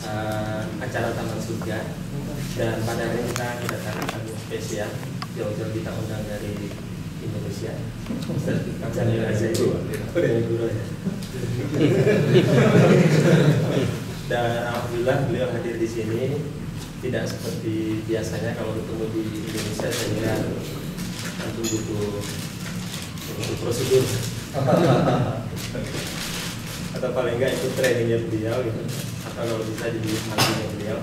acara Taman Surga. Dan pada hari ini kita kedatangan tamu spesial, jauh-jauh kita undang dari Indonesia. Dan alhamdulillah beliau hadir di sini. Tidak seperti biasanya kalau ketemu di Indonesia, saya kira tentu butuh prosedur atau paling enggak ikut trainingnya beliau gitu, atau kalau bisa jadi mantunya beliau.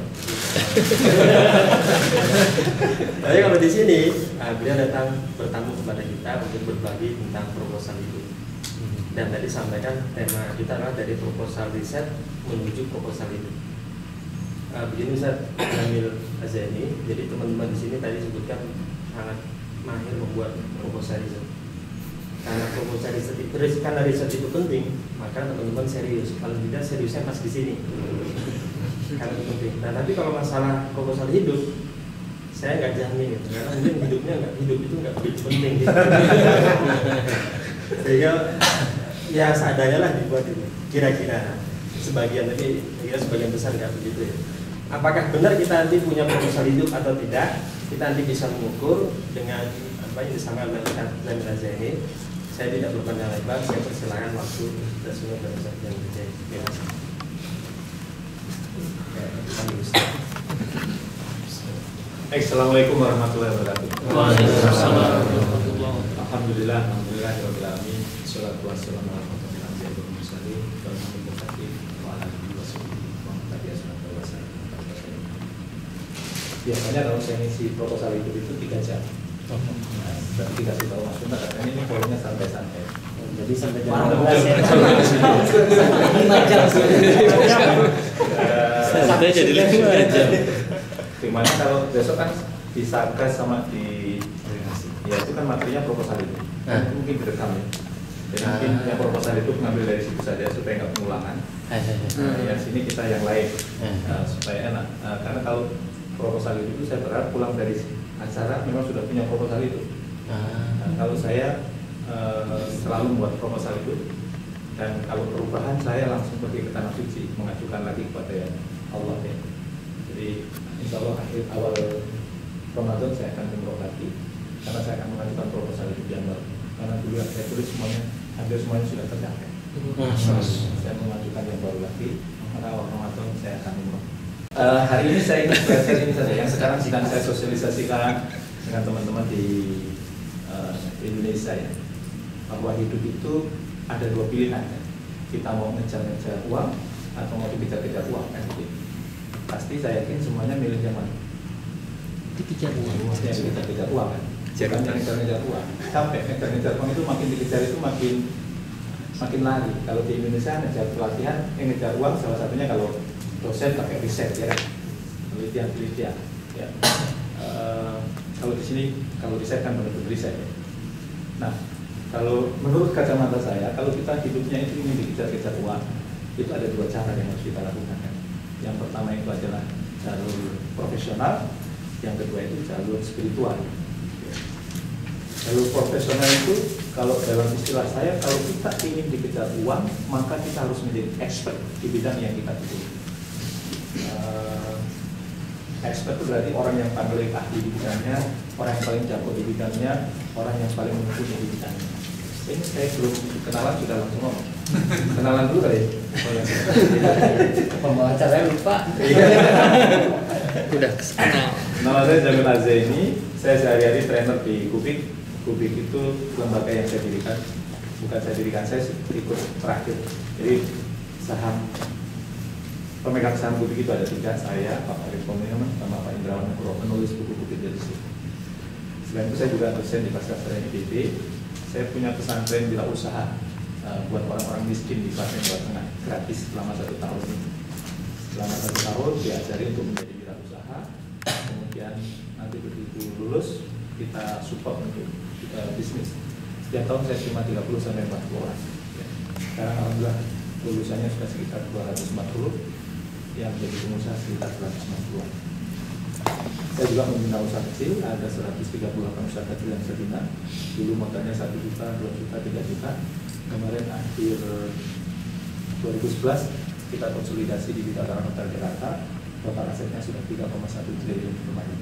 Tapi kalau di sini beliau datang bertamu kepada kita untuk berbagi tentang proposal itu. Dan tadi sampaikan tema kita adalah dari proposal riset menuju proposal itu. Begini Ustaz Jamil Azani, jadi teman-teman di sini tadi sebutkan sangat mahir membuat proposal riset. Karena proposal riset itu, karena riset itu penting, maka teman-teman serius. Kalau tidak seriusnya pas di sini. Karena itu penting. Nah, tapi kalau masalah proposal hidup, saya nggak jamin gitu. Karena mungkin hidupnya nggak, hidup itu nggak begitu penting. Gitu. Sehingga ya seadanya lah dibuat itu. Kira-kira sebagian, tapi kira sebagian besar nggak begitu ya. Apakah benar kita nanti punya proposal hidup atau tidak? Kita nanti bisa mengukur dengan apa yang disampaikan oleh Jamil Azani. Saya tidak berpanjang lebar, saya persilakan waktu dan semua pada yang terjadi. Terima kasih. Assalamualaikum warahmatullahi wabarakatuh. Waalaikumsalam. Alhamdulillah, rabbil alamin. Shalatu wassalamu ala asyrofil mursalin wa ala alihi wasallam. Biasanya kalau saya ngisi proposal itu 3 jam. Tapi dikasih tahu Mas Bunda katanya ini poinnya santai-santai. Jadi sampai jam 12 ya. Santai jadi 5 jam. Dimana kalau besok kan di Satgas sama di ya itu kan materinya proposal itu. Mungkin direkam ya. Jadi mungkin yang proposal itu mengambil dari situ saja supaya nggak pengulangan. Ya sini kita yang lain supaya enak. Karena kalau proposal itu saya berharap pulang dari acara memang sudah punya proposal itu. Kalau saya selalu membuat proposal itu, dan kalau perubahan saya langsung pergi ke tanah suci mengajukan lagi kepada Allah ya. Jadi insya Allah awal Ramadan saya akan umroh lagi, karena saya akan mengajukan proposal itu di Januari. Karena dulu yang saya tulis semuanya, hampir semuanya sudah tercapai. Saya mengajukan yang baru lagi, maka awal Ramadan saya akan umroh. Hari ini saya ingin share ini saja yang sekarang sedang saya sosialisasikan dengan teman-teman di Indonesia ya, bahwa hidup itu ada 2 pilihan ya. Kita mau ngejar-ngejar uang atau mau dikejar-kejar uang kan gitu. Pasti saya yakin semuanya milih yang mana? Dikejar uang. Ya, dikejar-kejar uang kan. Jangan ngejar-ngejar uang. Sampai ngejar-ngejar uang itu makin dikejar itu makin lari. Kalau di Indonesia ngejar pelatihan, ngejar uang salah satunya kalau dosen pakai riset ya kan, penelitian ya. Kalau di sini kalau riset kan benar-benar riset ya. Nah, kalau menurut kacamata saya, kalau kita hidupnya itu ingin dikejar-kejar uang, itu ada 2 cara yang harus kita lakukan kan. Yang pertama itu adalah jalur profesional, yang kedua itu jalur spiritual. Jalur profesional itu kalau dalam istilah saya, kalau kita ingin dikejar uang, maka kita harus menjadi expert di bidang yang kita pilih. Expert itu berarti orang yang paling ahli di bidangnya, orang yang paling jago di bidangnya, orang yang paling mumpuni di bidangnya. Ini saya belum kenalan sudah langsung ngomong. Kenalan dulu kali. Pembawa acaranya lupa. Udah kenal. Nama saya Jamil Azani. Saya sehari-hari trainer di Kubik. Kubik itu lembaga yang saya dirikan. Bukan saya dirikan, saya ikut terakhir. Jadi saham pemegang saham Kubik itu ada 3, saya, Pak Arif Komuniaman, sama Pak Indrawan Nugro, penulis buku-buku dari situ. Selain itu saya juga dosen di Pascastra IPB. Saya punya pesantren bila usaha buat orang-orang miskin di Klaten, Jawa Tengah, gratis selama 1 tahun ini. Selama 1 tahun diajari untuk menjadi wira usaha, kemudian nanti begitu lulus kita support untuk bisnis. Setiap tahun saya terima 30 sampai 40 orang. Ya. Sekarang alhamdulillah lulusannya sudah sekitar 240. Yang menjadi pengusaha sekitar 190-an. Saya juga membina usaha kecil, ada 138 usaha kecil yang saya bina. Dulu modalnya 1 juta, 2 juta, 3 juta. Kemarin akhir 2011 kita konsolidasi di Bidakara Hotel Jakarta, total asetnya sudah 3,1 triliun kemarin.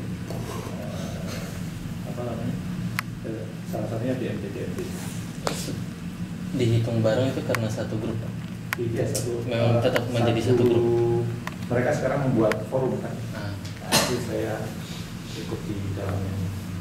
Apa namanya? Salah satunya BMTDMB. Dihitung bareng itu karena satu grup, Pak? Iya, Memang tetap menjadi satu grup. Mereka sekarang membuat forum kan. Ah. Jadi saya ikut di dalamnya.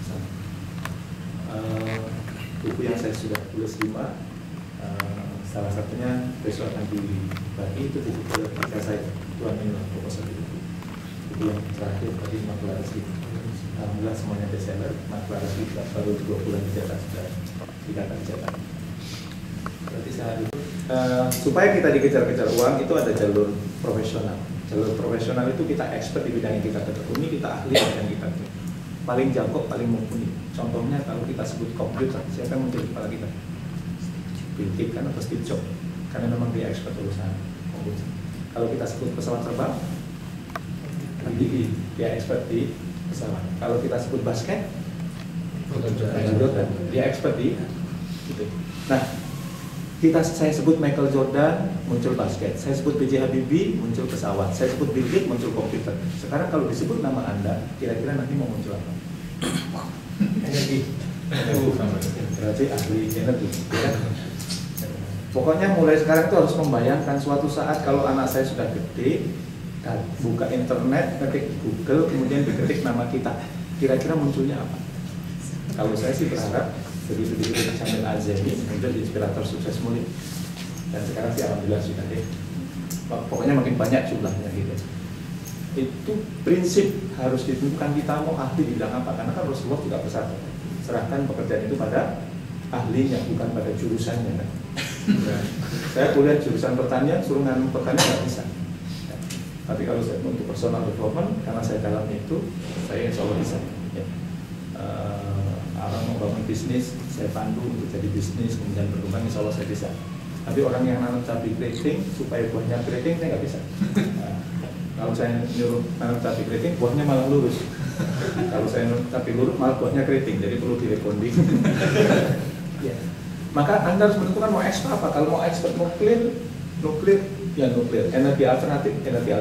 Buku yang saya sudah tulis 5, salah satunya besok akan dibagi, itu buku ketiga saya, Tuhan Inilah Proposal Hidup. Buku yang terakhir tadi 15 ribu. Alhamdulillah semuanya bestseller, 15 ribu baru 2 bulan dicetak sudah dicetak. Berarti sehari itu supaya kita dikejar-kejar uang itu ada jalur profesional. Jalur profesional itu kita expert di bidang yang kita tekuni, kita ahli di bidang kita paling jago, paling mumpuni. Contohnya kalau kita sebut komputer, siapa yang menjadi kepala kita? Bill Gates kan atau Steve Jobs, karena memang dia expert urusan komputer. Kalau kita sebut pesawat terbang, dia expert di pesawat. Kalau kita sebut basket, dia expert di gitu. Nah, saya sebut Michael Jordan, muncul basket. Saya sebut B.J. Habibie, muncul pesawat. Saya sebut Bill Gates, muncul komputer. Sekarang kalau disebut nama Anda, kira-kira nanti mau muncul apa? Energi. Berarti ahli energi. Ya? Pokoknya mulai sekarang itu harus membayangkan suatu saat kalau anak saya sudah gede, buka internet, ketik Google, kemudian diketik nama kita. Kira-kira munculnya apa? Kalau saya sih berharap begitu diketik Syamil Azemi muncul inspirator sukses mulia. Dan sekarang sih alhamdulillah sudah deh. Pokoknya makin banyak jumlahnya gitu. Itu prinsip harus ditentukan kita mau ahli di bidang apa, karena kan Rasulullah juga bersabda, serahkan pekerjaan itu pada ahlinya, bukan pada jurusannya kan. Nah, saya kuliah jurusan pertanian, suruh nanam pertanian nggak bisa. Tapi kalau saya untuk personal development, karena saya dalamnya itu, saya insya Allah bisa. Ya. Orang mau bangun bisnis, saya pandu untuk jadi bisnis, kemudian berkembang, insya Allah saya bisa. Tapi orang yang nanam cabai keriting, supaya buahnya keriting, saya nggak bisa. Nah, kalau saya nyuruh nanam cabai keriting, buahnya malah lurus. Kalau saya nanam cabai lurus, malah buahnya keriting, jadi perlu direkonding. Ya. Maka Anda harus menentukan mau ekspor apa. Kalau mau ekspor nuklir, ya nuklir. Energi alternatif.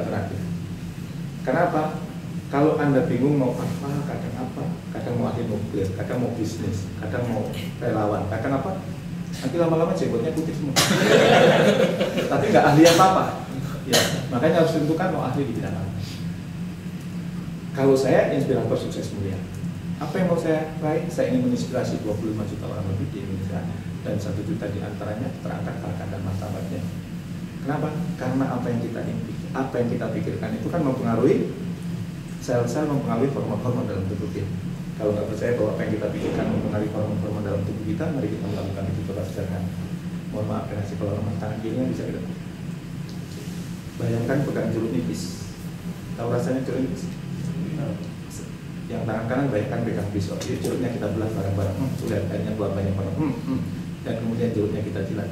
Kenapa? Kalau Anda bingung mau apa, kadang mau ahli nuklir, kadang mau bisnis, kadang mau relawan, kadang apa? Nanti lama-lama jenggotnya putih semua. Tapi nggak ahli apa-apa. Ya, makanya harus tentukan mau ahli di bidang apa. Kalau saya inspirator sukses mulia, apa yang mau saya raih? Saya ingin menginspirasi 25 juta orang lebih di Indonesia, dan 1 juta diantaranya terangkat harkat dan martabatnya. Kenapa? Karena apa yang kita pikirkan itu kan mempengaruhi sel-sel, mempengaruhi hormon-hormon dalam tubuh kita. Kalau nggak percaya bahwa apa yang kita pikirkan mempengaruhi hormon-hormon dalam tubuh kita, mari kita melakukan itu, coba sejarahkan. Mohon maaf ya, kalau rumah tangan kirinya bisa kita bayangkan pegang jeruk nipis. Tahu rasanya jeruk nipis? Yang tangan kanan bayangkan pegang pisau. Jadi jeruknya kita belah bareng-bareng. Sudah akhirnya keluar banyak banget. Dan kemudian jeruknya kita jilat.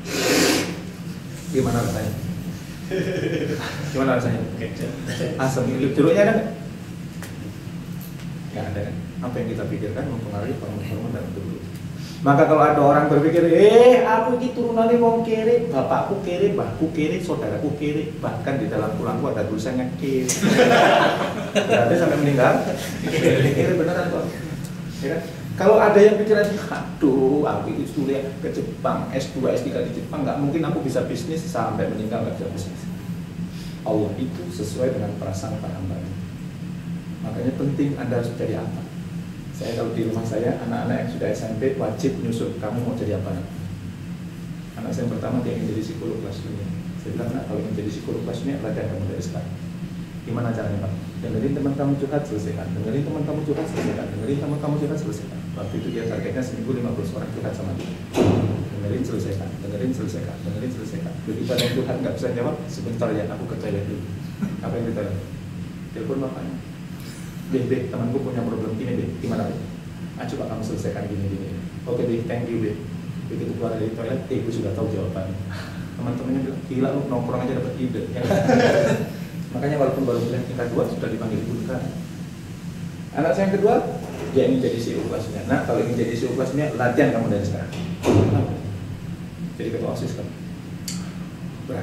Gimana rasanya? Gimana rasanya? Asam. Jeruknya ada nggak? Nggak ada kan? Apa yang kita pikirkan mempengaruhi hormon-hormon dalam tubuh. Maka kalau ada orang berpikir, aku ini turunannya mau kiri, bapakku kiri, mbahku kiri, saudaraku kiri, bahkan di dalam tulangku ada tulisannya kiri. Berarti sampai meninggal, kiri beneran kok. Ya kan? Kalau ada yang pikiran, aduh, aku itu kuliah ke Jepang, S2, S3 di Jepang, nggak mungkin aku bisa bisnis sampai meninggal nggak bisa bisnis. Allah itu sesuai dengan prasangka hambanya. Makanya penting Anda harus jadi apa. Saya kalau di rumah saya, anak-anak yang sudah SMP wajib nyusul, kamu mau jadi apa? Anak saya yang pertama dia ingin jadi psikolog kelas dunia. Saya bilang, nah, kalau ingin jadi psikolog kelas dunia, latihan kamu dari sekarang. Gimana caranya Pak? Dengerin teman kamu curhat, selesaikan. Dengerin teman kamu curhat, selesaikan. Dengerin teman kamu curhat, selesaikan. Waktu itu dia targetnya seminggu 50 orang curhat sama dia. Dengerin, selesaikan. Dengerin, selesaikan. Dengerin, selesaikan. Begitu ada yang curhat nggak bisa jawab, sebentar ya, aku ke toilet dulu. Apa yang di toilet? Telepon bapaknya. Beh, temanku punya problem gini, Beh. Gimana, Beh? Coba kamu selesaikan gini. Oke, Beh, thank you, Beh. Begitu keluar dari toilet, ibu sudah tahu jawabannya. Teman-temannya bilang, gila lu nongkrong aja dapat ide. Ya. Makanya walaupun baru kuliah tingkat 2 sudah dipanggil ibu kan. Anak saya yang kedua, dia ingin jadi CEO kelasnya. Nah, kalau ingin jadi CEO kelasnya, latihan kamu dari sekarang. Jadi ketua OSIS kamu. Berat.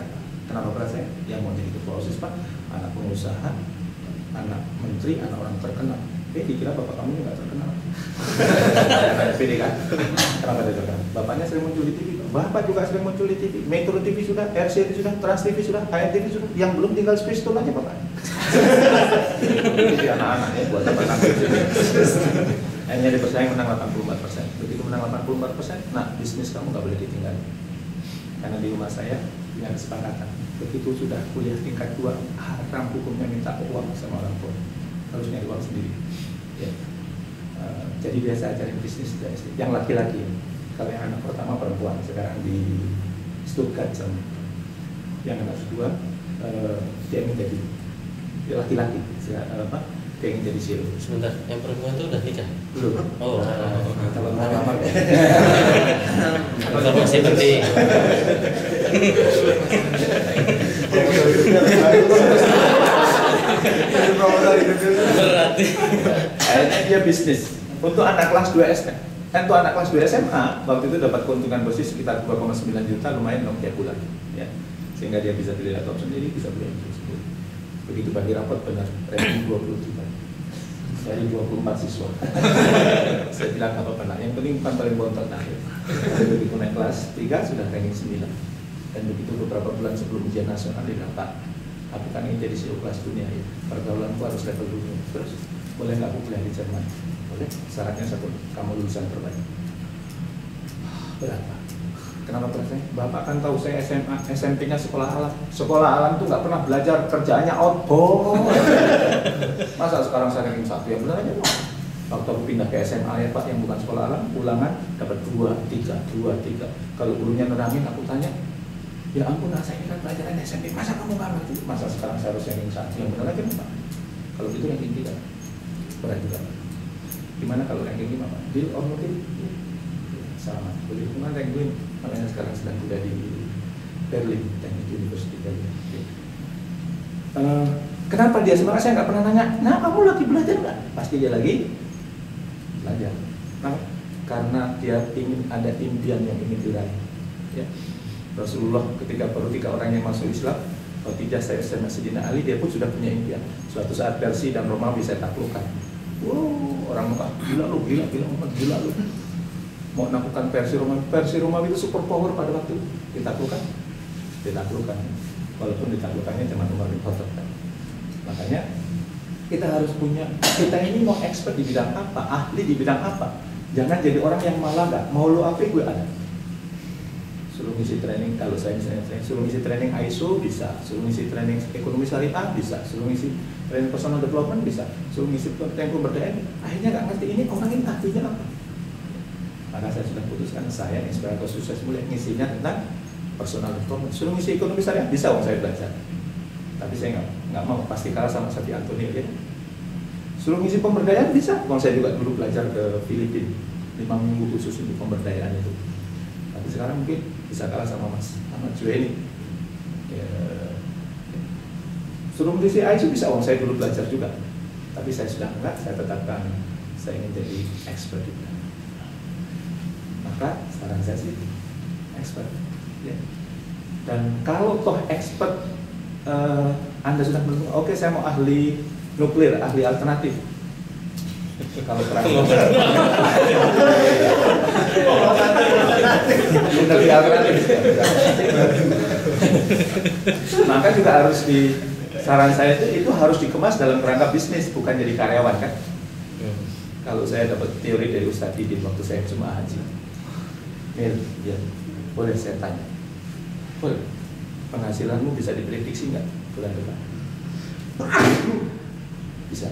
Kenapa berat saya? Yang mau jadi ketua OSIS Pak, anak pengusaha, anak menteri, anak orang terkenal. Dikira bapak kamu nggak terkenal. Anak PD kan? Kenapa dia terkenal? Bapaknya sering muncul di TV, bapak juga sering muncul di TV. Metro TV sudah, RCTI sudah, Trans TV sudah, ANTV sudah. Yang belum tinggal Space Tool aja bapak. Jadi anak-anaknya buat apa nanti? Hanya dipercaya menang 84%. Begitu menang 84%, nah bisnis kamu nggak boleh ditinggal. Karena di rumah saya punya kesepakatan. Begitu sudah kuliah tingkat 2, haram hukumnya minta uang sama orang tua. Harus nyari uang sendiri. Ya. Jadi biasa ajarin bisnis dari SD. Yang laki-laki. Kalau yang anak pertama perempuan, sekarang di Stuttgart sama. Yang anak kedua dia ingin jadi laki-laki. Dia ingin jadi CEO. Sebentar, yang perempuan itu udah nikah? Belum. Oh, kalau mau lama. Informasi penting. Berat. Akhirnya dia bisnis. Untuk anak kelas 2 SMA, untuk anak kelas 2 SMA waktu itu dapat keuntungan bersih sekitar 2,9 juta, lumayan dong tiap bulan. Ya. Sehingga dia bisa beli laptop sendiri, bisa beli handphone sendiri. Begitu bagi rapot benar, ranking 23 dari 24 siswa. Saya bilang apa pernah, yang penting bukan paling bontot akhir. Begitu naik kelas 3 sudah ranking 9. Dan begitu beberapa bulan sebelum ujian nasional dia bilang, Pak, aku kan ingin jadi CEO kelas dunia ya. Pergaulanku harus level dunia. Terus boleh nggak aku kuliah di Jerman? Boleh. Syaratnya satu, kamu lulusan terbaik. Berapa? Kenapa beratnya? Bapak kan tahu saya SMA, SMP-nya sekolah alam. Sekolah alam tuh nggak pernah belajar, kerjaannya outbound. Masa sekarang saya ranking 1 yang benar aja dong. Waktu aku pindah ke SMA ya Pak, yang bukan sekolah alam, ulangan dapat 2, 3, 2, 3. Kalau gurunya nerangin, aku tanya, ya ampun, saya ini kan pelajaran SMP, masa kamu nggak ngerti? Masa sekarang saya harus ranking 1 yang benar aja Pak. Kalau gitu ranking 3, berat juga Pak. Gimana kalau ranking 5 Pak? Deal or no deal? Sama, boleh hubungan ranking 5. Makanya sekarang sedang kuliah di Berlin, Technical University Berlin. Kenapa dia semangat? Saya nggak pernah nanya, nah kamu lagi belajar nggak? Pasti dia lagi belajar. Nah, karena dia ingin ada impian yang ingin diraih. Ya. Rasulullah ketika baru 3 orang yang masuk Islam, Khadijah, Sayyidina Ali, dia pun sudah punya impian. Suatu saat Persia dan Romawi saya taklukkan. Wow, orang Mekah, gila lu, Muhammad, gila lu. Mau melakukan Persia Romawi itu super power pada waktu ditaklukkan. Walaupun ditaklukannya cuma Umar bin Khattab. Makanya kita harus punya, kita ini mau expert di bidang apa, ahli di bidang apa. Jangan jadi orang yang malah nggak mau lu apa gue ada. Suruh ngisi training, kalau saya misalnya suruh ngisi training ISO bisa, suruh ngisi training ekonomi syariah bisa, suruh ngisi training personal development bisa, suruh ngisi training pemberdayaan. Akhirnya nggak ngerti ini orang ini ahlinya apa. Maka saya sudah putuskan, saya inspirator sukses mulia ngisinya tentang personal development. Suruh ngisi ekonomi syariah bisa, saya belajar. Tapi saya nggak mau, pasti kalah sama Safi Antonio ya. Suruh ngisi pemberdayaan bisa, saya juga dulu belajar ke Filipina 5 minggu khusus untuk pemberdayaan itu. Tapi sekarang mungkin bisa kalah sama Mas Ahmad Juwaini. Ya. Suruh ngisi ISO bisa, saya dulu belajar juga. Tapi saya sudah enggak, saya tetapkan saya ingin jadi expert di bidang. Maka sekarang saya sih expert ya. Dan kalau toh expert Anda sudah menentukan, oke saya mau ahli nuklir, ahli alternatif. Kalau perang ahli alternatif maka juga harus saran saya itu harus dikemas dalam kerangka bisnis, bukan jadi karyawan kan. Kalau saya dapat teori dari Ustadz Didin waktu saya cuma haji, ya, boleh saya tanya, boleh, penghasilanmu bisa diprediksi nggak bulan depan? Bisa.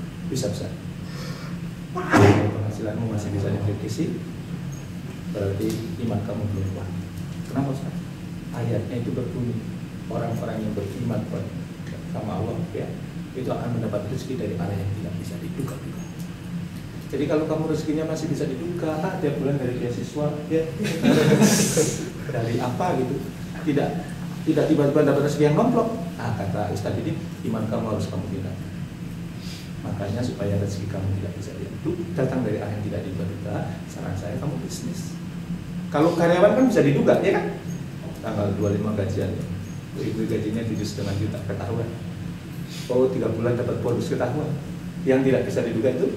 Kalau penghasilanmu masih bisa diprediksi, berarti iman kamu belum kuat. Kenapa Ustaz? Ayatnya itu berbunyi, orang-orang yang beriman sama Allah ya, itu akan mendapat rezeki dari arah yang tidak bisa diduga-duga. Jadi kalau kamu rezekinya masih bisa diduga, tiap bulan dari beasiswa, ya, dari apa gitu, tidak tiba-tiba dapat rezeki yang nomplok. Kata Ustaz ini, iman kamu harus kamu tingkatkan. Makanya supaya rezeki kamu tidak bisa datang dari arah yang tidak diduga-duga, saran saya kamu bisnis. Kalau karyawan kan bisa diduga, ya kan? Tanggal 25 gajian, ibu gajinya 7,5 juta ketahuan. Oh 3 bulan dapat bonus ketahuan. Yang tidak bisa diduga itu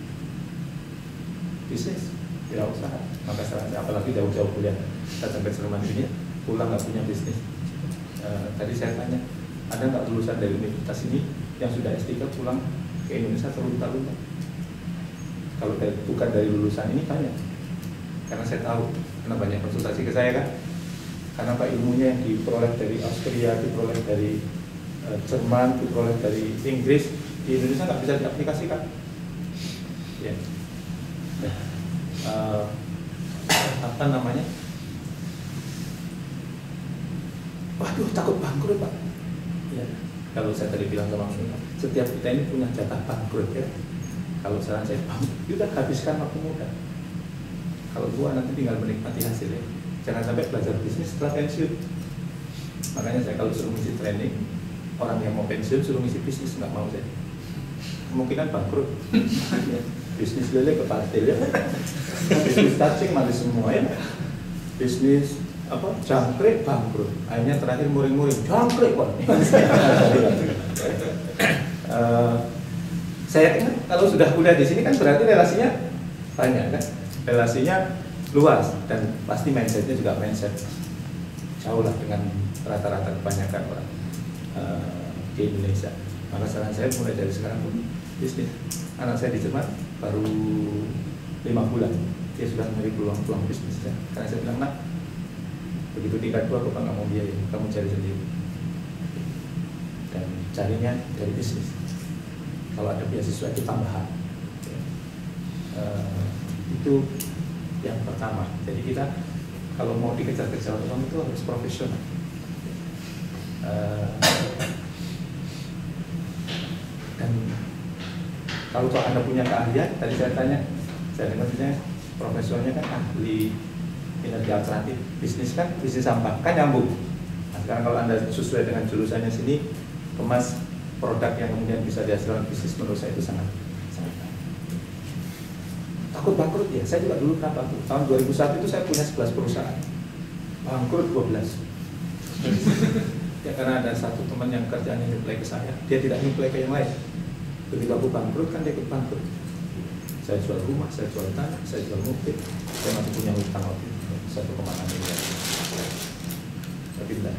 bisnis, tidak usaha. Maka saran saya, apalagi jauh-jauh kuliah, kita sampai Sleman ini pulang nggak punya bisnis. Tadi saya tanya, ada nggak lulusan dari universitas ini yang sudah S3 pulang ke Indonesia terlunta-lunta? Kalau bukan dari lulusan ini banyak, karena saya tahu, karena banyak konsultasi ke saya kan, karena Pak ilmunya yang diperoleh dari Austria, diperoleh dari Jerman, diperoleh dari Inggris, di Indonesia nggak bisa diaplikasikan. Ya. Apa namanya? Waduh, takut bangkrut Pak. Ya. Kalau saya tadi bilang sama Mas, setiap kita ini punya jatah bangkrut ya. Kalau saran saya, kita habiskan waktu muda. Kalau tua nanti tinggal menikmati hasilnya. Jangan sampai belajar bisnis setelah pensiun. Makanya saya kalau suruh ngisi training, orang yang mau pensiun suruh ngisi bisnis, nggak mau saya. Kemungkinan bangkrut. Bisnis lele ke pastel ya. Bisnis cacing mati semua ya. Bisnis apa jangkrik bangkrut. Akhirnya terakhir muring-muring jangkrik kok. Saya ingat kalau sudah kuliah di sini kan berarti relasinya banyak kan, relasinya luas dan pasti mindsetnya juga mindset jauh lah dengan rata-rata kebanyakan orang di Indonesia. Maka saran saya mulai dari sekarang pun bisnis. Anak saya di Jerman baru 5 bulan dia sudah memiliki peluang bisnis ya. Karena saya bilang, nak, begitu tingkat 2 bapak nggak mau biaya, kamu cari sendiri dan carinya dari bisnis. Kalau ada beasiswa itu tambahan. Itu yang pertama. Jadi kita kalau mau dikejar-kejar orang itu harus profesional. Dan kalau Anda punya keahlian, tadi saya tanya, saya dengar misalnya profesornya kan ahli energi alternatif, bisnis kan bisnis sampah, kan nyambung. Nah, sekarang kalau Anda sesuai dengan jurusannya sini, kemas produk yang kemudian bisa dihasilkan bisnis, menurut saya itu sangat baik. Takut bangkrut ya, saya juga dulu pernah bangkrut. Tahun 2001 itu saya punya 11 perusahaan, bangkrut 12. Ya karena ada satu teman yang kerjanya nyuplai ke saya, dia tidak nyuplai ke yang lain. Begitu aku bangkrut kan dia ikut bangkrut. Saya jual rumah, saya jual tanah, saya jual mobil, saya masih punya hutang waktu 1,6 miliar. Tapi tidak,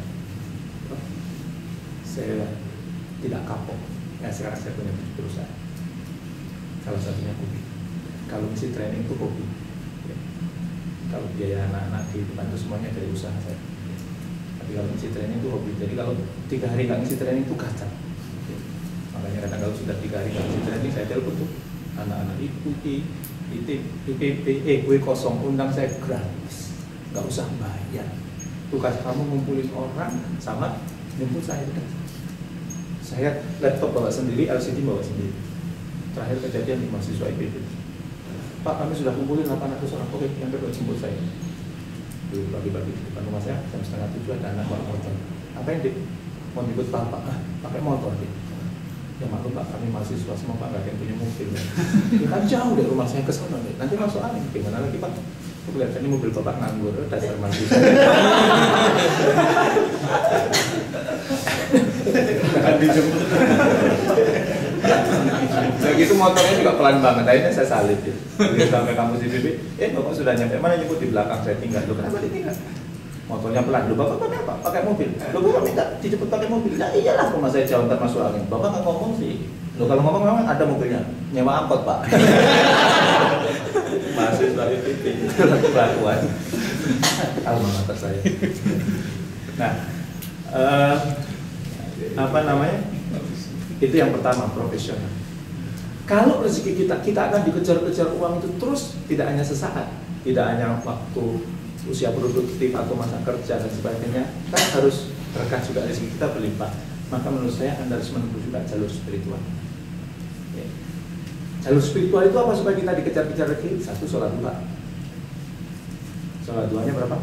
saya tidak kapok. Nah sekarang saya punya perusahaan. Salah satunya hobi. Kalau misi training itu hobi. Ya. Kalau biaya anak-anak di depan itu semuanya dari usaha saya. Tapi kalau misi training itu hobi. Jadi kalau 3 hari nggak misi training itu kacau. Ya. Makanya kadang kalau sudah 3 hari nggak misi training, saya telepon tuh anak-anak ikuti IPP, gue kosong, undang saya gratis, nggak usah bayar. Tugas kamu ngumpulin orang sama jemput saya. Saya laptop bawa sendiri, LCD bawa sendiri. Terakhir kejadian di mahasiswa IPB. Pak, kami sudah kumpulin 800 orang. Oke, yang kedua jemput saya. Dulu pagi-pagi di depan rumah saya, jam 6:30 ada anak bawa motor. Apa yang Dik? Mau jemput Bapak? Pakai motor Dik. Ya maklum Pak, kami mahasiswa semua Pak, nggak ada yang punya mobil. Ya kan jauh dari rumah saya ke sana Dik. Nanti masuk angin. Gimana lagi Pak? Aku lihat ini mobil Bapak nganggur, dasar mahasiswa. Akan dijemput. Begitu motornya juga pelan banget, akhirnya saya salib ya. Begitu sampai kampus di IPB, Bapak sudah nyampe mana, nyebut di belakang saya tinggal. Loh kenapa ditinggal? Motornya pelan, loh Bapak pakai apa? Pakai mobil. Loh Bapak minta dijemput pakai mobil. Nah iyalah, rumah saya jauh ntar masuk angin. Bapak nggak ngomong sih. Loh kalau ngomong memang ada mobilnya, nyewa angkot Pak. Mahasiswa IPB itu kelakuan. Alma mater saya. Nah, apa namanya? Itu yang pertama, profesional. Kalau rezeki kita akan dikejar-kejar uang itu terus, tidak hanya sesaat, tidak hanya waktu usia produktif atau masa kerja dan sebagainya, kan harus berkah juga rezeki kita berlimpah. Maka menurut saya Anda harus menempuh juga jalur spiritual. Ya. Jalur spiritual itu apa supaya kita dikejar-kejar rezeki? Satu, sholat duha. Sholat duhanya berapa?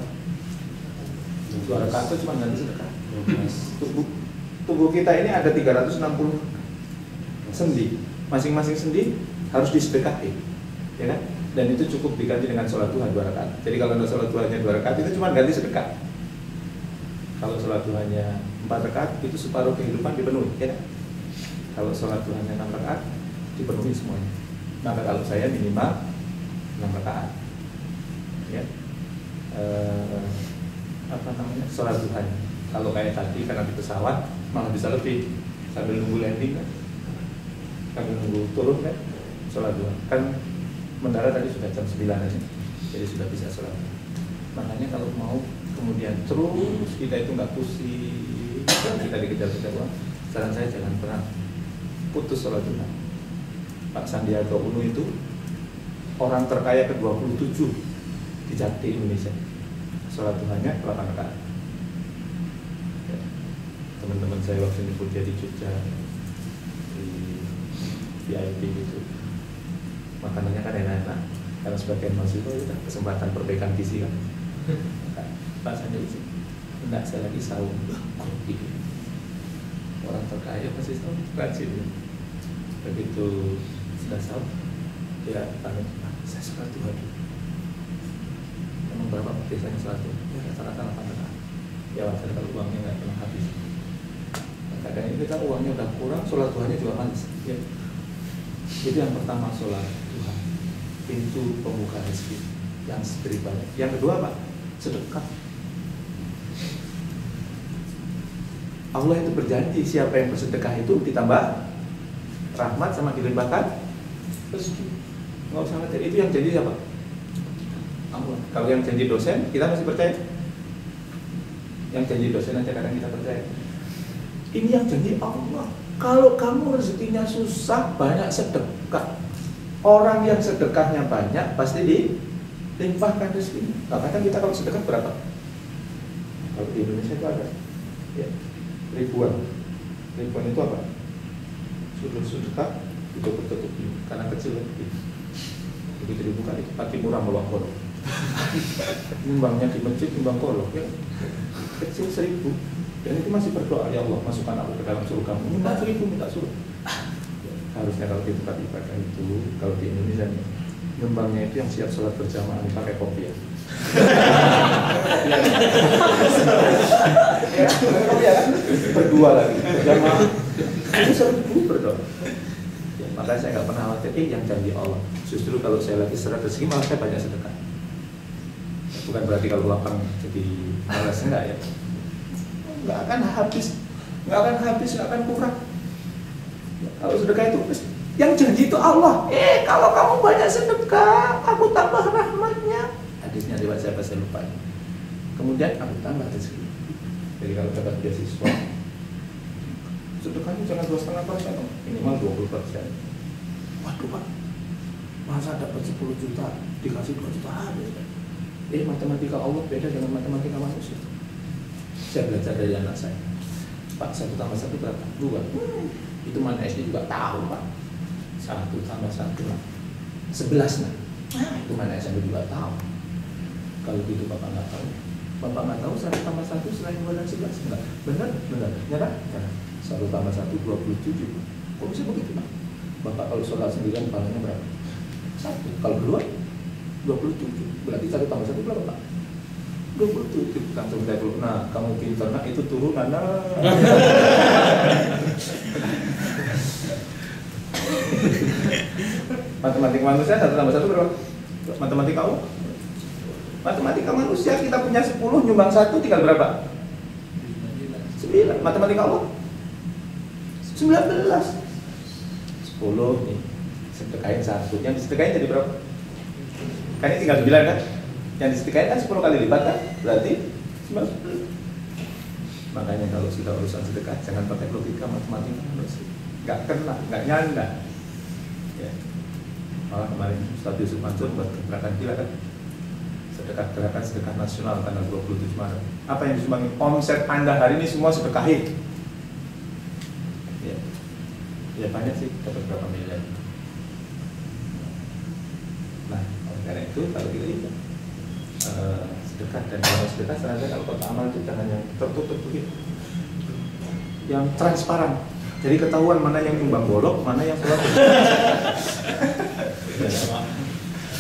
2 rakaat itu cuma ganti sedekah. Tubuh kita ini ada 360 sendi, masing-masing sendi harus disedekahi, ya kan? Dan itu cukup diganti dengan sholat duha 2 rakaat. Jadi kalau ada sholat duhanya 2 rakaat itu cuma ganti sedekah. Kalau sholat duhanya 4 rakaat itu separuh kehidupan dipenuhi, ya kan? Kalau sholat duhanya 6 rakaat dipenuhi semuanya. Maka kalau saya minimal 6 rakaat, ya. Sholat duhanya. Kalau kayak tadi karena di pesawat malah bisa lebih, sambil nunggu landing kan, sambil nunggu turun kan, sholat duha. Kan mendarat tadi sudah jam 9 aja, jadi sudah bisa sholat. Makanya kalau mau kemudian terus kita itu nggak pusing, kita dikejar-kejar uang, saran saya jangan pernah putus sholat duha. Pak Sandiaga Uno itu orang terkaya ke-27 di Indonesia. Sholat duhanya 8 rakaat. Ya. Teman-teman saya waktu ini kuliah di Jogja di VIP itu, makanannya kan enak-enak. Karena sebagian mahasiswa itu kan kesempatan perbaikan gizi kan. Pak Sandiaga itu enggak, saya lagi sahur. Orang terkaya masih sahur, rajin. Begitu sudah sahur, dia tanya, saya sholat duha dulu. Emang berapa biasanya sholat duha? Ya rata-rata 8 rakaat. Ya wajar kalau uangnya nggak pernah habis. Kadang ini kita uangnya udah kurang, sholat duhanya juga males. Ya. Itu yang pertama, sholat duha, pintu pembuka rezeki yang sedikit banyak. Yang kedua apa? Sedekah. Allah itu berjanji siapa yang bersedekah itu ditambah rahmat sama dilimpahkan rezeki. Nggak usah khawatir. Itu yang janji siapa? Allah. Kalau yang janji dosen kita masih percaya. Yang janji dosen aja kadang kita percaya. Ini yang janji Allah. Kalau kamu rezekinya susah, banyak sedekah. Orang yang sedekahnya banyak pasti dilimpahkan rezeki. Nah, kadang kita kalau sedekah berapa? Kalau di Indonesia itu ada, ya, ribuan. Ribuan itu apa? Sudut sedekah ditutup karena kecil lagi. Begitu dibuka itu pati murah bawa kolok. Nyumbangnya di masjid nyumbang kolok, ya. Kecil 1000. Dan itu masih berdoa, ya Allah masukkan aku ke dalam surgamu. Nyumbang 1000 minta surga. Harusnya kalau di tempat ibadah itu, kalau di Indonesia nih, nyumbangnya itu yang siap sholat berjamaah pakai kopi ya. Berdua lagi berjamaah itu 1000 berdoa. Ya, makanya saya nggak pernah khawatir yang janji Allah. Justru kalau saya lagi seret rezeki malah saya banyak sedekah. Bukan berarti kalau lapang jadi malas, enggak ya. Nggak akan habis, nggak akan kurang. Kalau sedekah itu yang janji itu Allah. Kalau kamu banyak sedekah, aku tambah rahmatnya. Hadisnya lewat siapa saya lupa. Kemudian aku tambah rezeki. Jadi kalau dapat beasiswa, sedekahnya jangan 2,5%, minimal 20%. Waduh Pak, masa dapat 10 juta dikasih 2 juta habis? Matematika Allah beda dengan matematika manusia. Saya belajar dari anak saya. Pak, 1 tambah 1 berapa? 2. Itu mana SD juga tahu Pak. 1 tambah 1 lah 11 lah. Itu mana SMP juga tahu. Kalau gitu Bapak nggak tahu. Bapak nggak tahu 1 tambah 1 selain 2 dan 11. Enggak. Benar? Nyerah? 1 tambah 1 27. Kok bisa begitu Pak? Bapak kalau sholat sendirian kepalanya berapa? 1. Kalau kedua 27. Berarti 1 tambah 1 berapa Pak? 27. Langsung saya dulu. Nah, kamu pintar, nah itu turunan. Matematika manusia 1 tambah 1 berapa? Matematika kamu? Matematika manusia kita punya 10, nyumbang 1 tinggal berapa? 9. Matematika Allah 19. 10 nih. Sedekahin 1. Yang disedekahin jadi berapa? Kan ini tinggal 9 kan? Yang disedekahin kan 10 kali lipat kan? Berarti 19. Makanya kalau sudah urusan sedekah jangan pakai logika matematika manusia. Nggak kena, nggak nyanda. Ya. Malah kemarin Ustaz Yusuf Mansur buat gerakan gila kan, gerakan sedekah nasional tanggal 27 Maret. Apa yang disumbangin? Omset Anda hari ini semua sedekahin. Ya banyak sih, dapat berapa miliar. Nah, oleh karena itu kalau kita lihat sedekah dan kalau sedekah sebenarnya kalau kota amal itu jangan yang tertutup begitu, yang transparan. Jadi ketahuan mana yang nyumbang bolok, mana yang sholat.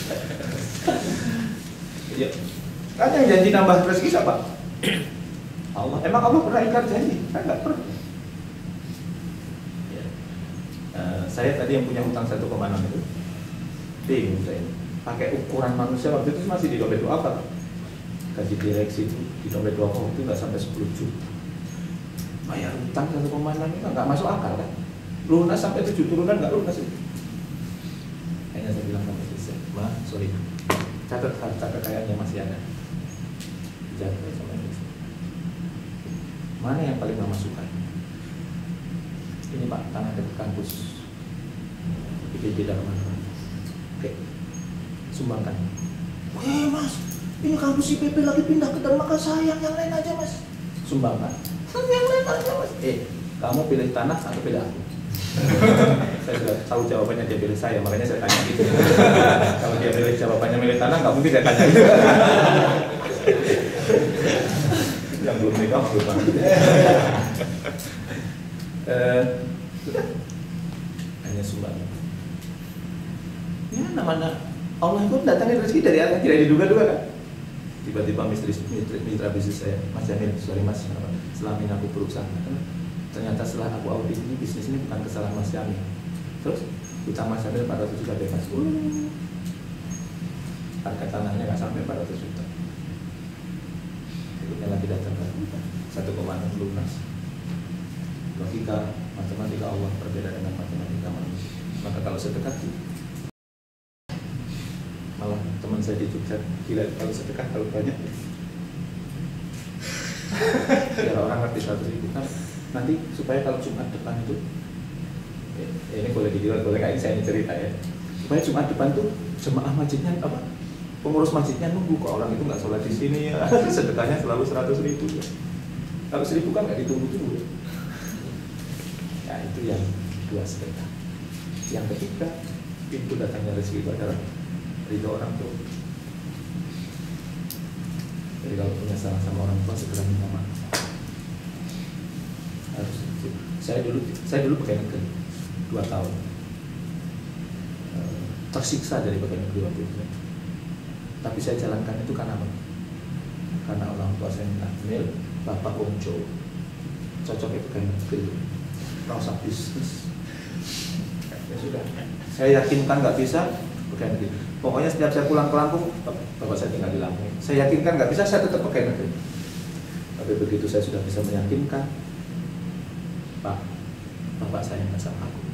Ya. Kan yang janji nambah rezeki siapa? Allah, emang Allah pernah ingkar janji? Kan nggak pernah. Ya. Saya tadi yang punya hutang 1,6 itu, bingung saya. Pakai ukuran manusia waktu itu masih di dompet apa? Gaji direksi itu di dompet waktu itu nggak sampai 10 juta. Bayar hutang 1,6 itu nggak masuk akal kan? Lunas sampai 7 turunan nggak lunas itu. Kayaknya saya bilang sama istri, Ma, sorry, catat harta kekayaannya masih ada. Jaga sama istri. Mana yang paling mama suka? Ini Pak, tanah dekat kampus IPB Dharma. Oke, sumbangkan. Mas, ini kampus IPB lagi pindah ke Dharma, sayang yang lain aja Mas. Sumbangkan. Yang lain aja Mas. Kamu pilih tanah atau pilih aku? Saya sudah tahu jawabannya, dia pilih saya, makanya saya tanya gitu. Kalau dia pilih jawabannya milih tanah, nggak mungkin saya tanya gitu. Yang belum nikah belum banget. Hanya sumbang. Ya namanya Allah itu datangin rezeki dari yang tidak diduga-duga kan. Tiba-tiba mitra bisnis saya, Mas Jamil, sorry Mas, selama ini aku berusaha. Ternyata setelah aku audit ini bisnis ini bukan kesalahan Mas Jamil. Terus utang Mas Jamil 400 juta bebas. Harga tanahnya nggak sampai 400 juta. Berikutnya lagi datang ke 1,6 lunas. Logika matematika Allah berbeda dengan matematika manusia. Maka kalau sedekah malah teman saya di Jogja gila kalau sedekah kalau banyak. Biar orang ngerti 100.000 kan nanti supaya kalau Jumat depan itu ini boleh dijual, boleh nggak ini saya cerita ya, supaya Jumat depan tuh jemaah masjidnya apa pengurus masjidnya nunggu kok orang itu nggak sholat di sini ya. Sedekahnya selalu 100.000 ya. Kalau 1.000 kan nggak ditunggu-tunggu. Ya itu yang dua sedekah. Yang ketiga, pintu datangnya rezeki itu adalah ridho orang tua. Jadi kalau punya salah sama orang tua segera minta maaf. Harus. Saya dulu pegawai negeri 2 tahun. Tersiksa dari pegawai negeri waktu itu. Tapi saya jalankan itu karena apa? Karena orang tua saya minta, Mil, Bapak Onco cocok itu pegawai negeri, nggak usah bisnis. Ya sudah, saya yakinkan nggak bisa pegawai negeri. Pokoknya setiap saya pulang ke Lampung, bapak saya tinggal di Lampung. Saya yakinkan nggak bisa, saya tetap pegawai negeri. Tapi begitu saya sudah bisa meyakinkan, Pak, bapak saya nggak sama aku.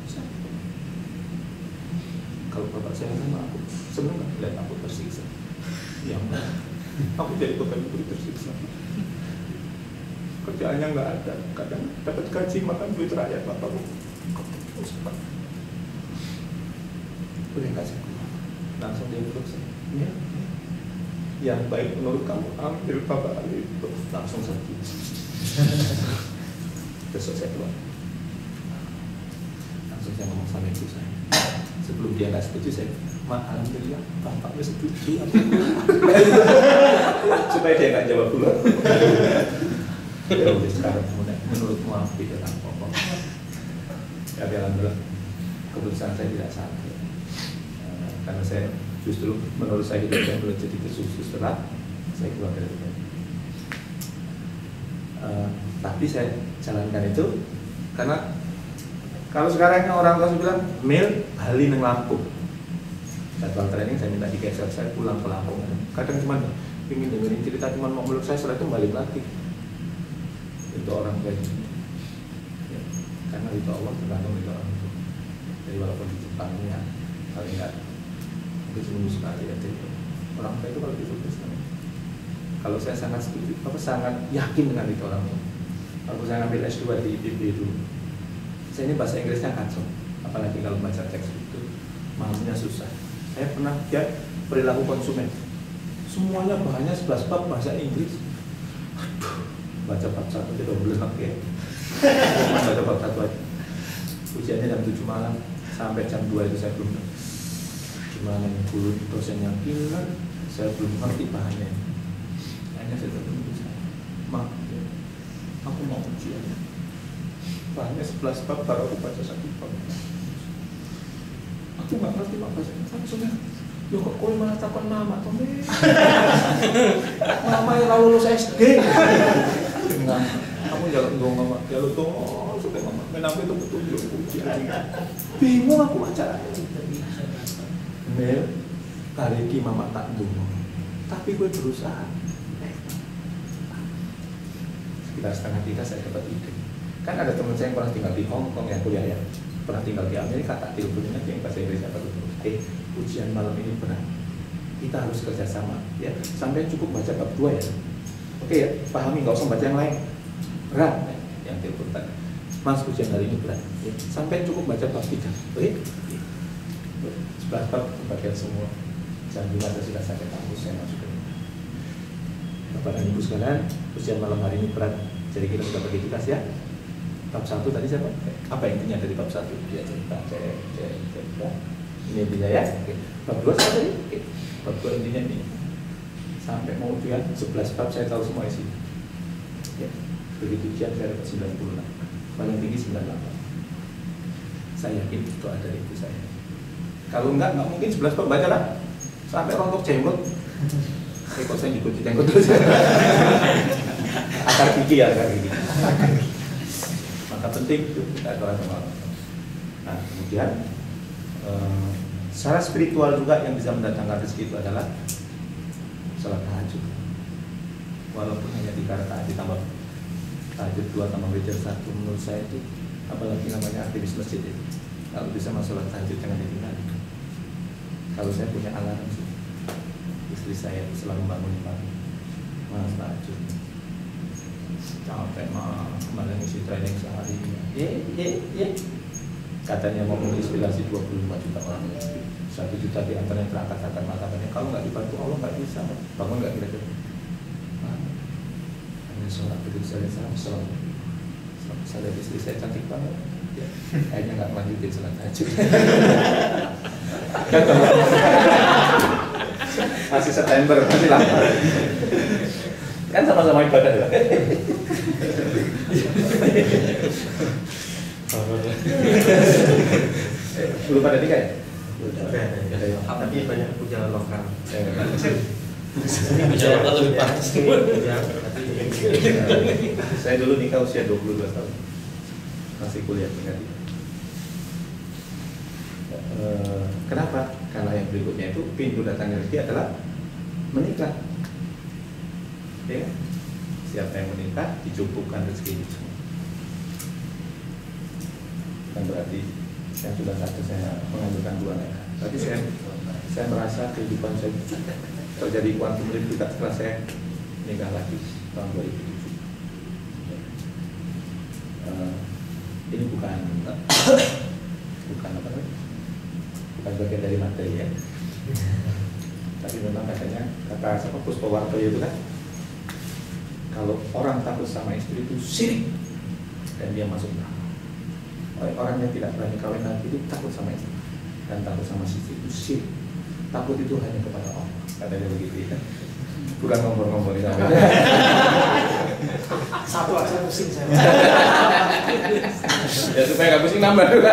Kalau bapak saya sama aku, senang nggak lihat aku tersiksa? Yang aku jadi pegawai negeri tersiksa. Kerjaannya nggak ada, kadang dapat gaji makan duit rakyat bapak. Boleh nggak sih? Langsung dia duduk saya. Ya. Yang baik menurut kamu ambil bapak itu langsung sakit. Besok saya keluar. Langsung saya ngomong sama ibu saya. Sebelum dia nggak setuju saya, alhamdulillah bapaknya setuju. Supaya dia nggak jawab dulu. Ya udah sekarang menurutmu apa tidak pokok. Ya alhamdulillah keputusan saya tidak salah. Karena saya justru menurut saya hidup yang belum jadi kesusu setelah saya keluar dari itu. Tapi saya jalankan itu karena kalau sekarang orang tua bilang Mil Bali neng Lampung, jadwal training saya minta digeser, saya pulang ke Lampung. Kadang cuma ingin dengerin cerita, cuma mau meluk saya, setelah itu balik lagi. Itu orang tua itu, ya, karena itu Allah tergantung itu orang tua. Jadi walaupun di Jepang ini ya, paling nggak kecil sekali ya, jadi orang tua itu kalau ditulis kalau saya sangat setuju, apa sangat yakin dengan itu orang tua. Kalau saya ngambil S2 di IPB itu, saya ini bahasa Inggrisnya kacau, apalagi kalau baca teks itu mahamnya susah. Saya pernah lihat perilaku konsumen, semuanya bahannya 11 bab bahasa Inggris. Aduh, baca bab 1 aja udah belum ya. Baca bab 1 aja. Ujiannya jam 7 malam sampai jam 2 itu saya belum. Gimana yang guru dosen yang bilang saya belum ngerti bahannya. Hanya saya tertunggu saya, Mak, aku mau ujian. Bahannya 11 bab baru aku baca 1 bab. Aku nggak ngerti mak bahasa Inggris. Langsungnya, yo kok kowe malah takon mama, Tommy. Mama yang lalu lulus SD. Kamu jaluk dong mama, jaluk dong supaya mama menang itu petunjuk ujian. Bingung aku acara. Mel, kali ini mama tak dong, tapi gue berusaha. Sekitar setengah 3 saya dapat ide. Kan ada teman saya yang pernah tinggal di Hong Kong yang kuliah ya, pernah tinggal di Amerika, tak teleponnya yang bahasa Inggris apa tuh. Ujian malam ini berat. Kita harus kerjasama, ya. Sampai cukup baca bab 2 ya. Oke ya, pahami, nggak usah baca yang lain. Berat, ya. Yang telepon tadi. Mas, ujian hari ini berat. Ya. Sampai cukup baca bab 3. Oke? 11 bab kebagian semua. Jam 5 sudah sakit kampus, saya masuk ke Bapak dan Ibu sekalian, ujian malam hari ini berat. Jadi kita sudah bagi tugas ya. Bab 1 tadi siapa? Apa intinya dari bab 1? Dia cerita, ya. Ini intinya ya. Oke. Bab 2 apa tadi? Oke. Bab 2 intinya ini. Sampai mau ujian 11 bab saya tahu semua isi. Ya. Begitu ujian saya dapat 96. Paling tinggi 98. Saya yakin itu ada ibu saya. Kalau enggak mungkin 11 bab baca lah. Sampai rontok jenggot. Kok saya ngikutin jenggot terus. Akar gigi ya, akar gigi. Maka penting itu kita doa sama Allah. Nah, kemudian secara spiritual juga yang bisa mendatangkan rezeki itu adalah salat tahajud. Walaupun hanya 3 rakaat ditambah tahajud 2 tambah witir 1, menurut saya itu apalagi namanya aktivis masjid itu. Kalau bisa masuk salat tahajud jangan ditinggalkan. Kalau saya punya alarm sih, istri saya selalu bangun pagi, mas tahajud. Capek mah, kemarin isi training sehari. Katanya mau menginspirasi 25 juta orang. 1 juta di antaranya terangkat-angkat matakannya. Kalau nggak dibantu Allah nggak bisa. Bangun nggak kira-kira? Hanya sholat begitu saya selalu. Saya lihat istri saya cantik banget. Akhirnya nggak lanjutin sholat tahajud. Masih September, masih lama. Kan sama-sama ibadah ya. Belum pada nikah ya? Tapi banyak puja lokal. Puja lokal lebih pantas. Saya dulu nikah usia 22 tahun. Masih kuliah tinggal. Kenapa? Karena yang berikutnya itu pintu datangnya rezeki adalah menikah. Ya, siapa yang menikah dicukupkan rezeki itu. Bukan berarti saya sudah satu saya mengajukan 2 nikah. Tapi saya merasa kehidupan saya terjadi kuantum leap juga setelah saya nikah lagi tahun 2007. Ini bukan apa namanya? Bukan bagian dari materi ya. Tapi memang katanya kata siapa Puspawartoyo itu kan, kalau orang takut sama istri itu syirik dan dia masuk neraka. Orang yang tidak berani kawin lagi itu takut sama istri dan takut sama istri itu syirik. Takut itu hanya kepada Allah, katanya begitu ya. Bukan ngompor-ngompor di sana. Satu aja pusing saya. Ya supaya nggak pusing nambah juga.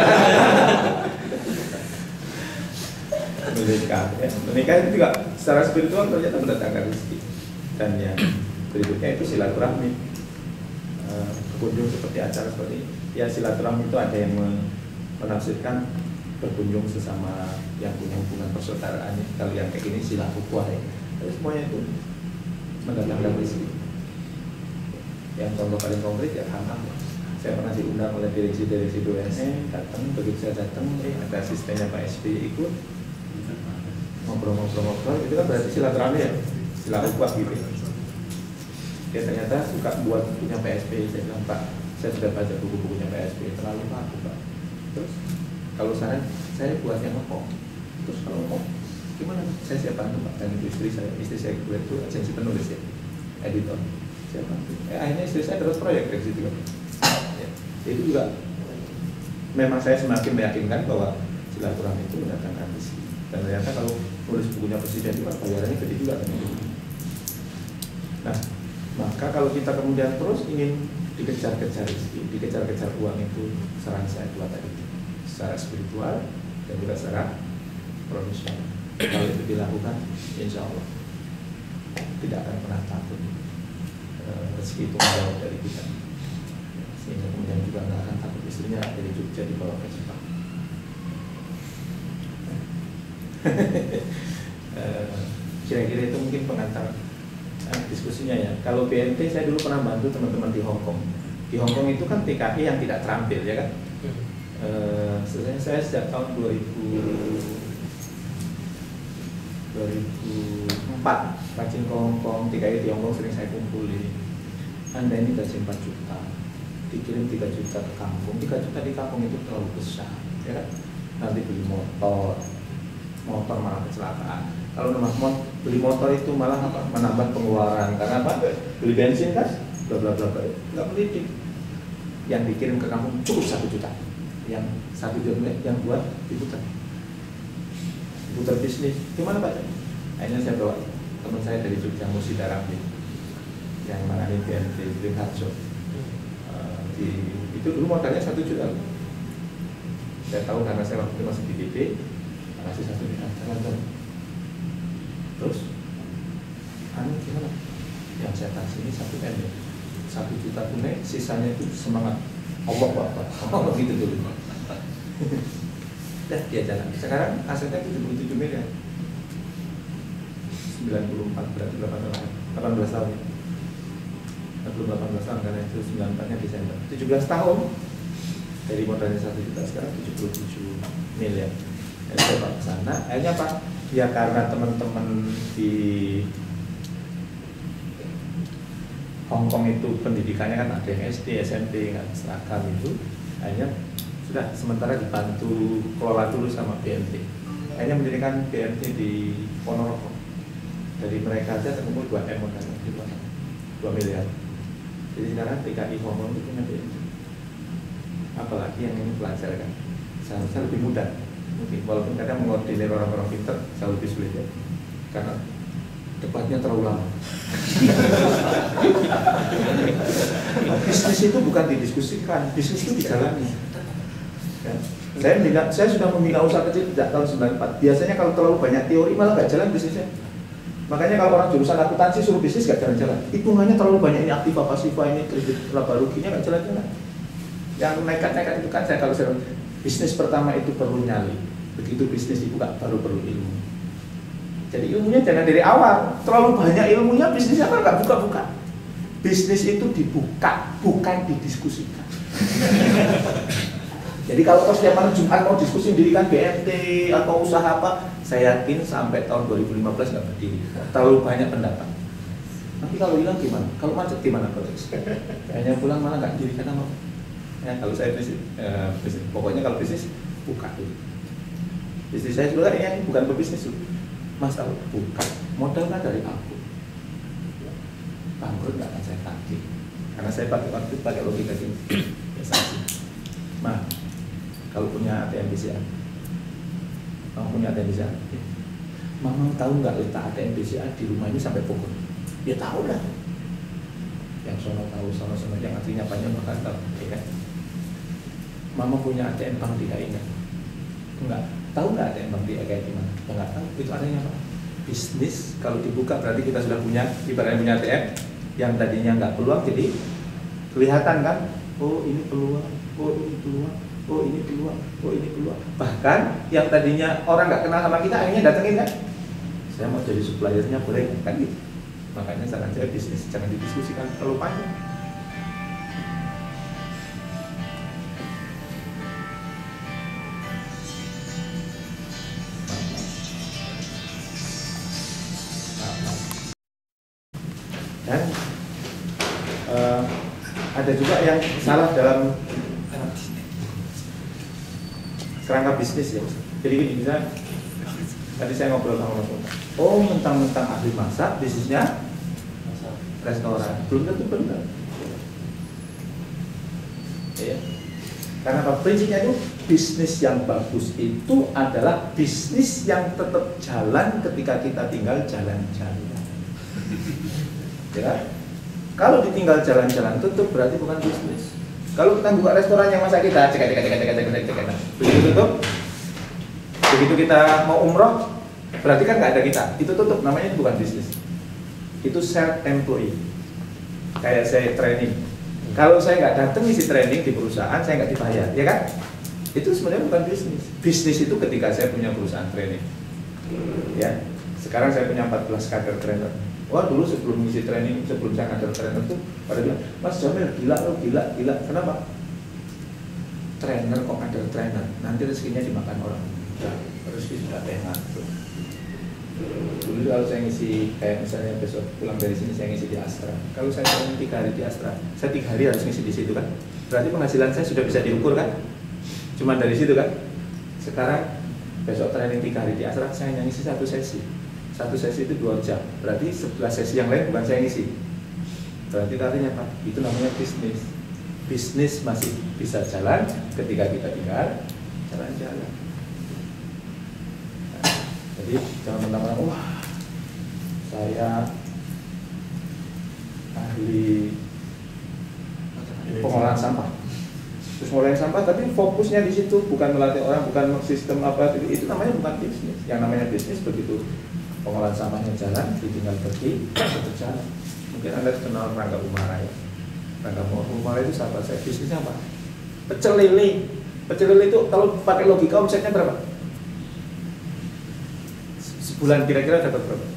Menikah itu juga secara spiritual ternyata mendatangkan rezeki. Dan yang berikutnya itu silaturahmi. Berkunjung seperti acara seperti ini. Ya silaturahmi itu ada yang menafsirkan berkunjung sesama yang punya hubungan persaudaraan. Kalau yang kayak gini silaturahmi ya. Tapi semuanya itu mendatangkan rezeki. Yang contoh paling konkret ya Hamam. Saya pernah diundang oleh direksi BUMN, datang, begitu saya datang, ada asistennya Pak SBY ikut, ngobrol-ngobrol, itu kan berarti silaturahmi ya, silaturahmi gitu. Dia ternyata suka buat bukunya PSP. Saya bilang, Pak, saya sudah baca buku-bukunya PSP, terlalu bagus Pak. Terus kalau saran saya buat yang ngomong. Terus kalau ngomong gimana? Saya siap bantu Pak. Dan itu istri saya itu agensi penulis ya, editor. Siap bantu. Akhirnya istri saya terus proyek dari situ. Ya. Itu juga memang saya semakin meyakinkan bahwa silaturahmi itu mendatangkan rezeki. Dan ternyata kalau nulis bukunya presiden itu bayarannya gede juga kan. Nah, maka kalau kita kemudian terus ingin dikejar-kejar rezeki, dikejar-kejar uang itu, saran saya dua tadi, secara spiritual dan juga secara profesional. Kalau itu dilakukan, insya Allah tidak akan pernah takut. rezeki itu menjauh dari kita, sehingga kemudian juga nggak akan takut istrinya dari Jogja dibawa ke Jepang. Kira-kira itu mungkin pengantar diskusinya ya. Kalau BNT saya dulu pernah bantu teman-teman di Hong Kong. Di Hong Kong itu kan TKI yang tidak terampil ya kan. Saya sejak tahun 2004 rajin ke Hong Kong, TKI di Hong Kong sering saya kumpulin. Anda ini gaji 4 juta, dikirim 3 juta ke kampung. 3 juta di kampung itu terlalu besar ya kan. Nanti beli motor malah kecelakaan. Kalau beli motor itu malah menambah pengeluaran karena apa? Beli bensin kan, bla bla bla, nggak mendidik. Yang dikirim ke kampung cukup 1 juta, yang 1 juta yang buat diputar bisnis. Gimana Pak? Akhirnya saya bawa teman saya dari Jogja, Musida Rambi, yang menangani BNT di Harjo. Itu dulu modalnya 1 juta. Saya tahu karena saya waktu itu masih di DP, masih 1 juta jalan. Terus, gimana? Yang saya kasih ini 1 M ya, 1 juta tunai, sisanya itu semangat Allah Bapak, gitu dulu. Dah dia jalan. Sekarang asetnya 77 miliar, 94 berarti 18 tahun. 18 tahun karena itu 94-nya Desember. 17 tahun dari modalnya 1 juta sekarang 77 miliar. Jadi saya Pak kesana, akhirnya Pak, ya karena teman-teman di Hong Kong itu pendidikannya kan ada yang SD, SMP, nggak seragam itu, akhirnya sudah sementara dibantu kelola dulu sama BNT. Akhirnya mendirikan BNT di Ponorogo. Dari mereka aja terkumpul 2 M modalnya, 2 miliar. Jadi sekarang TKI Hong Kong itu punya BNT. Apalagi yang ini pelajar kan, seharusnya lebih mudah. Mungkin walaupun kadang mengordinir orang-orang pintar jauh lebih sulit ya, karena debatnya terlalu lama. Bisnis itu bukan didiskusikan, bisnis itu dijalani. Ya. Saya sudah membina usaha kecil sejak tahun 94. Biasanya kalau terlalu banyak teori malah nggak jalan bisnisnya. Makanya kalau orang jurusan akuntansi suruh bisnis nggak jalan-jalan. Hitungannya terlalu banyak, ini aktiva pasifa, ini kredit laba ruginya nggak jalan-jalan. Yang nekat-nekat itu kan kalau saya bisnis pertama itu perlu nyali, begitu bisnis dibuka baru perlu ilmu. Jadi ilmunya jangan dari awal, terlalu banyak ilmunya bisnisnya kan nggak buka-buka. Bisnis itu dibuka, bukan didiskusikan. Jadi kalau setiap malam Jumat mau diskusi mendirikan BNT atau usaha apa, saya yakin sampai tahun 2015 nggak berdiri. Terlalu banyak pendapat. Nanti kalau hilang gimana? Kalau macet gimana proses? Kayaknya pulang malah nggak dirikan apa. Ya, kalau saya bisnis, pokoknya kalau bisnis buka dulu. Bisnis saya sebenarnya ini bukan pebisnis dulu. Mas tahu buka, modal kan dari aku. Bangkrut nggak akan saya tagih, karena saya pakai logika gini. Biasa sih. Nah, kalau punya ATM BCA, Mama tahu nggak letak ATM BCA di rumah ini sampai pokok? Ya tahu lah. Yang sono tahu, sono yang artinya panjang bahkan tahu, ya kan? Mama punya ATM bank di DKI enggak? Tahu nggak ATM bank di DKI di mana? Enggak tahu. Itu artinya apa? Bisnis kalau dibuka berarti kita sudah punya, ibaratnya punya ATM yang tadinya nggak peluang jadi kelihatan kan? Oh ini peluang, oh ini peluang, oh ini peluang, oh ini peluang. Bahkan yang tadinya orang nggak kenal sama kita akhirnya datengin kan? Saya mau jadi suppliernya boleh kan gitu. Makanya saran saya bisnis jangan didiskusikan terlalu panjang. Dan ada juga yang salah dalam kerangka bisnis ya. Jadi gini, misalnya tadi saya ngobrol sama Mas Muta. Oh, mentang-mentang ahli masak, bisnisnya restoran. Belum tentu benar. Ya. Karena apa? Prinsipnya itu bisnis yang bagus itu adalah bisnis yang tetap jalan ketika kita tinggal jalan-jalan. Ya. Kalau ditinggal jalan-jalan tutup berarti bukan bisnis. Kalau kita buka restoran yang masa kita cek. Begitu tutup, begitu kita mau umroh, berarti kan nggak ada kita. Itu tutup, namanya itu bukan bisnis. Itu self employee. Kayak saya training. Kalau saya nggak datang isi training di perusahaan, saya nggak dibayar, ya kan? Itu sebenarnya bukan bisnis. Bisnis itu ketika saya punya perusahaan training. Ya, sekarang saya punya 14 kader trainer. Wah, dulu sebelum isi training, sebelum saya kader trainer tuh pada bilang, Mas Jamil gila lo, gila. Kenapa? Trainer kok kader trainer, nanti rezekinya dimakan orang. Nah, rezeki sudah enak tuh. Dulu kalau saya ngisi, kayak misalnya besok pulang dari sini saya ngisi di Astra. Kalau saya training 3 hari di Astra, saya 3 hari harus ngisi di situ kan. Berarti penghasilan saya sudah bisa diukur kan? Cuma dari situ kan. Sekarang besok training 3 hari di Astra, saya hanya ngisi 1 sesi. 1 sesi itu 2 jam. Berarti 11 sesi yang lain bukan saya ngisi. Berarti artinya apa? Itu namanya bisnis. Bisnis masih bisa jalan ketika kita tinggal jalan-jalan. Jadi jangan mentang-mentang wah saya ahli pengolahan sampah, terus ngolahin sampah tapi fokusnya di situ bukan melatih orang, bukan sistem apa itu namanya bukan bisnis. Yang namanya bisnis begitu pengolahan sampahnya jalan, ditinggal pergi berjalan. Mungkin Anda kenal Rangga Umara ya. Rangga Umara itu sahabat saya, bisnisnya apa? Pecel lele. Pecel lele itu kalau pakai logika omsetnya berapa? Sebulan kira-kira dapat berapa?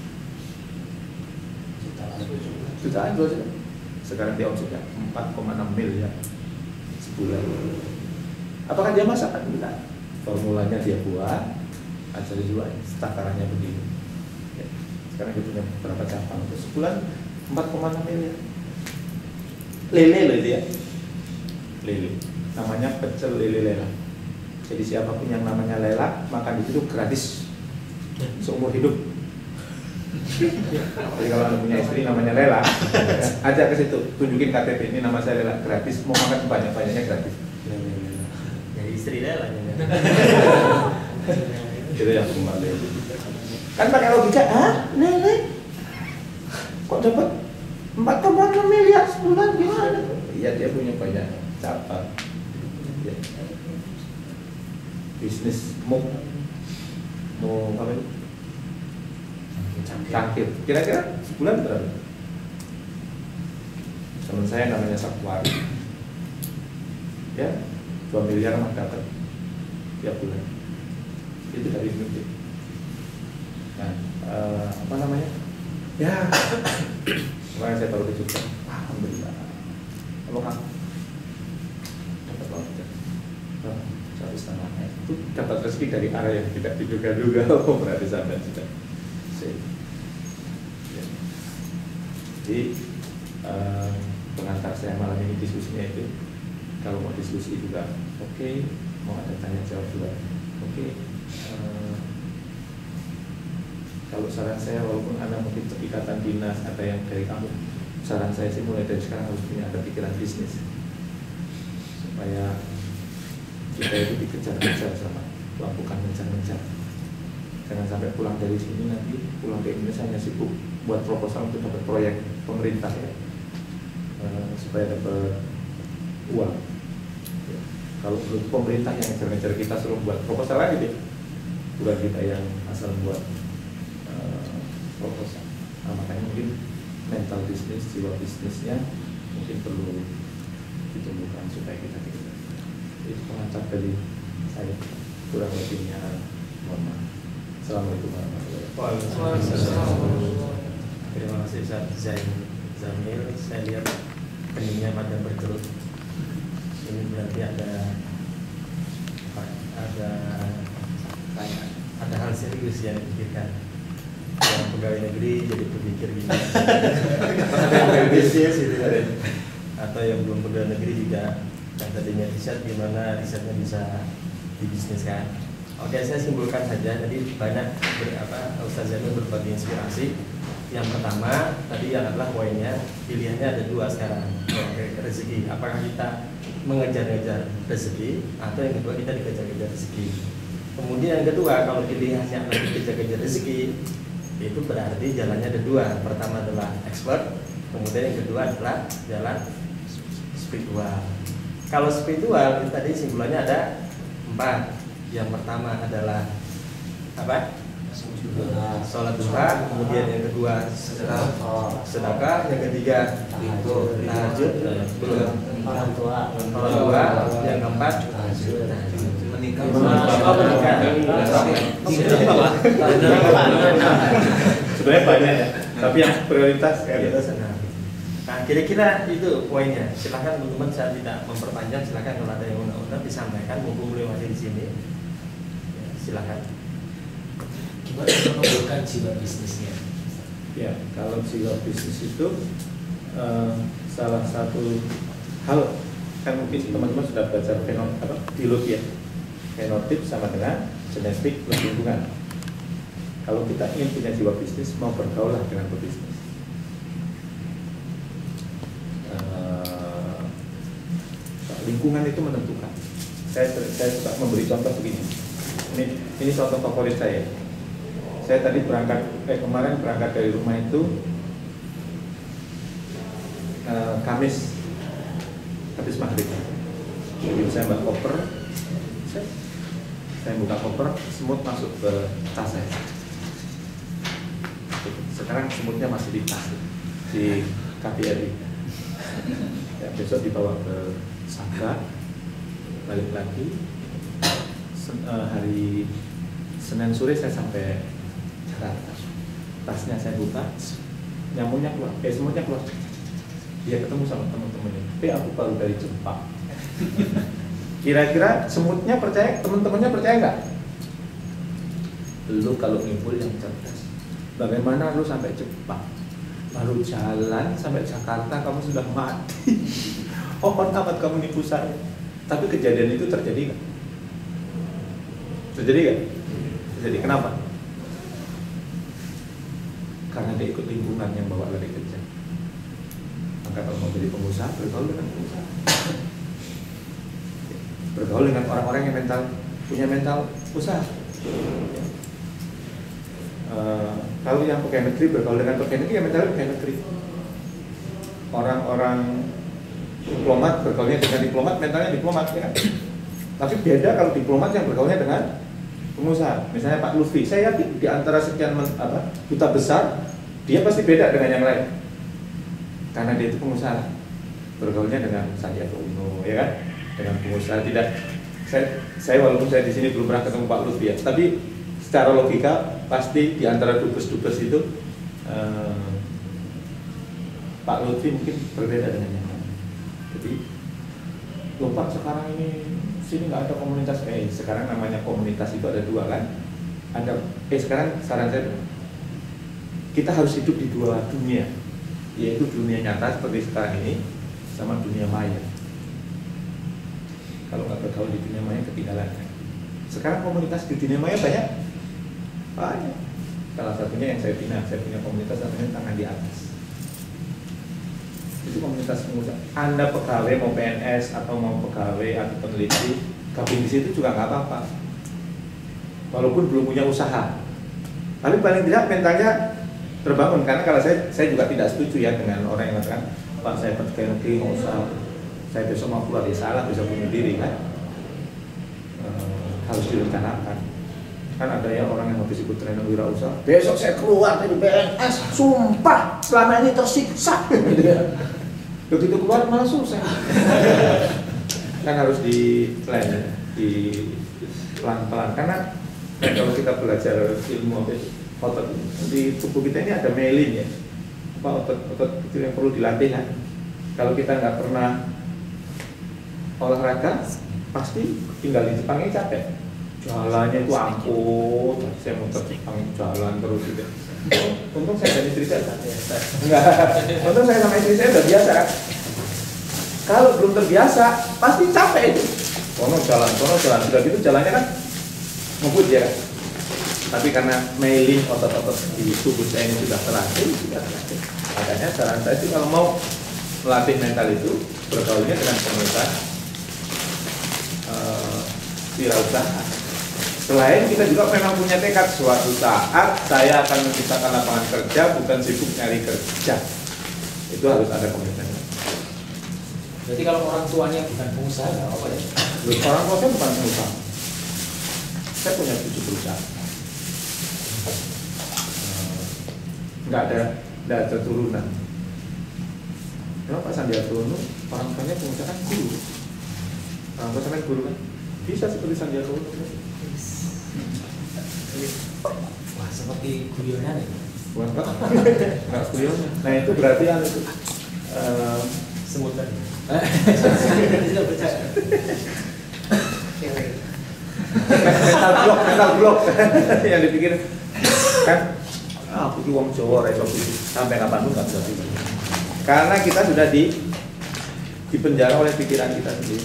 Jutaan 2 juta. Sekarang dia omsetnya 4,6 miliar sebulan. Apakah dia masak? Enggak. Formulanya dia buat, aja dijual, takarannya begini. Ya. Sekarang dia punya berapa cabang? Sebulan 4,6 miliar. Lele loh itu ya. Lele. Namanya pecel lele lela. Jadi siapapun yang namanya lela makan di situ gratis seumur hidup. Jadi kalau Anda punya istri namanya Lela, ajak ke situ, tunjukin KTP, ini nama saya Lela, gratis, mau makan banyak-banyaknya gratis. Jadi istri Lela. Itu yang kembali. Kan pakai logika, Lele, kok dapat 4,6 miliar sebulan gimana? Iya dia punya banyak cabang. Ya. Bisnis mau apa itu? Cangkir. Kira-kira sebulan berapa? Teman saya namanya Sakwari. Ya, 2 miliar mah dapat tiap bulan. Itu dari Indonesia. Nah, apa namanya? Ya, kemarin saya baru ke Jogja. Alhamdulillah. Apa kamu? Dapat banget. 1,5 itu dapat rezeki dari arah yang tidak diduga-duga. Oh, berarti sampai sudah. Jadi pengantar saya malam ini diskusinya itu, kalau mau diskusi juga oke, mau ada tanya jawab juga oke. Kalau saran saya, walaupun Anda mungkin ikatan dinas ada yang dari kamu, saran saya sih mulai dari sekarang harus punya ada pikiran bisnis supaya kita itu dikejar-kejar sama Tuhan, bukan mengejar-ngejar. Jangan sampai pulang dari sini nanti pulang ke Indonesia hanya sibuk buat proposal untuk dapat proyek pemerintah ya, supaya dapat uang. Ya. Kalau pemerintah yang ngejar-ngejar kita suruh buat proposal lagi deh, bukan kita yang asal buat proposal. Nah, makanya mungkin mental bisnis, jiwa bisnisnya mungkin perlu ditumbuhkan supaya kita tidak. Itu pengantar dari saya, kurang lebihnya mohon maaf. Assalamualaikum warahmatullahi wabarakatuh. Terima kasih Ustaz Jamil. Saya lihat keningnya pada berkerut. Ini berarti ada hal serius yang dipikirkan. Yang pegawai negeri jadi berpikir gini. Pegawai bisnis gitu kan. Atau yang belum pegawai negeri juga yang tadinya riset, gimana risetnya bisa dibisniskan. Oke, saya simpulkan saja. Jadi banyak Ustaz Jamil berbagi inspirasi. Yang pertama tadi adalah poinnya, pilihannya ada 2 sekarang. Rezeki, apakah kita mengejar-ngejar rezeki, atau yang kedua kita dikejar-kejar rezeki. Kemudian yang kedua, kalau pilihannya adalah dikejar-kejar rezeki, itu berarti jalannya ada 2. Pertama adalah expert, kemudian yang kedua adalah jalan spiritual. Kalau spiritual, tadi simpulannya ada 4. Yang pertama adalah apa? sholat duha, kemudian yang kedua sedekah, yang ketiga tahajud, orang tua, yang keempat menikah. Sebenarnya banyak ya, tapi yang prioritas kayak gitu. Nah, kira-kira itu poinnya. Silahkan teman-teman, saya tidak memperpanjang. Silahkan kalau ada yang undang-undang disampaikan, mumpung beliau masih di sini. Ya, silahkan. Gimana menumbuhkan jiwa bisnisnya? Ya, kalau jiwa bisnis itu salah satu hal, kan mungkin teman-teman sudah belajar biologi ya. Fenotip sama dengan genetik lingkungan. Kalau kita ingin punya jiwa bisnis, mau bergaul dengan pebisnis. Lingkungan itu menentukan. Saya suka memberi contoh begini. Ini contoh favorit saya. Saya tadi kemarin berangkat dari rumah itu Kamis habis maghrib. Jadi saya bawa koper, saya buka koper, semut masuk ke tas saya. Sekarang semutnya masih di tas di KBRI. Ya, besok dibawa ke Sangga, balik lagi. Hari Senin sore saya sampai Jakarta. Tasnya saya buka, nyamuknya keluar, semutnya keluar. Dia ketemu sama teman-temannya. Tapi aku baru dari Jepang. Kira-kira semutnya percaya, teman-temannya percaya nggak? Lu kalau ngumpul yang cerdas. Bagaimana lu sampai Jepang? Baru jalan sampai Jakarta kamu sudah mati. Oh, amat kamu nipu saya. Tapi kejadian itu terjadi nggak? Terjadi nggak? Terjadi. Kenapa? Karena dia ikut lingkungan yang bawa lari kerja. Maka kalau mau jadi pengusaha, bergaul dengan pengusaha. Bergaul dengan orang-orang yang punya mental usaha. Kalau yang pegawai negeri bergaul dengan pegawai negeri, yang mentalnya pegawai negeri. Orang-orang diplomat bergaulnya dengan diplomat, mentalnya diplomat, ya kan? Tapi beda kalau diplomat yang bergaulnya dengan pengusaha. Misalnya Pak Lutfi, saya yakin di antara sekian duta besar, dia pasti beda dengan yang lain. Karena dia itu pengusaha, bergaulnya dengan Sandiaga Uno, ya kan? Dengan pengusaha. Tidak, saya walaupun saya di sini belum pernah ketemu Pak Lutfi ya, tapi secara logika pasti di antara dubes-dubes itu Pak Lutfi mungkin berbeda dengan yang lain. Jadi, Pak sekarang ini sini nggak ada komunitas. Sekarang namanya komunitas itu ada dua kan? Sekarang saran saya, kita harus hidup di dua dunia, yaitu dunia nyata seperti sekarang ini sama dunia maya. Kalau nggak bergaul di dunia maya ketinggalan. Sekarang komunitas di dunia maya banyak. Salah satunya yang saya punya komunitas namanya Tangan di Atas. Itu komunitas pengusaha. Anda pegawai mau PNS atau mau pegawai atau peneliti, gabung di situ juga nggak apa-apa. Walaupun belum punya usaha, tapi paling tidak mentalnya terbangun. Karena kalau saya juga tidak setuju ya dengan orang yang mengatakan, Pak saya pegawai negeri mau usaha, saya besok mau keluar ya salah, bisa bunuh diri kan? Harus direncanakan. Kan ada ya orang yang habis ikut training wirausaha, besok saya keluar dari PNS, sumpah selama ini tersiksa. Begitu keluar malah susah. Kan harus di plan ya, di pelan-pelan. Karena kalau kita belajar ilmu otot di tubuh kita ini ada myelin ya, otot kecil yang perlu dilatih kan. Kalau kita nggak pernah olahraga, pasti tinggal di Jepang ini capek. Jalannya itu angkut, saya muter Jepang jalan terus gitu. Untung saya dan istri saya enggak. Untung saya sama istri saya udah biasa. Kalau belum terbiasa, pasti capek itu. Kono jalan, sudah gitu jalannya kan ngebut ya. Tapi karena myelin otot-otot di tubuh saya ini sudah terlatih. Makanya saran saya sih kalau mau melatih mental itu bergaulnya dengan komunitas wirausaha. Selain kita juga memang punya tekad suatu saat saya akan menciptakan lapangan kerja, bukan sibuk nyari kerja. Itu harus ada komitmen. Jadi kalau orang tuanya bukan pengusaha, nggak apa ya? Orang tua saya bukan pengusaha. Saya punya 7 perusahaan. nggak ada turunan. Memang Pak Sandiaga Uno orang tuanya pengusaha kan guru, orang tua sampai guru kan bisa seperti Sandiaga Uno. Wah, seperti guyonan ya. Bukan Pak, nggak guyonan. Nah itu berarti yang itu Semutan. Tidak percaya. mental block yang dipikir kan aku ki wong Jawa ra iso sampai kapan pun nggak bisa pikir. Karena kita sudah dipenjara oleh pikiran kita sendiri.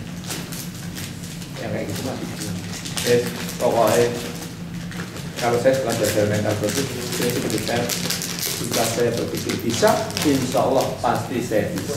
Yang kayak gitu mah. Pokoknya kalau saya setelah belajar mental block itu seperti saya jika saya berpikir bisa, insya Allah pasti saya bisa.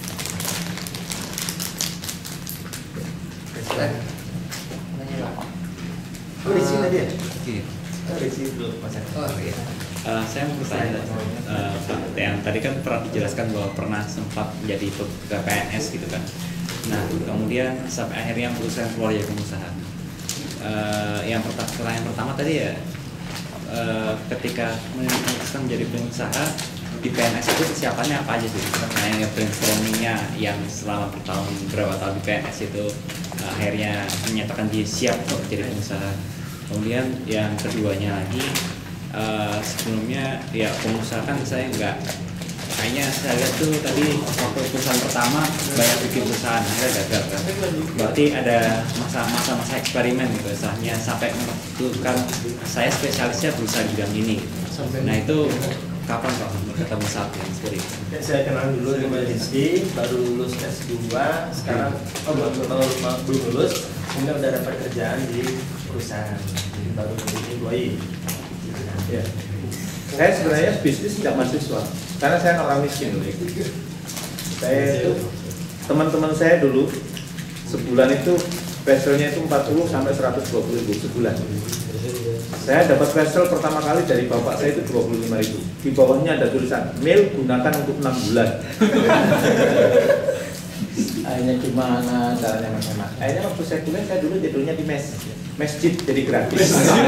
Oh, di sini dia. Oke. Di sini dulu Mas. Oh iya. Saya mau bertanya, Pak, yang tadi kan pernah dijelaskan bahwa pernah sempat menjadi PNS gitu kan. Nah, kemudian sampai akhirnya memutuskan keluar dari pengusaha. Yang pertama tadi ya, ketika memutuskan menjadi pengusaha di PNS itu kesiapannya apa aja sih? Nah, yang brainstormingnya yang selama berapa tahun di PNS itu akhirnya menyatakan dia siap untuk jadi pengusaha. Kemudian yang keduanya lagi, sebelumnya ya pengusaha kan saya nggak, kayaknya saya lihat tuh tadi waktu perusahaan pertama banyak bikin perusahaan akhirnya gagal kan. Berarti ada masa-masa eksperimen gitu, misalnya sampai menentukan saya spesialisnya berusaha di bidang ini. Nah itu kapan Pak ketemu saat yang seperti itu? Saya kenal dulu sama Rizky, baru lulus S2, sekarang belum lulus, kemudian udah dapat kerjaan di perusahaan, baru ini Buai. Ya. Saya sebenarnya bisnis tidak mahasiswa, karena saya orang miskin dulu. Saya itu teman-teman saya dulu sebulan itu peselnya itu 40 sampai 120 ribu sebulan. Saya dapat pesel pertama kali dari bapak saya itu 25 ribu. Di bawahnya ada tulisan mil gunakan untuk 6 bulan. Akhirnya gimana caranya menghemat? Akhirnya waktu saya kuliah saya dulu jadulnya di masjid jadi gratis.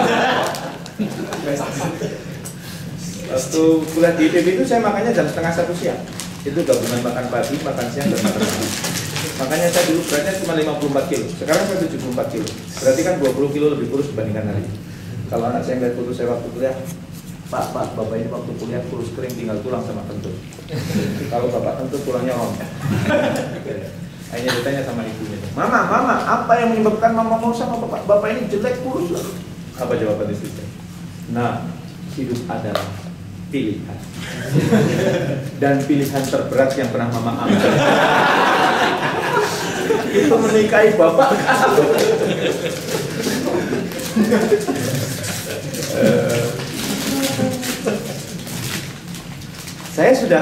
Waktu kuliah di IPB itu saya makannya jam 12:30 siang. Itu gabungan makan pagi, makan siang, dan makan malam. Makanya saya dulu beratnya cuma 54 kilo. Sekarang saya 74 kilo. Berarti kan 20 kilo lebih kurus dibandingkan hari. Kalau anak saya ngeliat foto saya waktu kuliah, Pak, bapak ini waktu kuliah kurus kering tinggal tulang sama kentut. Kalau bapak kentut tulangnya rontok. Akhirnya ditanya sama ibunya, Mama, apa yang menyebabkan mama mau sama bapak ini jelek kurus? Apa jawaban istri saya? Nah, hidup adalah pilihan. Dan pilihan terberat yang pernah mama ambil itu menikahi bapak. Saya sudah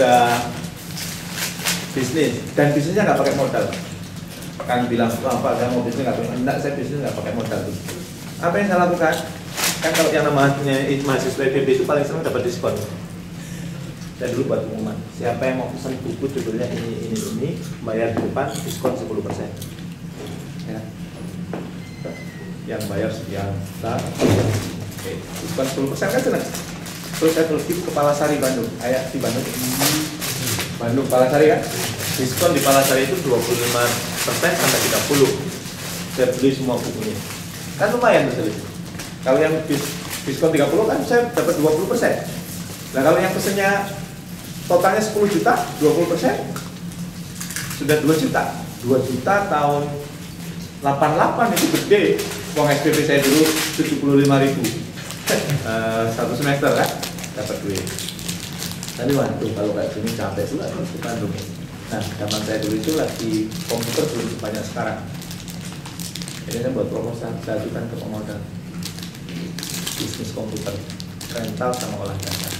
bisnis, dan bisnisnya nggak pakai modal. Kan bilang, Pak, saya mau bisnis nggak pakai modal. Enggak, saya bisnis nggak pakai modal. Apa yang saya lakukan? Kan kalau yang namanya mahasiswa IPB itu paling senang dapat diskon. Dan dulu buat pengumuman, siapa yang mau pesan buku judulnya ini, bayar di depan diskon 10%. Ya. Yang bayar sekian, oke, diskon 10% kan senang. Terus saya terus ke Palasari Bandung, di Bandung Palasari kan, diskon di Palasari itu 25% sampai 30%. Saya beli semua bukunya, kan lumayan tuh. Kalau yang diskon 30 kan saya dapat 20%. Nah kalau yang pesennya totalnya 10 juta, 20% sudah 2 juta. 2 juta tahun 88 itu gede. Uang SPP saya dulu 75 ribu. Satu semester kan dapat duit. Tapi waduh kalau kayak gini capek juga terus di Bandung. Nah zaman saya dulu itu lagi komputer belum sebanyak sekarang. Jadi saya buat proposal, saya ajukan ke pemodal bisnis komputer, rental sama olah data.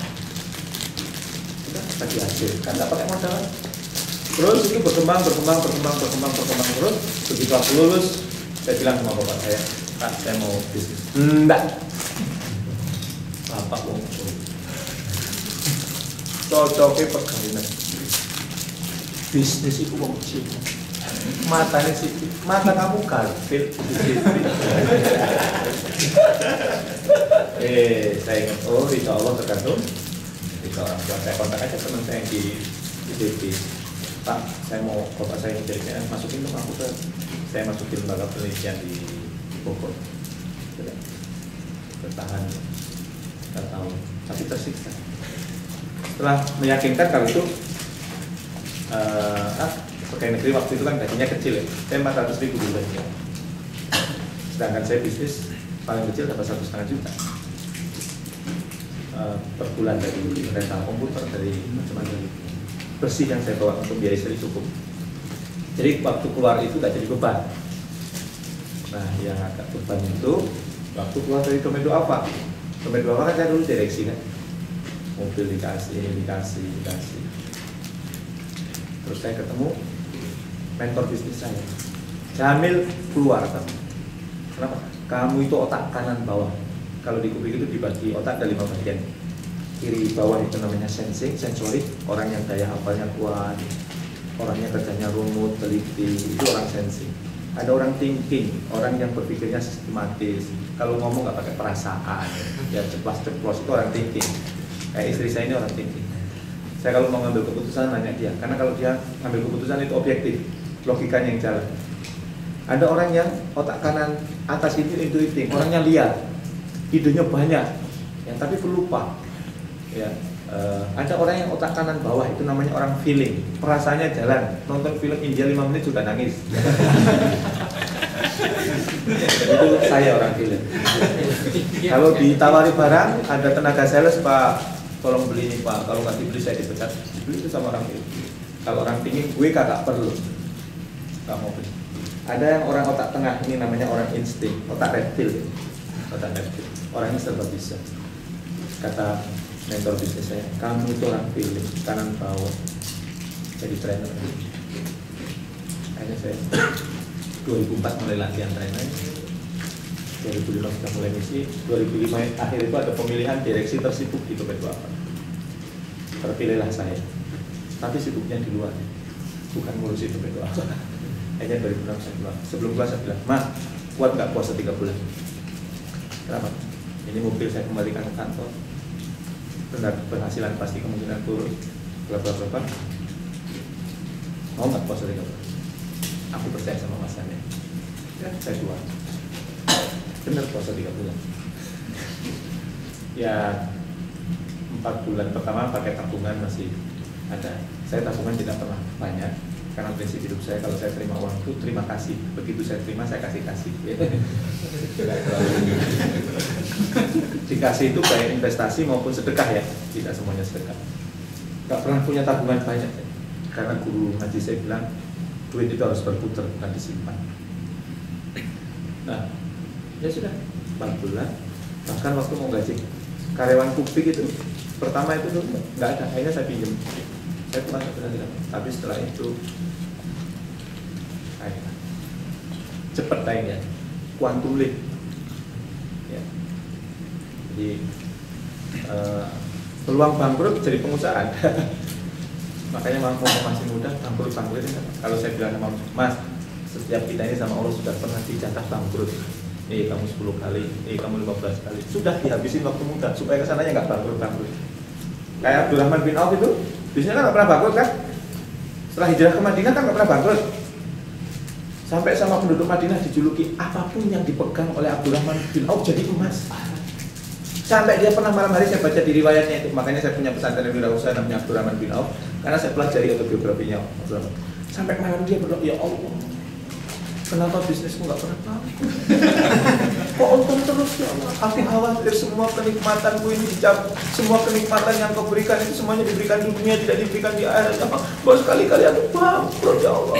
Udah tadi hasil, kan nggak pakai modal. Terus itu berkembang terus. Begitu aku lulus, saya bilang sama bapak saya, Pak, saya mau bisnis. Enggak. Bapak wong cocoknya perkawinan. Bisnis itu wong cilik. Matanya sih, mata kamu garfil. Saya ingat, oh insya Allah tergantung insya orang tua. Saya kontak aja teman saya yang di IDP, Pak, saya mau bapak saya menjadi masukin dong aku ke, saya masukin lembaga penelitian di Bogor. Bertahan 4 tahun, tapi tersiksa. Setelah meyakinkan kalau itu pegawai negeri waktu itu kan gajinya kecil ya, saya 400.000 bulan ya. Sedangkan saya bisnis paling kecil dapat 1,5 juta per bulan dari rental komputer, dari macam-macam. Bersih yang saya bawa untuk biaya istri cukup. Jadi waktu keluar itu gak jadi beban. Nah yang agak beban itu waktu keluar dari domain apa? Domain apa kan saya dulu direksi kan, mobil dikasih. Terus saya ketemu mentor bisnis saya, Jamil, keluar kamu. Kenapa? Kamu itu otak kanan bawah. Kalau di Kubik itu dibagi otak ada 5 bagian. Kiri bawah itu namanya sensing, sensorik, orang yang daya hafalnya kuat, orangnya kerjanya runut, teliti, itu orang sensing. Ada orang thinking, orang yang berpikirnya sistematis. Kalau ngomong nggak pakai perasaan, ya ceplos itu orang thinking. Kayak istri saya ini orang thinking. Saya kalau mau ngambil keputusan nanya dia, karena kalau dia ngambil keputusan itu objektif, logikanya yang jalan. Ada orang yang otak kanan atas itu intuitif, orangnya liar, idenya banyak, ya, tapi pelupa. Ya, ada orang yang otak kanan bawah, itu namanya orang feeling, perasaannya jalan. Nonton film India 5 menit sudah nangis. Itu saya orang feeling. Kalau ditawari barang, ada tenaga sales, Pak, tolong beli ini Pak, kalau nggak dibeli saya dipecat. Dibeli itu sama orang feeling. Kalau orang tinggi, gue kagak perlu, nggak mau beli. Ada yang orang otak tengah, ini namanya orang insting, otak reptil. Orangnya serba bisa. Kata mentor bisnis saya, kamu itu orang feeling, kanan bawah, jadi trainer. Akhirnya saya 2004 mulai latihan trainer, 2005 sudah mulai misi, 2005 akhir itu ada pemilihan direksi tersibuk di Domain 28. Terpilihlah saya, tapi sibuknya di luar, bukan ngurusin Domain 28. Akhirnya 2006 saya keluar. Sebelum keluar saya bilang, Mas, kuat nggak puasa 3 bulan? Kenapa? Ini mobil saya kembalikan ke kantor, penghasilan pasti kemungkinan turun, berapa? Mau nggak puasa 3 bulan? Aku percaya sama Mas Ane. Ya, saya keluar. Benar puasa 3 bulan. Ya, 4 bulan pertama pakai tabungan masih ada. Saya tabungan tidak pernah banyak, karena prinsip hidup saya kalau saya terima uang itu terima kasih. Begitu saya terima saya kasih. Dikasih itu baik investasi maupun sedekah ya, tidak semuanya sedekah. Gak pernah punya tabungan banyak ya. Karena guru ngaji saya bilang duit itu harus berputar, bukan disimpan. Nah, ya sudah 4 bulan. Bahkan waktu mau gaji karyawan Kubik itu pertama itu tuh nggak ada, akhirnya saya pinjam. Saya cuma tidak. Tapi setelah itu cepet naiknya, quantum leap. Ya. Jadi peluang bangkrut jadi pengusaha ada. Makanya mau masih muda bangkrut ini. Kalau saya bilang sama Mas, setiap kita ini sama Allah sudah pernah dijatah bangkrut. Kamu 10 kali, kamu 15 kali. Sudah dihabisin waktu muda supaya kesananya nggak bangkrut. Kayak Abdurrahman bin Auf itu, bisnisnya kan nggak pernah bangkrut kan? Setelah hijrah ke Madinah kan nggak pernah bangkrut. Sampai sama penduduk Madinah dijuluki apapun yang dipegang oleh Abdurrahman bin Auf jadi emas. Sampai dia pernah malam hari saya baca di riwayatnya itu, makanya saya punya pesantren yang wirausaha namanya Abdurrahman bin Auf, karena saya pelajari autobiografinya Abdurrahman. Sampai malam dia berdoa, ya Allah, kenapa bisnisku nggak pernah bangkrut? Kok untung terus ya Allah? Aku khawatir semua kenikmatanku ini dicabut, semua kenikmatan yang kau berikan itu semuanya diberikan di dunia, tidak diberikan di akhirat. Bos sekali-kali aku bangkrut ya Allah.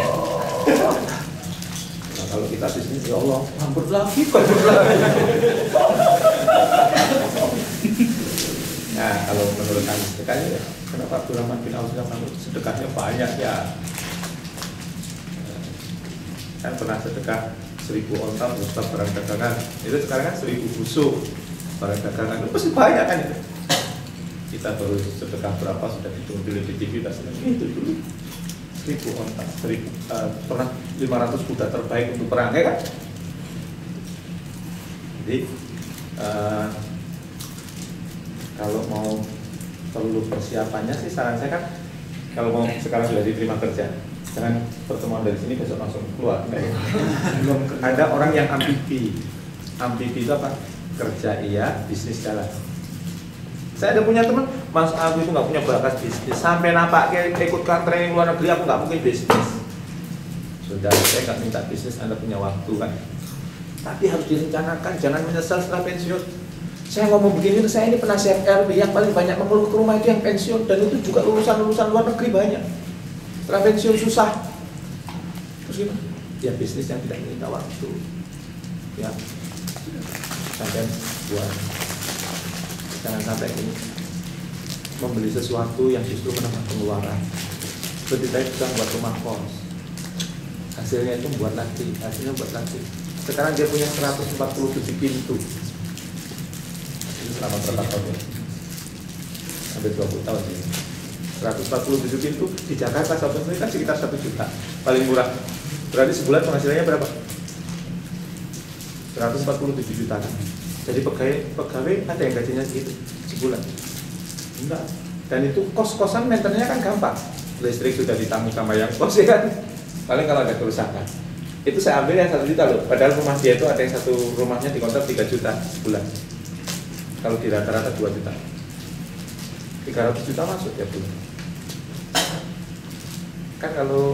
Nah, kalau kita bisnis ya Allah, bangkrut lagi. Nah, kalau menurut kami sedekahnya ya, kenapa Abdurrahman bin Auf sedang bangkrut? Sedekahnya banyak ya. Kan pernah sedekah 1000 onta berupa barang dagangan, itu sekarang kan 1000 busuk barang dagangan, itu pasti banyak kan itu. Kita baru sedekah berapa sudah dihitung di TV itu dulu 1000 onta, pernah 500 kuda terbaik untuk perang ya kan. Jadi Kalau mau perlu persiapannya sih, saran saya kan kalau mau sekarang sudah diterima kerja, jangan pertemuan dari sini besok langsung keluar. Belum ada orang yang ambibi. Ambibi itu apa? Kerja iya, bisnis jalan. Saya ada punya teman, Mas aku itu nggak punya bakat bisnis, sampai nampak kayak ikutkan training luar negeri, aku nggak mungkin bisnis. Sudah, saya nggak minta bisnis, Anda punya waktu kan. Tapi harus direncanakan, jangan menyesal setelah pensiun. Saya ngomong begini, saya ini penasihat RW yang paling banyak mengeluh ke rumah itu yang pensiun, dan itu juga lulusan-lulusan luar negeri banyak. Setelah pensiun susah. Terus gimana? Ya bisnis yang tidak minta waktu. Ya, sampai buat. Jangan sampai ini membeli sesuatu yang justru menambah pengeluaran. Seperti saya juga buat rumah kos. Hasilnya itu buat lagi, Sekarang dia punya 147 pintu. Selama berapa tahun ya? Sampai 20 tahun ya. 147 pintu di Jakarta satu ini kan sekitar 1 juta, paling murah. Berarti sebulan penghasilannya berapa? 147 juta kan? Jadi pegawai ada yang gajinya segitu sebulan? Enggak. Dan itu kos-kosan maintenance-nya kan gampang. Listrik sudah ditanggung sama yang kos ya kan? Paling kalau ada kerusakan. Itu saya ambil yang 1 juta loh. Padahal rumah dia itu ada yang satu rumahnya dikontrak 3 juta sebulan. Kalau di rata-rata 2 juta, 300 juta masuk ya bulan. Kan kalau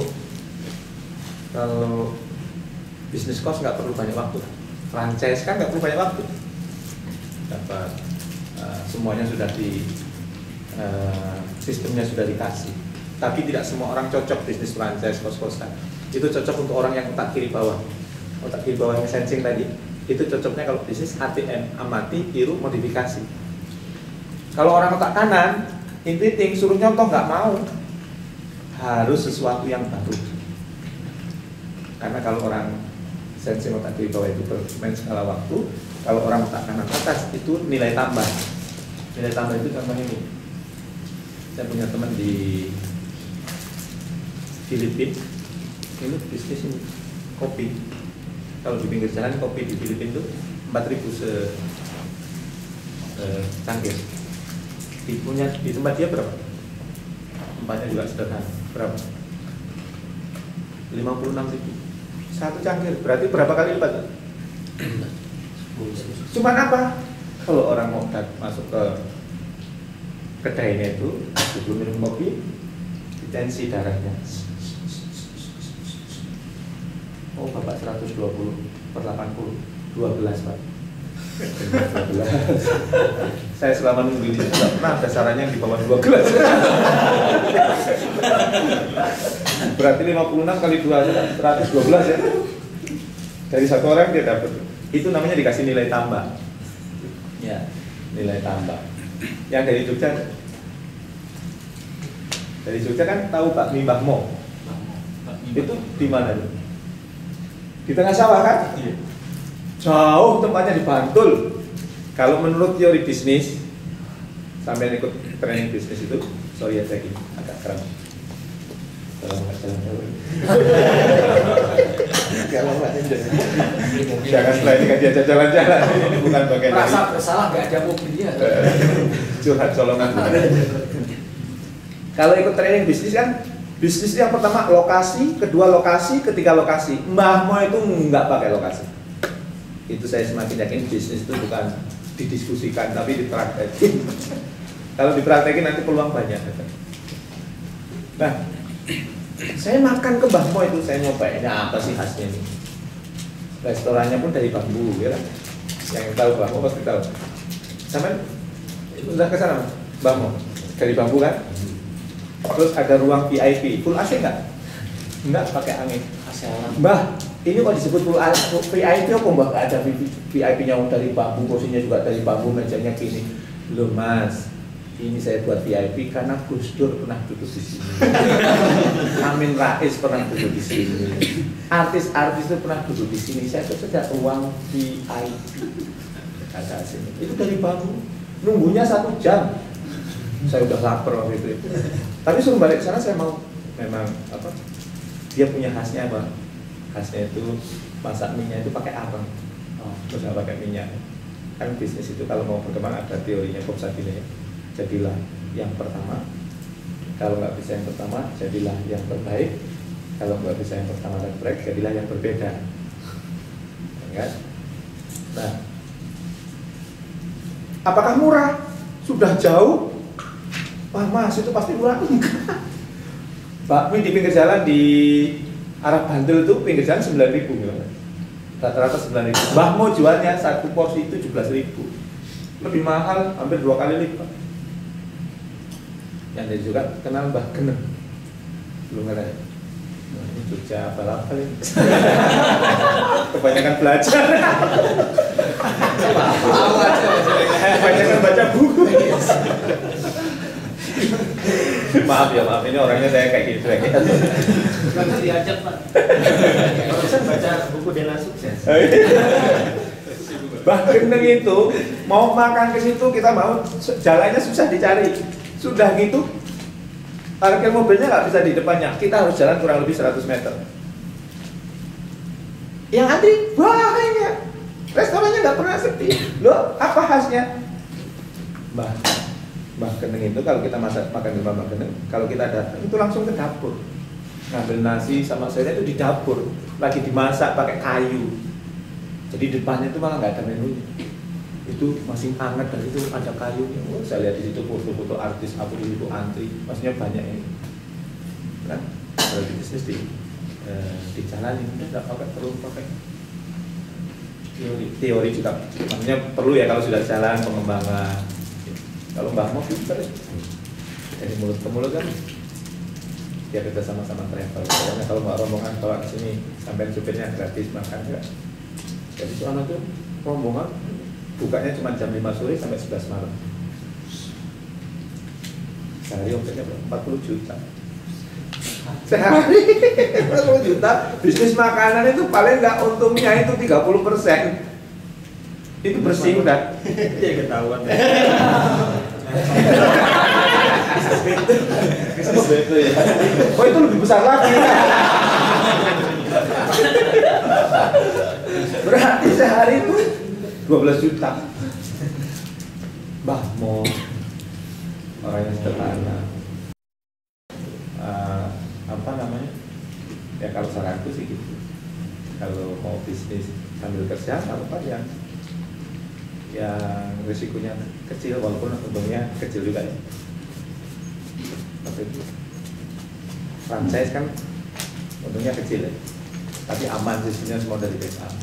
bisnis kos nggak perlu banyak waktu, franchise kan nggak perlu banyak waktu, dapat semuanya sudah di sistemnya sudah dikasih. Tapi tidak semua orang cocok bisnis franchise kos-kosan. Itu cocok untuk orang yang otak kiri bawah yang sensing tadi. Itu cocoknya kalau bisnis ATM, amati, tiru, modifikasi. Kalau orang otak kanan, intiting, suruh nyontoh nggak mau. Harus sesuatu yang baru. Karena kalau orang sensing otak kiri bawah itu bermain skala waktu, kalau orang otak kanan atas itu nilai tambah. Nilai tambah itu contohnya ini. Saya punya teman di Filipina, ini bisnis ini kopi. Kalau di pinggir jalan kopi di Filipina itu 4.000 cangkir. Di tempat dia berapa? Tempatnya juga sederhana. Berapa? 56.000. Satu cangkir. Berarti berapa kali lipat? Cuman apa? Kalau orang mau masuk ke kedainya itu sebelum minum kopi, tensi darahnya. Oh Bapak 120 per 80, 12 Pak. 12. Saya selama nunggu ini tidak pernah ada sarannya yang di bawah 2 gelas. Berarti 56 kali 2, 112 ya. Dari satu orang dia dapat. Itu namanya dikasih nilai tambah. Ya, nilai tambah. Yang dari Jogja. Dari Jogja kan tahu Pak Mbah Mo. Itu di mana itu? Di tengah sawah kan? Iya. Jauh tempatnya di Bantul. Kalau menurut teori bisnis, sampai ikut training bisnis itu, sorry ya saya agak keren. Kalau nggak jalan-jalan. Kalau nggak jalan. Jangan setelah ini kan diajak jalan-jalan. Ini bukan bagian Rasa bersalah nggak ada mobilnya. Curhat colongan. Kalau ikut training bisnis kan, bisnis yang pertama lokasi, kedua lokasi, ketiga lokasi. Mbah Mo itu nggak pakai lokasi. Itu saya semakin yakin bisnis itu bukan didiskusikan tapi dipraktekin. Kalau dipraktekin nanti peluang banyak. Nah, saya makan ke Mbah Mo itu, saya nyobain apa sih khasnya ini. Restorannya pun dari bambu, ya kan? Yang tahu Mbah Mo pasti tahu. Sampai udah ke sana Mbah Mo dari bambu kan? Terus ada ruang VIP, full AC nggak? Nggak, pakai angin. Mbah, ini kok disebut full VIP apa Mbah? Nggak ada VIP-nya dari bambu, kursinya juga dari bambu, mejanya gini. Loh Mas, ini saya buat VIP karena Gus Dur pernah duduk di sini. Amin Rais pernah duduk di sini. Artis-artis itu pernah duduk di sini. Saya tuh saja ruang VIP. Ada sini. Itu dari bambu. Nunggunya 1 jam. Saya udah lapar waktu itu. Tapi suruh balik ke sana saya mau memang apa? Dia punya khasnya apa? Khasnya itu masak minyak itu pakai arang. Terus nggak pakai minyak. Kan bisnis itu kalau mau berkembang ada teorinya Bob Sadino ya. Jadilah yang pertama. Kalau nggak bisa yang pertama, jadilah yang terbaik. Kalau nggak bisa yang pertama dan terbaik, jadilah yang berbeda. Ya. Nah, apakah murah? Sudah jauh? Wah mas, itu pasti murah. Bakmi di pinggir jalan di arah Bantul itu pinggir jalan 9.000 gitu. Rata-rata 9.000. Mbah mau jualnya satu porsi itu 17.000. Lebih mahal, hampir 2 kali lipat. Yang dia juga kenal Mbah Geneng. Belum ada. Nah, ini Jogja apa ini? Kebanyakan belajar. Kebanyakan baca buku. Maaf ya, maaf, ini orangnya saya kayak gitu ya. Nanti diajak Pak. Kalau saya baca buku Dena Sukses. Mbah Geneng itu mau makan ke situ, kita mau jalannya susah dicari. Sudah gitu parkir mobilnya nggak bisa di depannya, kita harus jalan kurang lebih 100 meter. Yang antri banyak, restorannya nggak pernah sepi. Loh, apa khasnya? Mbah Geneng itu kalau kita makan di Mbah Geneng, kalau kita datang itu langsung ke dapur, ngambil nasi sama sayurnya itu di dapur, lagi dimasak pakai kayu. Jadi depannya itu malah nggak ada menunya, itu masih hangat dan itu ada kayunya. Oh, saya lihat di situ foto-foto artis apa di situ antri, maksudnya banyak ini. Kan kalau di bisnis dijalani, udah nggak perlu pakai teori juga, maksudnya perlu ya kalau sudah jalan pengembangan. Kalau Mbah mau pinter dari mulut ke mulut kan, biar kita sama-sama travel. Pokoknya kalau Mbak rombongan bawa ke sini, sampai supirnya gratis makan ya. Jadi soalnya tuh rombongan bukanya cuma jam 5 sore sampai 11 malam. Sehari omsetnya 40 juta. Sehari 40 juta. Bisnis makanan itu paling nggak untungnya itu 30%. Itu bersih udah. Ya ketahuan. Itu ya. Oh itu lebih besar lagi. Berarti sehari itu 12 juta. Mbah mau orang yang sederhana. Apa namanya? Ya kalau saranku sih gitu. Kalau mau bisnis sambil kerja apa yang risikonya kecil walaupun untungnya kecil juga ya. Tapi itu franchise kan untungnya kecil ya. Tapi aman sistemnya semua dari backup.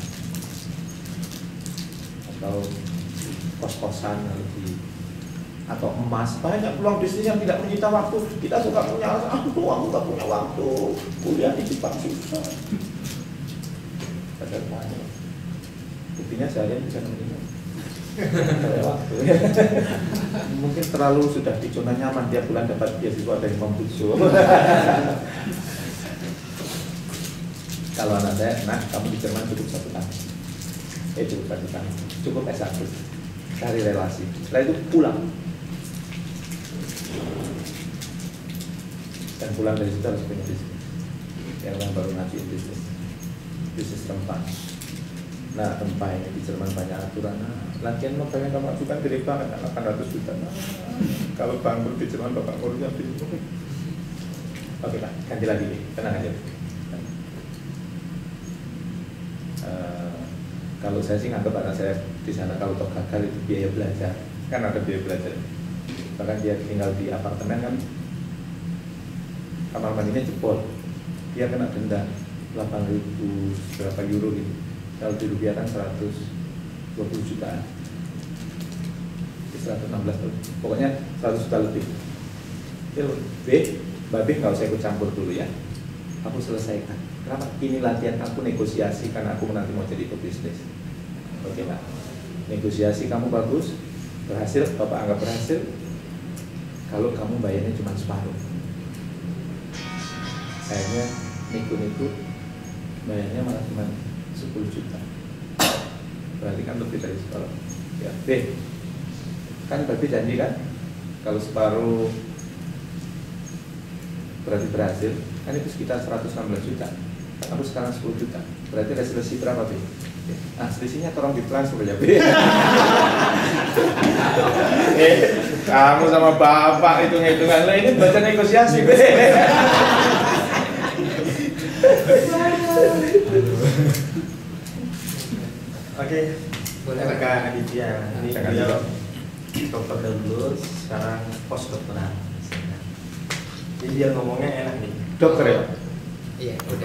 Atau kos-kosan atau emas, banyak peluang bisnis yang tidak menyita waktu. Kita suka punya alasan, aku nggak punya waktu, kuliah di Jepang susah. Padahal banyak. Buktinya seharian bisa meninggal. Waktu. Mungkin terlalu sudah di zona nyaman, tiap bulan dapat beasiswa dari Mamputsu. Kalau anak saya, kamu di Jerman cukup 1 tahun. Cukup 1 tahun, cukup S1, cari relasi. Setelah itu pulang. Dan pulang dari situ harus punya bisnis. Yang orang baru ngajuin bisnis rempah. Nah, rempah ini di Jerman banyak aturan. Latihan makanya kamu ajukan gede banget, 800 juta. Kalau bangkrut di Jerman, bapak ngurusnya bingung. Oke Pak, ganti lagi, tenang aja. Kalau saya sih nganggap anak saya di sana kalau toh gagal itu biaya belajar, kan ada biaya belajar. Bahkan dia tinggal di apartemen kan, kamar mandinya jebol, dia kena denda 8.000 berapa euro gitu. Kalau dirupiahkan 120 jutaan, 116 pokoknya 100 juta lebih. Mbak B nggak usah ikut campur dulu ya, aku selesaikan. Kenapa? Ini latihan aku negosiasi karena aku nanti mau jadi pebisnis. Oke Pak, negosiasi kamu bagus, berhasil, Bapak anggap berhasil. Kalau kamu bayarnya cuma separuh, akhirnya niku bayarnya malah cuma 10 juta. Berarti kan lebih dari separuh. Ya, B, kan berarti janji kan? Kalau separuh berarti berhasil, kan itu sekitar 116 juta. Aku sekarang 10 juta. Berarti resolusi berapa, B? Nah, selisihnya tolong ditransfer ya. Kamu sama bapak hitung-hitungan lo ini baca negosiasi, Be. Oke, boleh Kak Aditya. Ini beliau dokter dahulu, sekarang postdoktoral. Jadi dia ngomongnya enak nih. Dokter ya? Iya, udah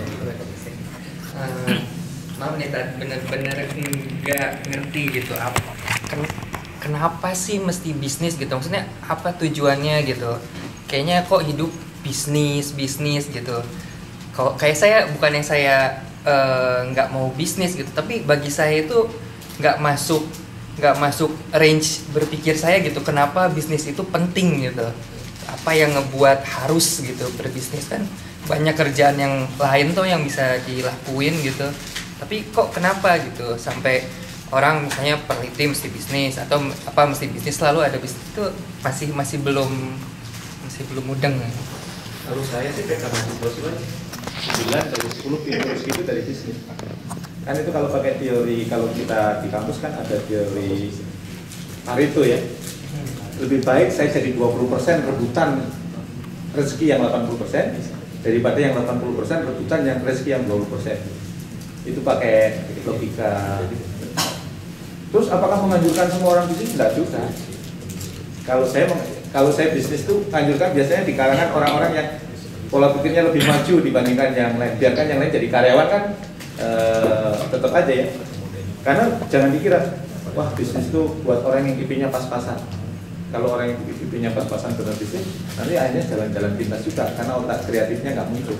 maaf nih, bener-bener nggak ngerti gitu kenapa sih mesti bisnis gitu, maksudnya apa tujuannya gitu. Kayaknya kok hidup bisnis gitu. Kalau kayak saya, bukan yang saya nggak mau bisnis gitu, tapi bagi saya itu nggak masuk range berpikir saya gitu. Kenapa bisnis itu penting gitu? Apa yang ngebuat harus gitu berbisnis? Kan banyak kerjaan yang lain tuh yang bisa dilakuin gitu. Tapi kok kenapa gitu sampai orang misalnya peneliti mesti bisnis atau apa mesti bisnis, selalu ada bisnis, itu masih belum mudeng. Kalau saya sih kayak mahasiswa 9 dari 10 pintu itu dari bisnis. Kan itu kalau pakai teori, kalau kita di kampus kan ada teori Pareto ya. Lebih baik saya jadi 20% rebutan rezeki yang 80% daripada yang 80% rebutan yang rezeki yang 20%. Itu pakai logika. Terus apakah menganjurkan semua orang bisnis? Enggak juga. Kalau saya bisnis itu anjurkan biasanya di kalangan orang-orang yang pola pikirnya lebih maju dibandingkan yang lain. Biarkan yang lain jadi karyawan kan tetap aja ya. Karena jangan dikira wah bisnis itu buat orang yang IP-nya pas-pasan. Kalau orang yang IP-nya pas-pasan benar bisnis, nanti akhirnya jalan-jalan pintas juga karena otak kreatifnya nggak muncul.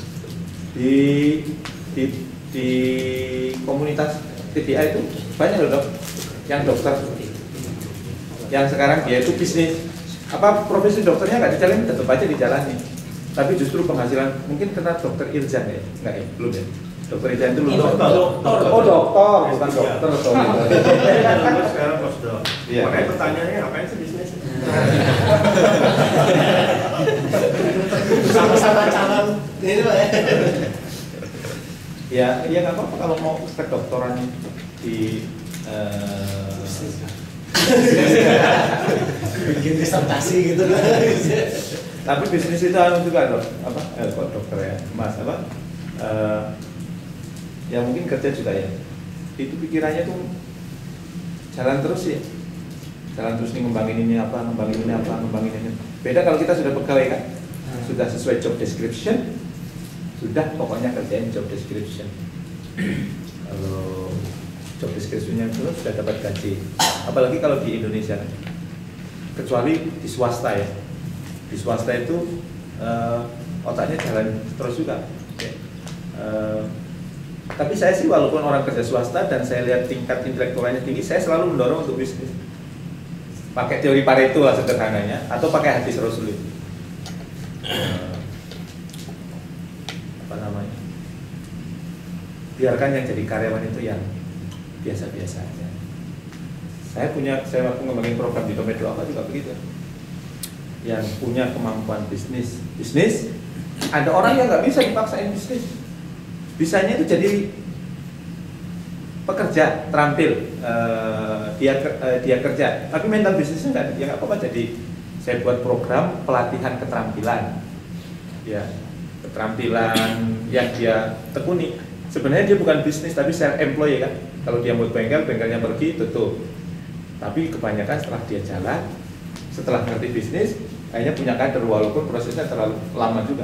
Di komunitas TDA itu banyak loh dok, yang dokter, yang sekarang dia itu bisnis, apa profesi dokternya nggak dijalani, tetap aja dijalani, tapi justru penghasilan mungkin kena dokter Irjan ya, nggak ya, belum ya, dokter Irjan itu lulus dokter, bukan dokter, Sekarang postdoc. Iya. Makanya pertanyaannya ngapain sih bisnis? Sama-sama calon ini Pak ya. Ya nggak apa-apa kalau mau kedokteran di bikin disertasi gitu kan. tapi bisnis itu anu juga dok, apa? Kok dokter ya, mas apa? Ya mungkin kerja juga ya. Itu pikirannya tuh jalan terus ya, jalan terus nih ngembangin ini apa, ngembangin ini apa, ngembangin ini. Beda kalau kita sudah pegawai kan, sudah sesuai job description. Sudah pokoknya kerjain job description. Kalau job descriptionnya itu sudah dapat gaji. Apalagi kalau di Indonesia, kecuali di swasta ya. Di swasta itu otaknya jalan terus juga. Tapi saya sih walaupun orang kerja swasta dan saya lihat tingkat intelektualnya tinggi, saya selalu mendorong untuk bisnis. Pakai teori Pareto lah sederhananya, atau pakai hadis Rasul itu. Biarkan yang jadi karyawan itu yang biasa-biasa aja. Saya waktu ngembangin program di Dompet Doa juga begitu. Yang punya kemampuan bisnis, ada orang yang nggak bisa dipaksain bisnis. Bisanya itu jadi pekerja, terampil, dia kerja, tapi mental bisnisnya nggak, ya nggak apa-apa. Jadi saya buat program pelatihan keterampilan, ya keterampilan yang dia tekuni. Sebenarnya dia bukan bisnis tapi self employed kan. Kalau dia mau bengkel, bengkelnya pergi tutup. Tapi kebanyakan setelah dia jalan, setelah ngerti bisnis, akhirnya punya kader walaupun prosesnya terlalu lama juga.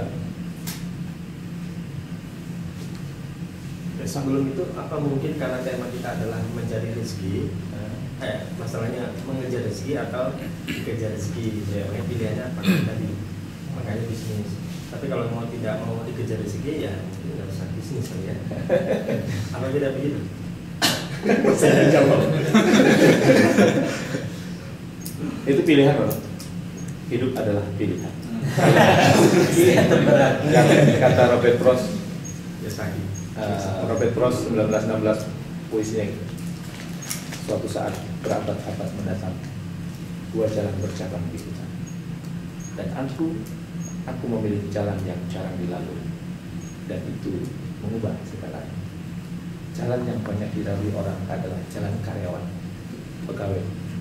Sebelum itu, apa mungkin karena tema kita adalah mencari rezeki, masalahnya mengejar rezeki atau dikejar rezeki, ya pilihannya apa tadi, makanya bisnis. Tapi kalau tidak mau dikejar rezeki ya mungkin nggak usah bisnis kan ya. Apa tidak begitu? Saya jawab. Itu pilihan loh. Hidup adalah pilihan. Kata Robert Frost. Robert Frost 1916 puisinya itu. Suatu saat berabad-abad mendatang, dua jalan bercabang di hutan. Dan aku memilih jalan yang jarang dilalui, dan itu mengubah segalanya. jalan yang banyak dilalui orang adalah jalan karyawan, pegawai.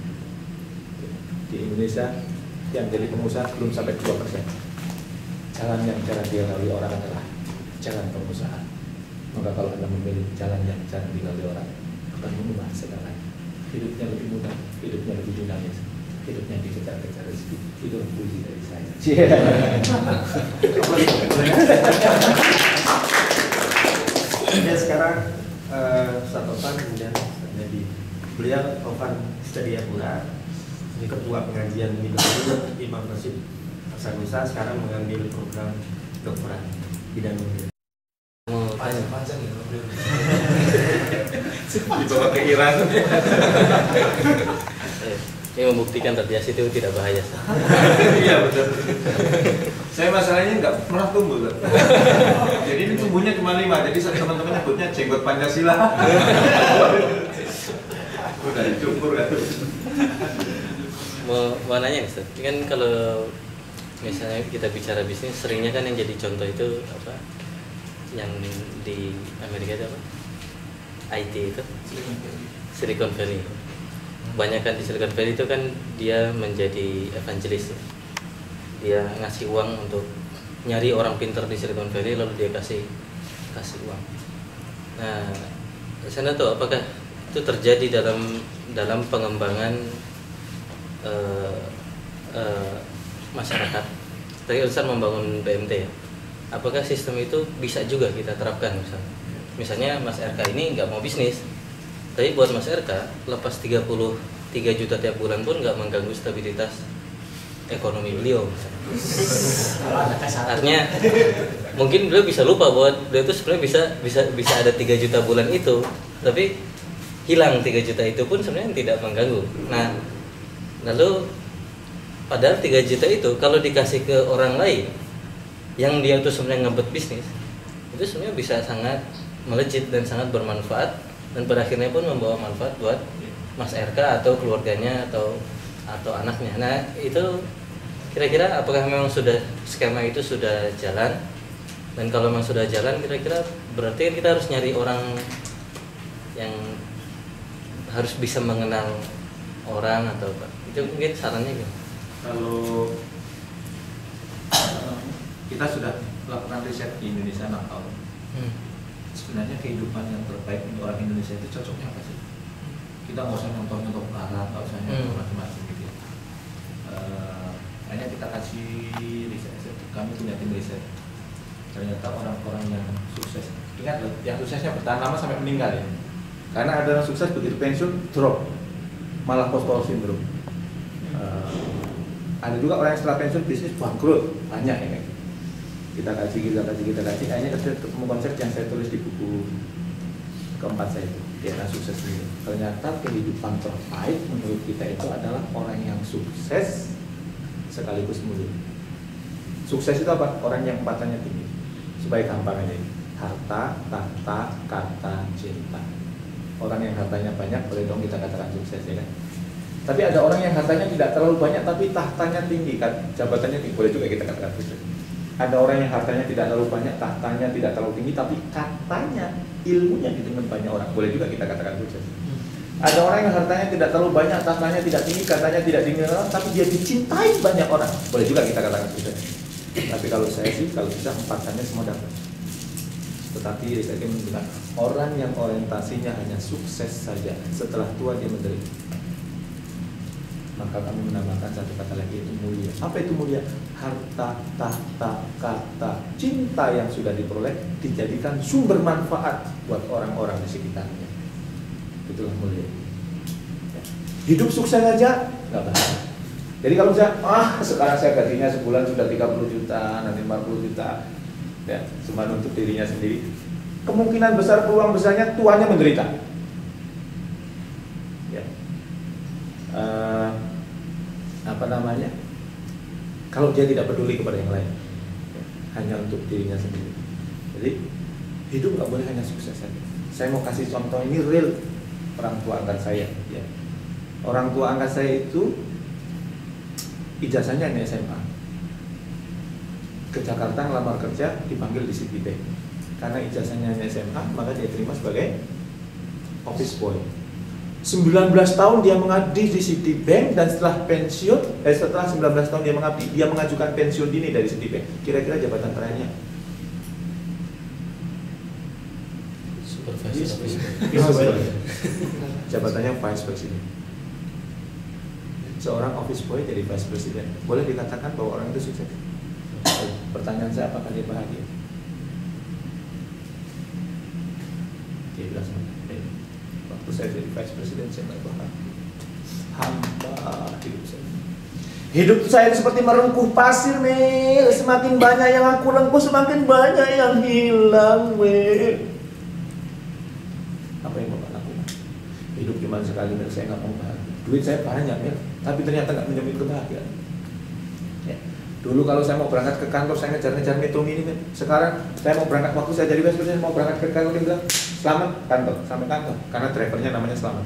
Di Indonesia yang jadi pengusaha belum sampai 2%. Jalan yang jarang dilalui orang adalah jalan pengusaha. Maka kalau Anda memilih jalan yang jarang dilalui orang, akan mengubah segalanya. Hidupnya lebih mudah, hidupnya lebih dinamis, hidupnya dikejar-kejar rezeki. Itu puji dari saya. Ya sekarang Satopan kemudian jadi beliau Topan Setiapura, ketua pengajian Midul Imam Nasib Aksanusa, sekarang mengambil program doktorat bidang mobil. Panjang ya beliau. Dibawa ke Iran. Ini membuktikan radiasi itu tidak bahaya. Iya betul. Saya masalahnya nggak pernah tumbuh. Jadi ini tumbuhnya cuma 5. Jadi teman-teman nyebutnya jenggot Pancasila. Udah cukur kan. Mau nanya nih, Ustaz. Kan kalau misalnya kita bicara bisnis, seringnya kan yang jadi contoh itu apa? Yang di Amerika itu apa? IT itu Silicon Valley. Kebanyakan di Silicon Valley itu kan dia menjadi evangelis. Dia ngasih uang untuk nyari orang pintar di Silicon Valley, lalu dia kasih uang. Nah, saya tahu apakah itu terjadi dalam pengembangan masyarakat. Tadi Ustaz membangun BMT ya. Apakah sistem itu bisa juga kita terapkan misalnya Mas RK ini nggak mau bisnis, tapi buat Mas RK lepas 33 juta tiap bulan pun nggak mengganggu stabilitas ekonomi beliau misalnya. Artinya mungkin beliau bisa lupa bahwa beliau itu sebenarnya bisa ada 3 juta bulan itu, tapi hilang 3 juta itu pun sebenarnya tidak mengganggu. Nah, lalu padahal 3 juta itu kalau dikasih ke orang lain yang dia tuh sebenarnya ngebet bisnis, itu sebenarnya bisa sangat melejit dan sangat bermanfaat, dan pada akhirnya pun membawa manfaat buat Mas RK atau keluarganya atau anaknya. Nah, itu kira-kira apakah memang sudah skema itu sudah jalan? Dan kalau memang sudah jalan, kira-kira berarti kan kita harus nyari orang yang harus bisa mengenal orang atau apa? Itu mungkin sarannya gitu. Kalau kita sudah melakukan riset di Indonesia 6 tahun. Sebenarnya kehidupan yang terbaik untuk orang Indonesia itu cocoknya apa sih? Kita nggak usah nyontoh barat, nggak usah nyontoh macam-macam gitu. Hanya kita kasih riset. Kami punya tim riset. Ternyata orang-orang yang sukses, ingat loh, yang suksesnya bertahan lama sampai meninggal ya. Karena ada yang sukses begitu pensiun drop, malah post-post syndrome. Ada juga orang yang setelah pensiun bisnis bangkrut, banyak ya kayak gitu. Kita kasih. Akhirnya ketemu konsep yang saya tulis di buku keempat saya itu, DNA Sukses ini. Ternyata kehidupan terbaik menurut kita itu adalah orang yang sukses sekaligus mulia. Sukses itu apa? Orang yang empatanya tinggi. Supaya gampang aja, harta, tahta, kata, cinta. Orang yang hartanya banyak boleh dong kita katakan sukses ya kan. Tapi ada orang yang hartanya tidak terlalu banyak tapi tahtanya tinggi, kan jabatannya tinggi, boleh juga kita katakan sukses. Ada orang yang hartanya tidak terlalu banyak, tahtanya tidak terlalu tinggi, tapi katanya, ilmunya didengar banyak orang, boleh juga kita katakan sukses. Ada orang yang hartanya tidak terlalu banyak, tahtanya tidak tinggi, katanya tidak didengar orang, tapi dia dicintai banyak orang, boleh juga kita katakan sukses. Tapi kalau saya sih, kalau bisa empatnya semua dapat. Tetapi saya menunjukkan orang yang orientasinya hanya sukses saja, setelah tua dia menderita. Maka kami menambahkan satu kata lagi, itu mulia. Apa itu mulia? Harta, tahta, kata, cinta yang sudah diperoleh dijadikan sumber manfaat buat orang-orang di sekitarnya. Itulah mulia. Hidup sukses saja nggak bahaya. Jadi kalau saya, sekarang saya gajinya sebulan sudah 30 juta, nanti 40 juta, ya, cuma untuk dirinya sendiri. Kemungkinan besar, peluang besarnya tuannya menderita. Ya. Kalau dia tidak peduli kepada yang lain, hanya untuk dirinya sendiri. Jadi hidup nggak boleh hanya sukses saja. Saya mau kasih contoh ini real orang tua angkat saya. Ya. Orang tua angkat saya itu ijazahnya hanya SMA. Ke Jakarta ngelamar kerja dipanggil di Citibank. Karena ijazahnya hanya SMA, maka dia terima sebagai office boy. 19 tahun dia mengabdi di Citibank dan setelah pensiun, setelah 19 tahun dia mengabdi, dia mengajukan pensiun dini dari Citibank. Kira-kira jabatan terakhirnya? Supervisor office boy. Jabatannya Vice President. Seorang office boy jadi Vice President. Boleh dikatakan bahwa orang itu sukses? Pertanyaan saya, apakah dia bahagia? Dia bilang sama saya, waktu saya jadi Vice President saya nggak bahagia. Hampa hidup saya. Hidup saya seperti merengkuh pasir, Mel. Semakin banyak yang aku rengkuh, semakin banyak yang hilang, Mel. Apa yang Bapak lakukan? Hidup cuma sekali, Mel. Saya nggak mau bahagia. Duit saya banyak, Mel, tapi ternyata nggak menjamin kebahagiaan. Ya. Dulu kalau saya mau berangkat ke kantor, saya ngejar-ngejar metro mini, Mel. Sekarang saya mau berangkat, waktu saya jadi Vice President, mau berangkat ke kantor, dia bilang, selamat kantor, sampai kantor, karena drivernya namanya Selamat.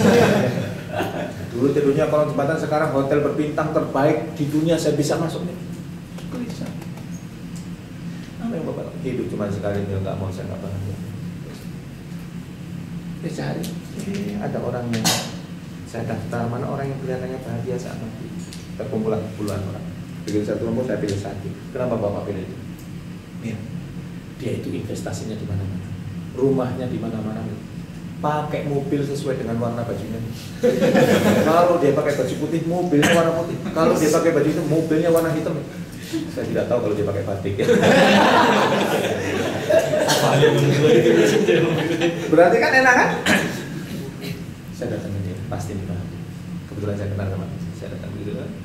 Dulu tidurnya kolong jembatan, sekarang hotel berbintang terbaik di dunia saya bisa masuk nih. Bisa. Apa yang Bapak hidup cuma sekali, dia nggak mau, saya nggak bahagia. Dia cari, ada orang yang saya daftar, mana orang yang kelihatannya bahagia saat mati. Terkumpulan puluhan orang. Begitu satu nomor saya pilih satu. Kenapa Bapak pilih itu? Ya, dia itu investasinya di mana-mana, rumahnya di mana-mana. Pakai mobil sesuai dengan warna bajunya. Kalau dia pakai baju putih, mobilnya warna putih. Kalau dia pakai baju hitam, mobilnya warna hitam. Saya tidak tahu kalau dia pakai batik. Berarti kan enak kan? Saya datang ke dia, pasti nih Pak. Kebetulan saya kenal sama dia. Saya datang begitu kan.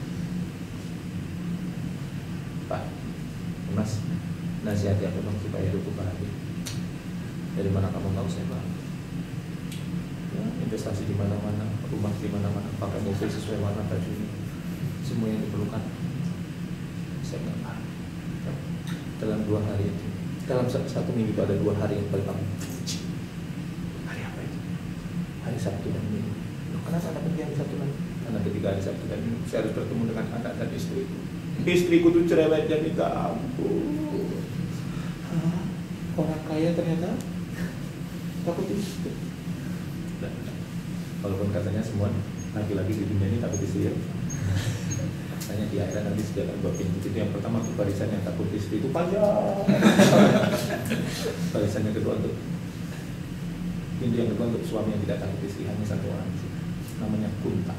Pak, Mas, nasihati aku dong supaya hidupku bahagia. Dari mana kamu tahu saya Pak? Ya, investasi di mana-mana, rumah di mana-mana, pakai mobil sesuai warna baju ini, semua yang diperlukan. Saya nggak paham. Dalam 2 hari itu, dalam satu minggu itu ada 2 hari yang paling lama. Hari apa itu? Hari Sabtu dan Minggu. Loh, kenapa ada penting Sabtu dan Minggu? Karena ketika hari Sabtu dan Minggu saya harus bertemu dengan anak dan istriku. Istriku tuh cerewetnya minta ampun. Orang kaya ternyata takut istri. Walaupun katanya semua laki-laki di dunia ini takut istri ya. Katanya di akhirat nanti sediakan 2 pintu. Itu yang pertama tuh barisan yang takut istri itu panjang. Barisan yang kedua untuk pintu yang kedua untuk suami yang tidak takut istri, hanya 1 orang. Namanya Kunta.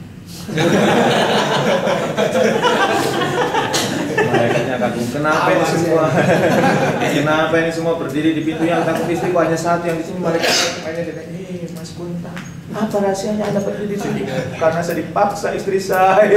Malaikatnya kagum. Kenapa ini semua? Kenapa ini semua berdiri di pintu yang takut istri? Hanya 1 yang di sini. Malaikatnya dia, Mas Kunta, apa rahasianya Anda berdiri di sini? Karena saya dipaksa istri saya.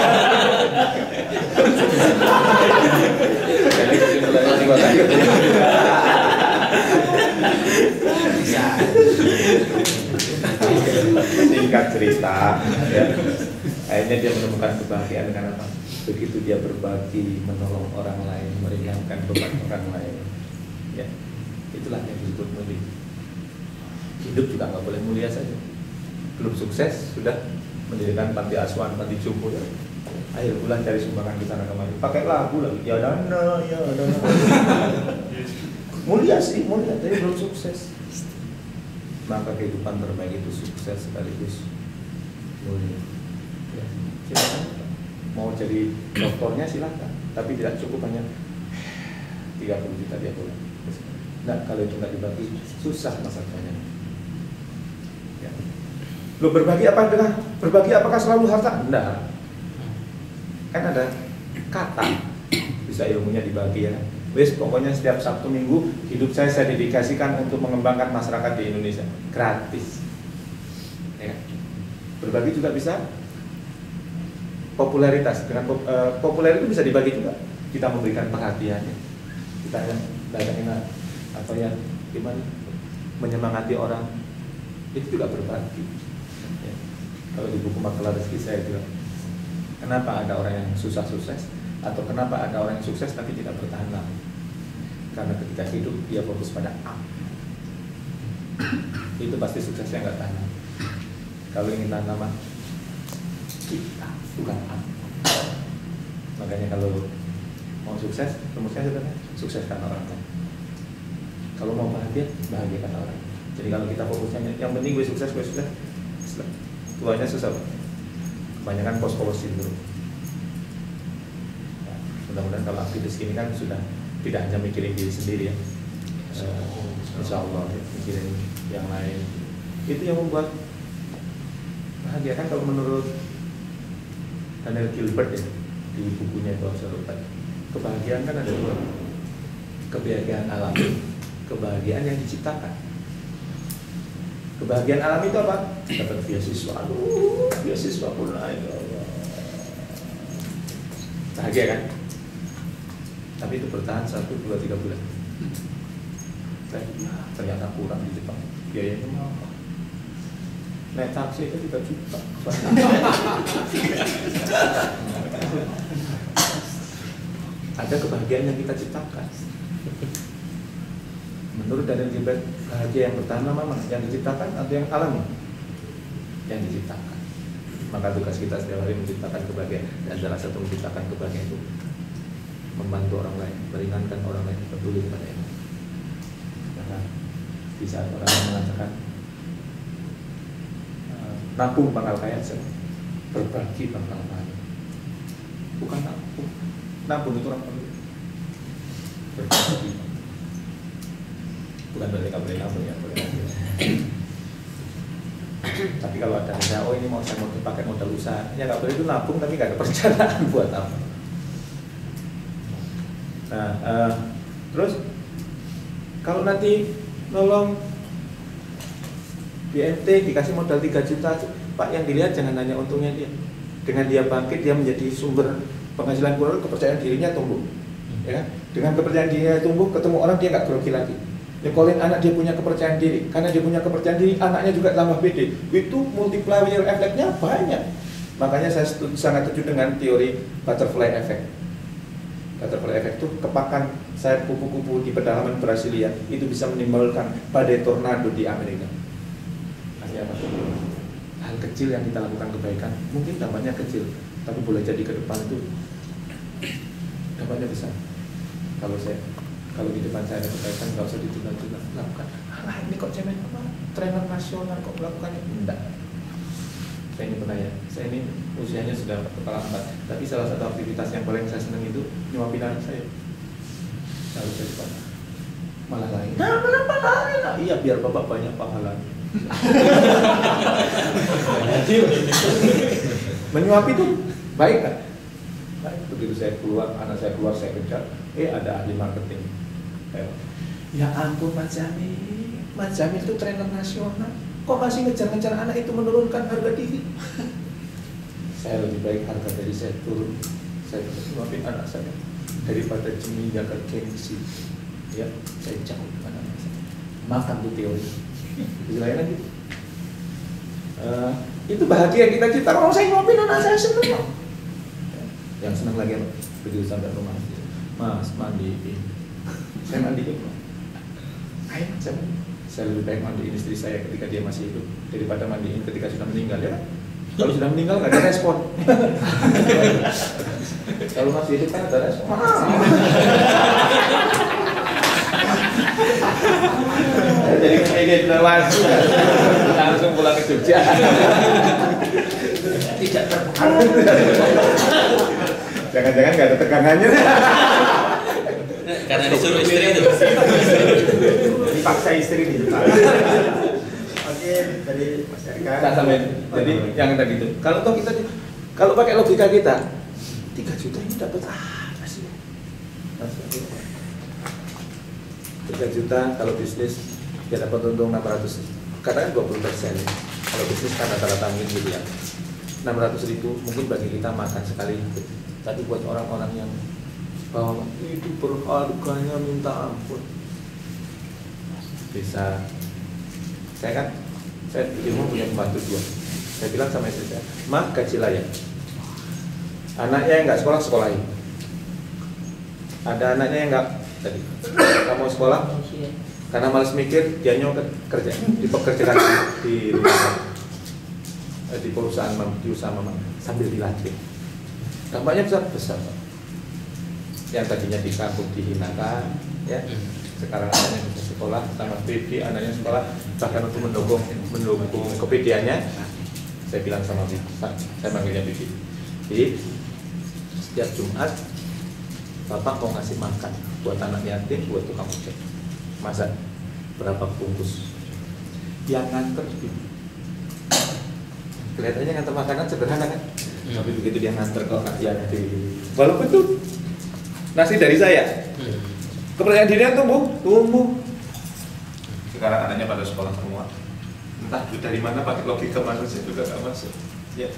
Singkat cerita, ya. Akhirnya dia menemukan kebahagiaan karena apa? Begitu dia berbagi, menolong orang lain, meringankan beban orang lain, ya. Itulah yang disebut mulia. Hidup juga nggak boleh mulia saja. Belum sukses sudah mendirikan panti asuhan, panti jompo ya. Akhir bulan cari sumbangan di sana kemari. Pakai lagu lagi, ya dana, ya dana. Mulia sih, mulia, tapi belum sukses. Maka kehidupan terbaik itu sukses sekaligus mulia. Ya, silakan. Mau jadi doktornya silakan, tapi tidak cukup hanya 30 juta tiap bulan. Nah, kalau itu nggak dibagi, susah masalahnya. Ya. Lo berbagi apa dengan berbagi? Apakah selalu harta? Enggak. Kan ada kata, bisa ilmunya dibagi ya. Wes, pokoknya setiap Sabtu Minggu hidup saya dedikasikan untuk mengembangkan masyarakat di Indonesia gratis. Ya. Berbagi juga bisa. Popularitas dengan populer itu bisa dibagi juga. Kita memberikan perhatiannya, kita yang datangin atau yang gimana menyemangati orang, itu juga berbagi. Ya. Kalau di buku Makalah Rezeki saya bilang, kenapa ada orang yang susah sukses atau kenapa ada orang yang sukses tapi tidak bertahan lama? Karena ketika hidup dia fokus pada A, itu pasti suksesnya nggak tahan lama. Kalau ingin tahan lama, kita bukan A. Makanya kalau mau sukses, rumusnya sederhana, sukseskan orang lain. Kalau mau bahagia, bahagiakan orang. Jadi kalau kita fokusnya yang penting gue sukses, tuanya susah. Kebanyakan post-post syndrome. Nah, mudah-mudahan kalau aktivis gini kan sudah tidak hanya mikirin diri sendiri ya. Insya Allah mikirin yang lain. Itu yang membuat bahagia kan kalau menurut Daniel Gilbert ya, di bukunya itu Absolute. Kebahagiaan kan ada dua. Kebahagiaan alami, kebahagiaan yang diciptakan. Kebahagiaan alami itu apa? Dapat beasiswa, beasiswa pun naik, bahagia kan? Tapi itu bertahan 1, 2, 3 bulan. Ternyata kurang di Jepang, biayanya mahal. Naik taksi itu 3 juta. Ada kebahagiaan yang kita ciptakan. Menurut Daniel Gilbert, bahagia yang pertama mana? Yang diciptakan atau yang alami? Yang diciptakan. Maka tugas kita setiap hari menciptakan kebahagiaan. Dan salah satu menciptakan kebahagiaan itu membantu orang lain, meringankan orang lain, peduli kepada yang lain. Karena di saat orang lain mengatakan nabung bakal kaya, berbagi bakal kaya. Bukan nabung. Nabung itu orang perlu berbagi. Bukan berarti nggak boleh nabung ya, boleh. Tapi kalau ada oh ini saya mau dipakai modal usaha, ya nggak boleh itu nabung tapi nggak ada perencanaan buat apa. Nah, terus kalau nanti nolong BMT dikasih modal 3 juta, Pak, yang dilihat jangan hanya untungnya dia. Dengan dia bangkit, dia menjadi sumber penghasilan keluarga, kepercayaan dirinya tumbuh. Ya kan? Dengan kepercayaan dirinya tumbuh, ketemu orang dia nggak grogi lagi. Nyekolin anak dia punya kepercayaan diri, karena dia punya kepercayaan diri, anaknya juga tambah pede. Itu multiplier efeknya banyak. Makanya saya sangat setuju dengan teori butterfly effect. Butterfly effect itu kepakan sayap kupu-kupu di pedalaman Brasilia itu bisa menimbulkan badai tornado di Amerika. Artinya apa? Hal kecil yang kita lakukan kebaikan mungkin dampaknya kecil, tapi boleh jadi ke depan itu dampaknya besar. Kalau di depan saya ada kebaikan, nggak usah ditunda-tunda, lakukan. Ini kok cemen apa? Trainer nasional kok melakukannya? Enggak. Saya ini pernah ya, saya ini usianya sudah kepala 4, tapi salah satu aktivitas yang paling saya senang itu nyuapin anak saya. Lalu saya lupa. Malah lain. Nah, kenapa lain? Nah, iya, biar bapak banyak pahala. Menyuapi itu baik kan? Baik. Begitu saya keluar, anak saya keluar, saya kejar. Ada ahli marketing. Ya ampun Mas Jamil itu trainer nasional. Kok masih ngejar-ngejar anak itu menurunkan harga diri? Saya lebih baik harga dari saya turun. Saya nyuapin anak saya daripada demi jaga gengsi. Ya, saya jauh dengan anak saya. Makan tuh teori. Istilahnya gitu. Itu bahagia kita cipta. Kalau saya nyuapin anak saya senang. Yang senang lagi apa? Begitu sampai rumah, Mas mandiin. Saya mandiin. Ayo, saya lebih baik mandiin istri saya ketika dia masih hidup daripada mandiin ketika sudah meninggal ya. Kalau sudah meninggal nggak ada respon. Kalau masih hidup kan ada respon. Jadi kayak langsung pulang ke Jogja. Tidak terpengaruh. Jangan-jangan nggak ada tegangannya. Karena disuruh istri itu. Dipaksa istri di Jepang. Oke, dari Mas Eka. Jadi yang tadi itu. Kalau pakai logika kita, 3 juta ini dapat apa sih? 3 juta kalau bisnis dia dapat untung 600. Katakan 20%. Kalau bisnis kan rata-rata mungkin gitu ya. 600.000 mungkin bagi kita makan sekali. Tapi buat orang-orang yang itu berharganya minta ampun. Bisa. Saya di rumah punya pembantu 2. Saya bilang sama istri saya, "Ma, gaji layak. Anaknya yang nggak sekolah, sekolahin. Ada anaknya yang nggak tadi, nggak mau sekolah, karena malas mikir, dia kerja, dipekerjakan di rumah, di perusahaan, di usaha mama, sambil dilatih. Dampaknya besar, Pak. Yang tadinya di kampung dihinakan, ya, sekarang anaknya bisa sekolah, tamat PD, anaknya sekolah, bahkan untuk mendukung kepediannya, saya bilang sama Bibi, saya manggilnya Bibi. Jadi setiap Jumat Bapak mau ngasih makan buat anak yatim, buat tukang ojek. Masa berapa bungkus? Yang nganter Bibi. Kelihatannya nganter makanan sederhana kan? Tapi begitu dia nganter ke anak yatim, walaupun tuh nasi dari saya, kepercayaan dirinya tumbuh. Sekarang anaknya pada sekolah semua. Entah dari mana pakai logika manusia juga gak masuk. Ya,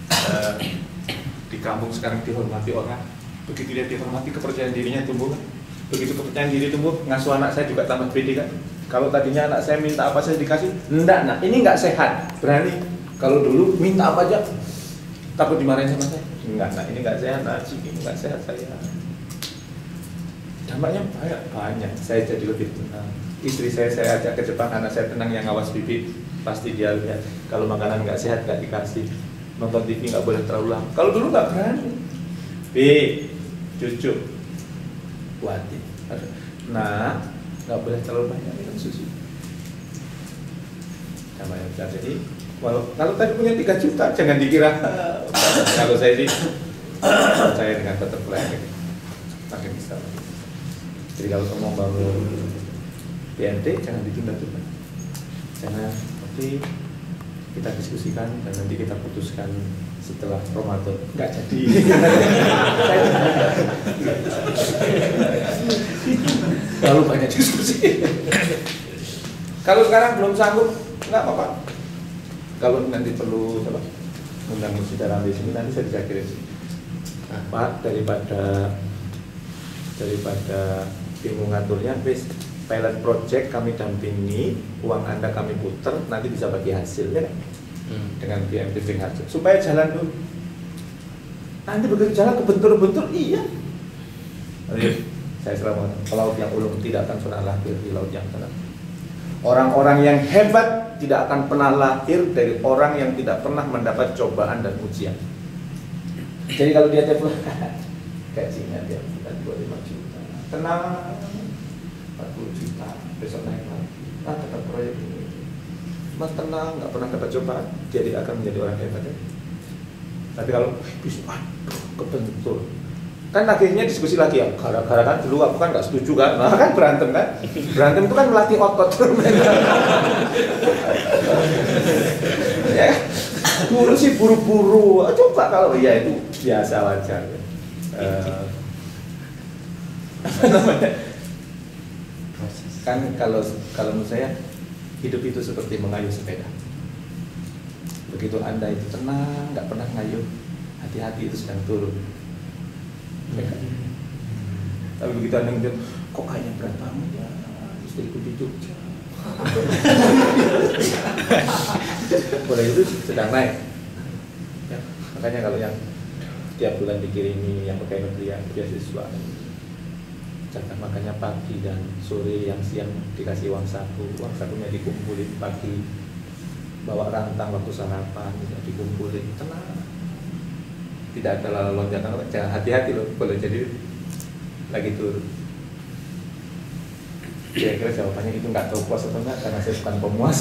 di kampung sekarang dihormati orang. Begitu dia dihormati, kepercayaan dirinya tumbuh. Begitu kepercayaan diri tumbuh, ngasuh anak saya juga tamat PD kan. Kalau tadinya anak saya minta apa saya dikasih, enggak, nah ini nggak sehat, berani. Kalau dulu minta apa aja, takut dimarahin sama saya. Enggak, nah ini nggak sehat, nah ini nggak sehat saya. Dampaknya banyak. Saya jadi lebih tenang. Istri saya ajak ke Jepang, anak saya tenang, yang ngawas Bibi pasti dia lihat. Kalau makanan nggak sehat nggak dikasih, nonton TV nggak boleh terlalu lama. Kalau dulu nggak berani. Cucu, buatin. Nah, nggak boleh terlalu banyak minum susu. Dampaknya besar. Jadi kalau tadi punya 3 juta, jangan dikira. Kalau saya sih, saya dengan butterfly makin bisa. Jadi kalau kamu mau bangun BNT, jangan ditunda-tunda. Jangan, nanti kita diskusikan dan nanti kita putuskan setelah Ramadan. Nggak jadi. Lalu banyak diskusi. Kalau sekarang belum sanggup, nggak apa-apa. Kalau nanti perlu coba undang musyawarah di sini, nanti saya bisa kirim. Pak, daripada bingung ngaturnya, please pilot project kami dampingi, uang Anda kami puter, nanti bisa bagi hasil ya, dengan BMT hasil supaya jalan dulu. Nanti begitu jalan kebentur-bentur, iya. Jadi, saya selalu mengatakan, laut yang ulung tidak akan pernah lahir di laut yang tenang. Orang-orang yang hebat tidak akan pernah lahir dari orang yang tidak pernah mendapat cobaan dan ujian. Jadi kalau dia telepon, gajinya dia bukan 25 juta, tenang, 40 juta, besok naik lagi, dapat proyek ini. Mas tenang, nggak pernah dapat cobaan, dia tidak akan menjadi orang hebat ya. Tapi kalau bisa, kebentur, kan akhirnya diskusi lagi ya, gara-gara kan dulu aku kan nggak setuju kan, nah kan berantem itu kan melatih otot. Ya, dulu sih buru-buru, coba kalau ya itu biasa wajar. Apa namanya? Kan kalau menurut saya hidup itu seperti mengayuh sepeda. Begitu Anda itu tenang, nggak pernah ngayuh, hati-hati itu sedang turun. Tapi begitu Anda ngeliat, kok kayaknya berat banget ya, istriku di Jogja. Boleh itu sedang naik. Ya, makanya kalau yang tiap bulan dikirimi yang pegawai negeri yang beasiswa, jatah makannya pagi dan sore, yang siang dikasih uang sakunya dikumpulin pagi, bawa rantang waktu sarapan dikumpulin, tenang, tidak ada lonjakan, jangan, hati-hati loh, boleh jadi lagi turun. Kira-kira jawabannya itu nggak tahu puas atau enggak, karena saya bukan pemuas.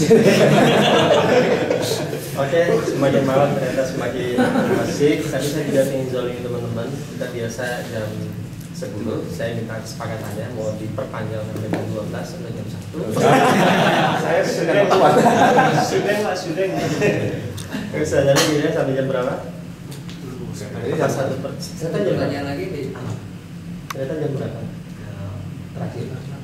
Oke, semakin malam ternyata semakin asik. Tadi saya tidak ingin zolimi teman-teman. Kita biasa jam 10, saya minta kesepakatannya mau diperpanjang sampai jam 12 sampai jam 1. Saya sudah kuat. Sudah. Kesadaran dirinya sampai jam berapa? Jadi jam 1 per. Ternyata jam berapa? Lagi di Ternyata jam berapa? Terakhir.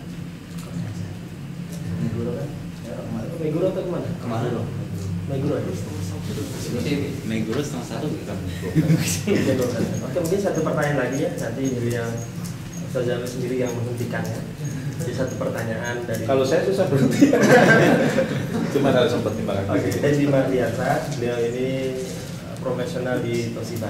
Meguro atau kemana? Kemana loh? Meguro aja. Meguro setengah 1 gitu. Oke, mungkin satu pertanyaan lagi ya, nanti Indri yang Ustaz Jamil sendiri yang menghentikannya. Jadi satu pertanyaan dari. Kalau saya susah berhenti. Cuma kalau sempat timbangan. Oke, Edi Mardiansa, beliau ini profesional di Toshiba.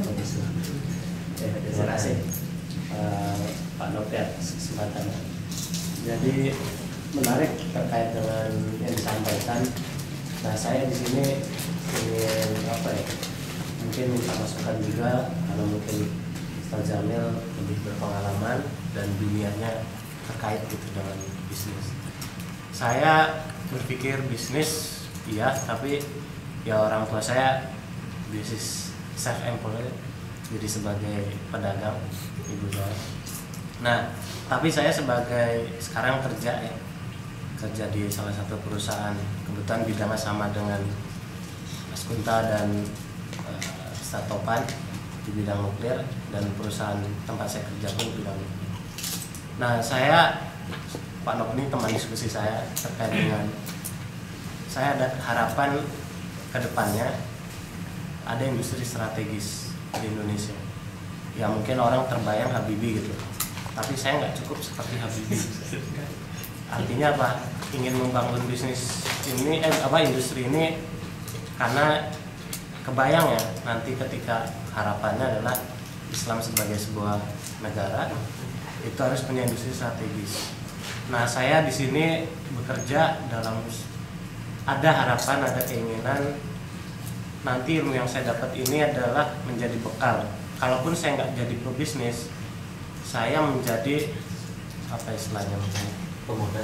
Terima kasih Pak Novel kesempatannya. Jadi menarik terkait dengan yang disampaikan. Nah, saya di sini ingin mungkin minta masukan juga, kalau mungkin Ustaz Jamil lebih berpengalaman dan dunianya terkait gitu dengan bisnis. Saya berpikir bisnis iya, tapi ya orang tua saya bisnis self employed, jadi sebagai pedagang ibu saya. Nah, tapi saya sebagai sekarang kerja di salah satu perusahaan, kebetulan bidangnya sama dengan Mas Kunta dan Statopan di bidang nuklir, dan perusahaan tempat saya kerja pun bidang nuklir. Nah, saya Pak Nok ini teman diskusi saya terkait dengan saya ada harapan ke depannya ada industri strategis di Indonesia. Ya mungkin orang terbayang Habibie gitu, tapi saya nggak cukup seperti Habibie. Artinya apa? Ingin membangun bisnis ini, industri ini karena kebayang ya nanti ketika harapannya adalah Islam sebagai sebuah negara itu harus punya industri strategis. Nah, saya di sini bekerja dalam ada harapan, ada keinginan nanti ilmu yang saya dapat ini adalah menjadi bekal. Kalaupun saya nggak jadi pebisnis, saya menjadi apa istilahnya Pemodal.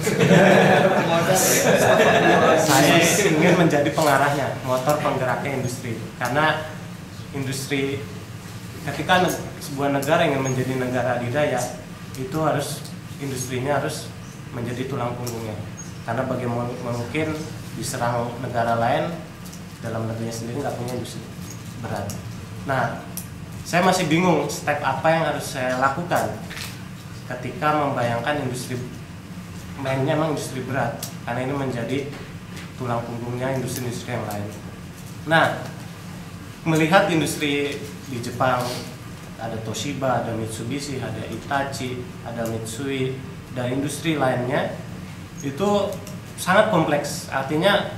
Saya ingin menjadi pengarahnya, motor penggeraknya industri. Karena industri ketika sebuah negara ingin menjadi negara adidaya, itu harus industrinya harus menjadi tulang punggungnya. Karena bagaimana mungkin diserang negara lain, dalam negerinya sendiri nggak punya industri berat. Nah, saya masih bingung step apa yang harus saya lakukan ketika membayangkan industri mainnya memang industri berat, karena ini menjadi tulang punggungnya industri-industri yang lain. Nah, melihat industri di Jepang ada Toshiba, ada Mitsubishi, ada Hitachi, ada Mitsui, dan industri lainnya itu sangat kompleks. Artinya,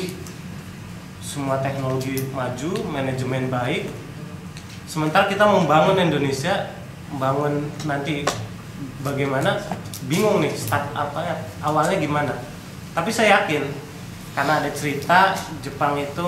semua teknologi maju, manajemen baik. Sementara kita membangun Indonesia, membangun nanti bagaimana, bingung nih start awalnya gimana. Tapi saya yakin karena ada cerita Jepang itu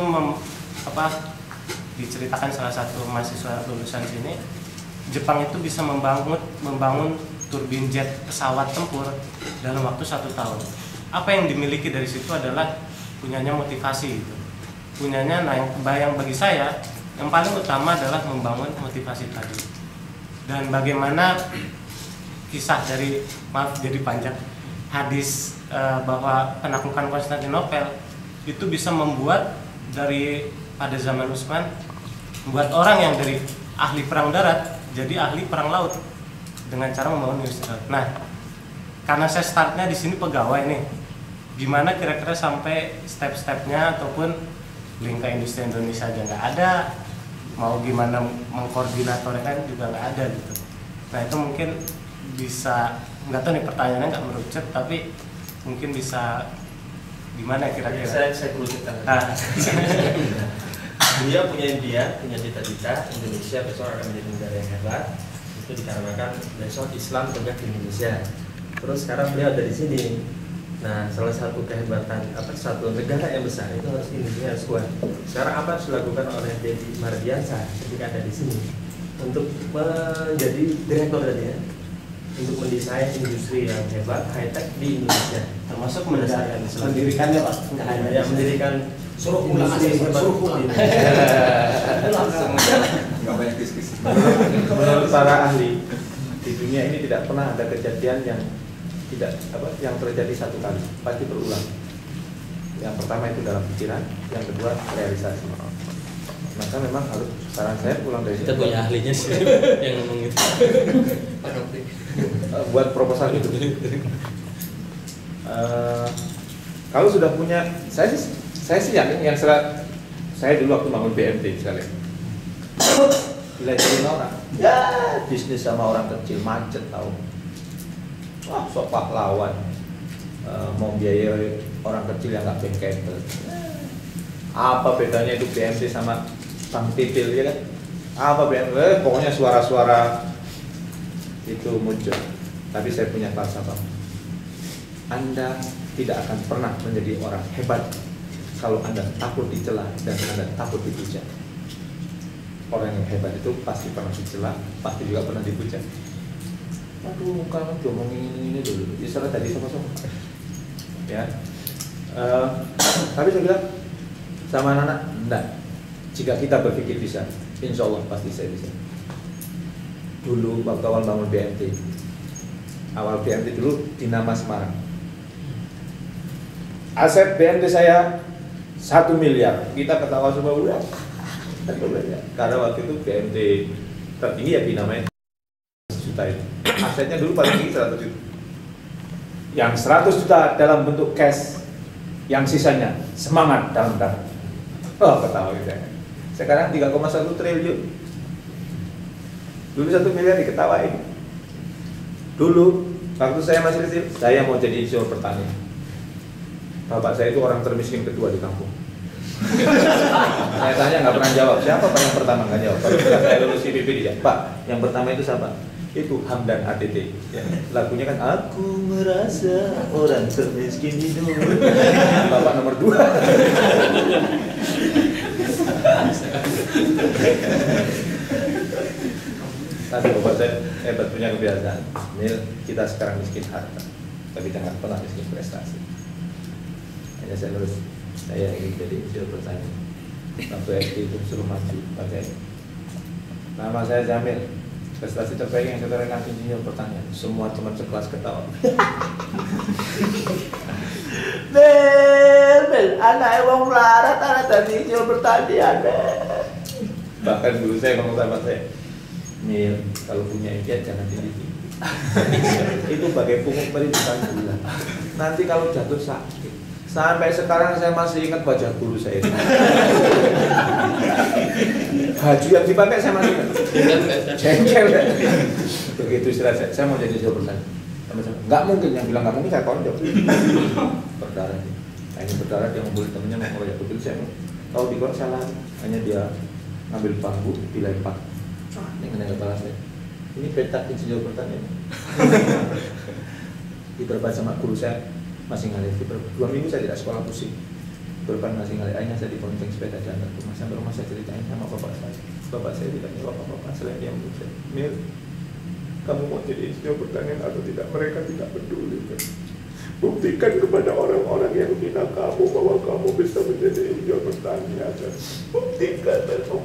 diceritakan salah satu mahasiswa lulusan sini, Jepang itu bisa membangun turbin jet pesawat tempur dalam waktu 1 tahun. Apa yang dimiliki dari situ adalah punyanya motivasi gitu. Punyanya, nah yang kebayang bagi saya yang paling utama adalah membangun motivasi tadi. Dan bagaimana kisah dari, maaf jadi panjang, hadis bahwa penaklukan Konstantinopel itu bisa membuat dari pada zaman Utsman membuat orang yang dari ahli perang darat jadi ahli perang laut dengan cara membangun industri. Nah, karena saya startnya di sini pegawai nih, gimana kira-kira sampai step-stepnya ataupun link ke industri Indonesia aja nggak ada, mau gimana mengkoordinatornya kan juga nggak ada gitu. Nah itu mungkin bisa, nggak tahu nih pertanyaannya nggak merucut, tapi mungkin bisa gimana kira-kira? Saya kerucutkan. Dia punya impian, punya cita-cita Indonesia besok akan menjadi negara yang hebat. Itu dikarenakan besok Islam tegak di Indonesia. Terus sekarang beliau ada di sini. Nah, salah satu kehebatan satu negara yang besar itu harus industrinya harus kuat. Sekarang apa harus dilakukan oleh Deddy Mardiansyah ketika ada di sini untuk menjadi direktur tadi ya, untuk mendesain industri yang hebat, high tech di Indonesia, termasuk mendirikannya Pak, nggak hanya yang mendirikan suruh pulang aja, suruh pulang. Nggak banyak diskusi. Menurut para ahli di dunia ini tidak pernah ada kejadian yang yang terjadi satu kali, pasti berulang. Yang pertama itu dalam pikiran, yang kedua realisasi. Maka memang harus, saran saya pulang dari Kita punya ahlinya sih yang ngomong itu. Buat proposal itu. Kalau sudah punya, saya sih yakin yang saya dulu waktu bangun BMT sekali. Dilajarin orang, ya bisnis sama orang kecil macet tahu. Wah, sok pahlawan, mau biayai orang kecil yang nggak bankable. Apa bedanya itu BMT sama Bang Titil ya kan? Apa bedanya? Pokoknya suara-suara itu muncul. Tapi saya punya falsafah. Anda tidak akan pernah menjadi orang hebat kalau Anda takut dicela dan Anda takut dipuja. Orang yang hebat itu pasti pernah dicela, pasti juga pernah dipuja. Aduh, kamu diomongin ini dulu. Istilah tadi sama-sama. Ya. Tapi saya bilang sama anak-anak, enggak. Jika kita berpikir bisa, insya Allah pasti saya bisa. Dulu waktu awal bangun BMT, awal BMT dulu Dinama Semarang. Aset BMT saya 1 miliar. Kita ketawa semua udah. Karena waktu itu BMT tertinggi ya Dinama 100 juta itu. Asetnya dulu paling tinggi 100 juta. Yang 100 juta dalam bentuk cash, yang sisanya semangat dalam darah. Oh, ketawa gitu ya. Sekarang 3,1 triliun. Dulu 1 miliar diketawain. Dulu waktu saya masih kecil, saya mau jadi insinyur pertanian. Bapak saya itu orang termiskin kedua di kampung. Saya tanya nggak pernah jawab. Siapa Pak yang pertama nggak jawab? Kalau sudah saya lulus CPP dia, Pak, yang pertama itu siapa? Itu Hamdan ATT. Ya. Lagunya kan aku merasa orang termiskin di dunia. Bapak nomor 2. Tapi bapak saya hebat punya kebiasaan. Mil, kita sekarang miskin harta, tapi jangan pernah miskin prestasi. Hanya saya lulus, saya ingin jadi insinyur pertanian. Waktu SD itu suruh maju pakai nama saya Jamil. Prestasi terbaik yang saya torehkan insinyur pertanian. Semua teman sekelas ketawa. Bel, anak wong melarat, anak tadi insinyur pertanian. Bahkan dulu saya ngomong sama saya, Mil, kalau punya impian jangan tinggi-tinggi. Itu bagai pungut pendidikan gula. Nanti kalau jatuh sakit. Sampai sekarang saya masih ingat wajah guru saya. Baju yang dipakai saya masih ingat. Jengkel. Begitu istilah saya mau jadi insinyur pertanian. Nggak mungkin, yang bilang nggak mungkin saya tonjok. Berdarah. Nah, ini berdarah dia ngumpulin temennya mau ngeroyok betul saya. Tahu di luar salah, hanya dia ngambil bambu dilempar. Ini kena kepala saya. Ini peta insinyur pertanian. Diperban sama guru saya masih ngalir. 2 minggu saya tidak sekolah pusing. Berban masih ngalir. Akhirnya saya dibonceng sepeda jalan ke rumah. Sampai rumah saya ceritain sama bapak saya. Bapak saya tidak nyewa bapak selain dia menurut saya. Mil, kamu mau jadi insinyur pertanian atau tidak? Mereka tidak peduli. Kan? Buktikan kepada orang-orang yang hina kamu bahwa kamu bisa menjadi insinyur pertanian. Buktikan.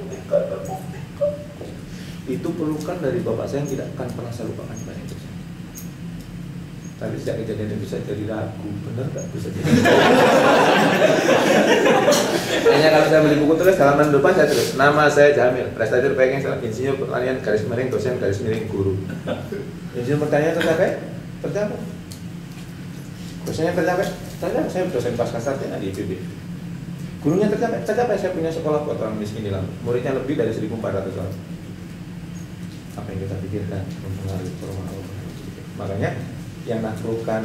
Itu pelukan dari bapak saya yang tidak akan pernah saya lupakan banyak itu. Tapi sejak kejadian itu saya jadi ragu, benar nggak bisa jadi? Hanya kalau saya beli buku tulis halaman depan saya tulis nama saya Jamil, prestasi terbaik yang saya insinyur pertanian garis miring dosen garis miring guru. Insinyur pertanian tercapai? Tercapai. Dosennya tercapai? Tercapai. Saya dosen pasca sarjana di IPB. Gurunya tercapai? Tercapai. Saya punya sekolah buat orang miskin di Lampung. Muridnya lebih dari 1.400 orang. Apa yang kita pikirkan mempengaruhi permohonan. Makanya yang naklukkan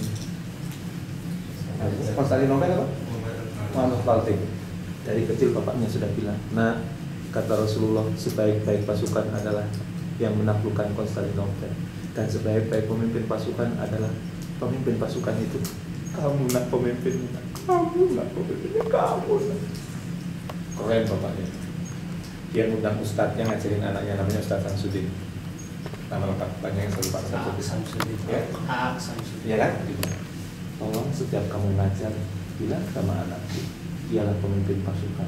Konstantinopel apa? Muhammad Fatih. Dari kecil bapaknya sudah bilang, nah kata Rasulullah sebaik-baik pasukan adalah yang menaklukkan Konstantinopel dan sebaik-baik pemimpin pasukan adalah pemimpin pasukan itu. Kamu nak pemimpinnya, kamu nak pemimpinnya, kamu nak. Keren bapaknya. Dia ngundang ustadz yang ngajarin anaknya namanya Ustadz Samsudin. Nama lengkap banyak yang selalu Pak Samsudin. Ya, ya kan? Tolong setiap kamu ngajar bilang sama anakku, dialah pemimpin pasukan.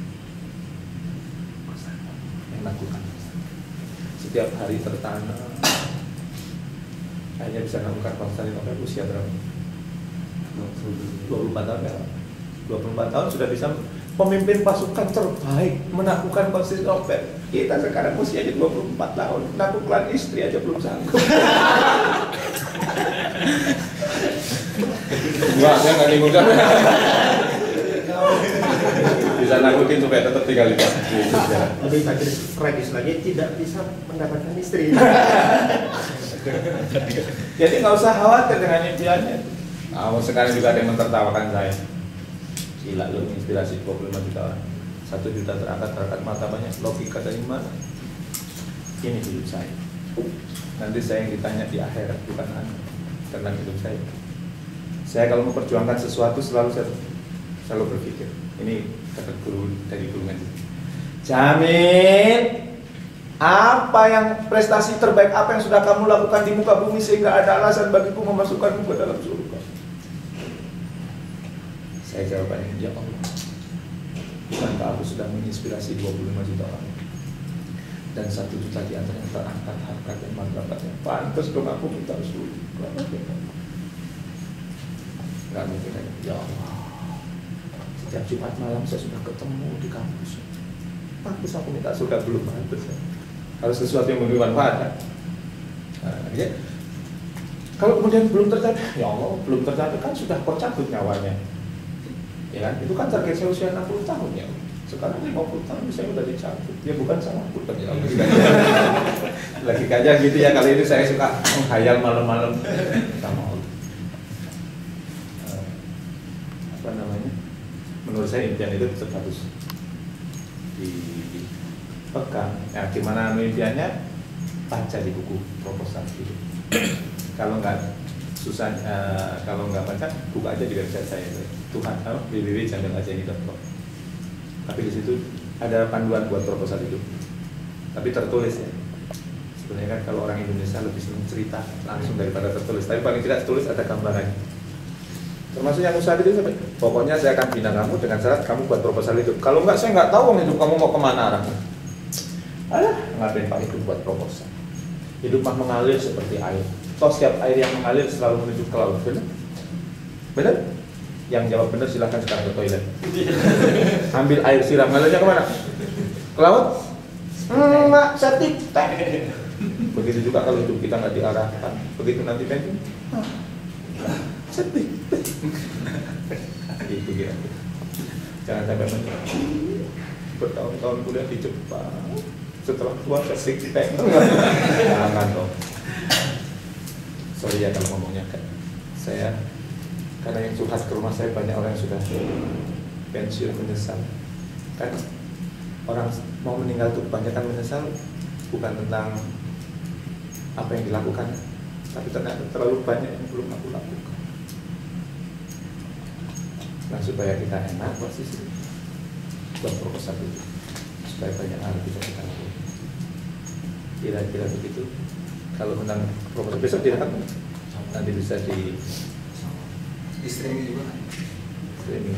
Yang lakukan. Setiap hari tertanam. Hanya bisa melakukan Konstantinopel usia berapa? 24 tahun ya. 24 tahun sudah bisa pemimpin pasukan terbaik menaklukkan Konstantinopel. Kita sekarang usianya 24 tahun, menaklukkan istri aja belum sanggup. Wah, saya nggak nyinggung kan? Bisa naklukin supaya tetap tinggal di sana. Lebih tragis lagi tidak bisa mendapatkan istri. Jadi nggak usah khawatir dengan impiannya. Nah, sekarang juga ada yang mentertawakan saya. Gila lu inspirasi 25 juta orang. 1 juta terangkat mata banyak, logika dari mana? Ini hidup saya. Nanti saya yang ditanya di akhirat, bukan Anda, tentang hidup saya. Saya kalau memperjuangkan sesuatu selalu berpikir. Ini kata guru dari guru ngaji. Jamil, Apa yang prestasi terbaik apa yang sudah kamu lakukan di muka bumi sehingga ada alasan bagiku memasukkanmu ke dalam surga? Saya jawabannya, ya Allah, bukankah aku sudah menginspirasi 25 juta orang dan 1 juta di antaranya terangkat harkat dan martabatnya. Pantas dong aku minta surga. Gak mungkin lagi. Ya Allah, setiap Jumat malam saya sudah ketemu di kampus. Pantas aku minta surga, belum pantas. Harus sesuatu yang memberi manfaat. Ya. Kalau kemudian belum tercapai, ya Allah, belum tercapai kan sudah tercabut nyawanya. Ya kan? Itu kan target saya usia 60 tahun ya. Sekarang 50 tahun saya udah dicabut. Ya bukan salah bukan ya. Lagi aja gitu ya. Kali ini saya suka menghayal malam-malam sama Allah. Apa namanya? Menurut saya impian itu tetap harus dipegang. Ya, gimana impiannya? Baca di buku proposal itu. Kalau nggak susah, kalau nggak baca, buka aja di website saya Tuhan www.jamilajani.com. Tapi di situ ada panduan buat proposal itu. Tapi tertulis ya. Sebenarnya kan kalau orang Indonesia lebih sering cerita langsung daripada tertulis. Tapi paling tidak tertulis ada gambarannya. Termasuk yang usaha itu sampai, pokoknya saya akan bina kamu dengan syarat kamu buat proposal itu. Kalau nggak, saya nggak tahu hidup kamu mau kemana arahnya. Alah, ngapain Pak itu buat proposal? Hidup mah mengalir seperti air. Toh setiap air yang mengalir selalu menuju ke laut, benar? Benar? Yang jawab benar silahkan sekarang ke toilet. Ambil air siram, ngalirnya kemana? Ke laut? Enggak, septic tank. Begitu juga kalau hidup kita nggak diarahkan, begitu nanti pensiun, septic tank. Itu kira. Jangan sampai bertahun-tahun kuliah di Jepang, setelah keluar septic tank. Jangan dong. Sorry ya kalau ngomongnya kan. Saya karena yang curhat ke rumah saya banyak orang yang sudah pensiun menyesal. Kan orang mau meninggal itu kebanyakan menyesal bukan tentang apa yang dilakukan, tapi ternyata terlalu banyak yang belum aku lakukan. Nah supaya kita enak posisi buat proposal itu, supaya banyak hal bisa kita lakukan. Kira-kira begitu. Kalau tentang proposal besok direkam nanti bisa di streaming juga kan? Streaming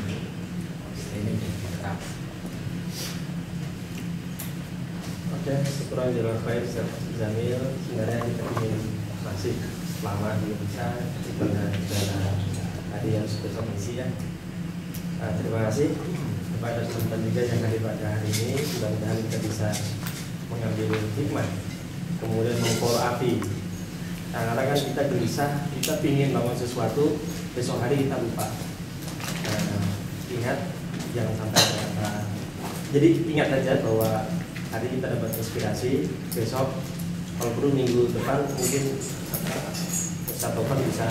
Oke, syukuran jalan khair Jamil. Sebenarnya kita ingin masih lama di Indonesia karena hari yang besok misi ya. Terima kasih kepada teman-teman juga yang hadir pada hari ini. Mudah-mudahan kita bisa mengambil hikmah, kemudian mengfollow api. Karena kan kita gelisah, kita ingin bangun sesuatu, besok hari kita lupa. Ingat, jangan sampai ada kata. Jadi ingat aja bahwa hari kita dapat inspirasi, besok kalau perlu minggu depan mungkin satu orang bisa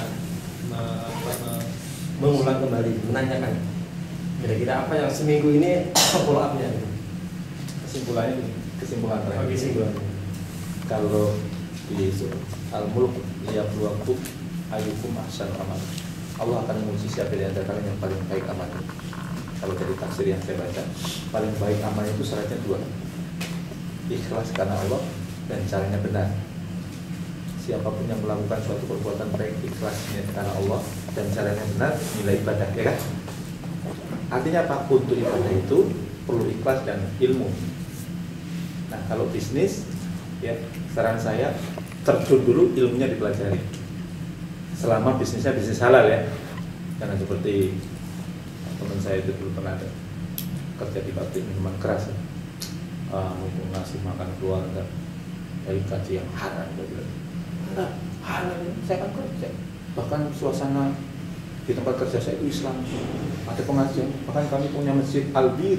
mengulang kembali, menanyakan kira-kira apa yang seminggu ini follow up-nya gitu. Kesimpulan terakhir. Kesimpulan. Kalau di Al-Mulk liyabluwakum ayyukum ahsanu amala. Allah akan menguji siapa di antara kalian yang paling baik amalnya. Kalau dari tafsir yang saya baca, paling baik amalnya itu syaratnya 2. Ikhlas karena Allah dan caranya benar. Siapapun yang melakukan suatu perbuatan baik ikhlasnya karena Allah dan caranya benar, nilai ibadah, ya kan? Artinya apa? Untuk ibadah itu perlu ikhlas dan ilmu. Nah, kalau bisnis, ya saran saya terjun dulu, ilmunya dipelajari. Selama bisnisnya bisnis halal ya. Jangan seperti teman saya itu dulu pernah ada kerja di pabrik minuman keras. Mau ngasih makan keluarga dari gaji yang haram, dia bilang enggak, halal, saya kan kerja. Bahkan suasana di tempat kerja saya itu Islam, ada pengajian, bahkan kami punya masjid Al-Bir.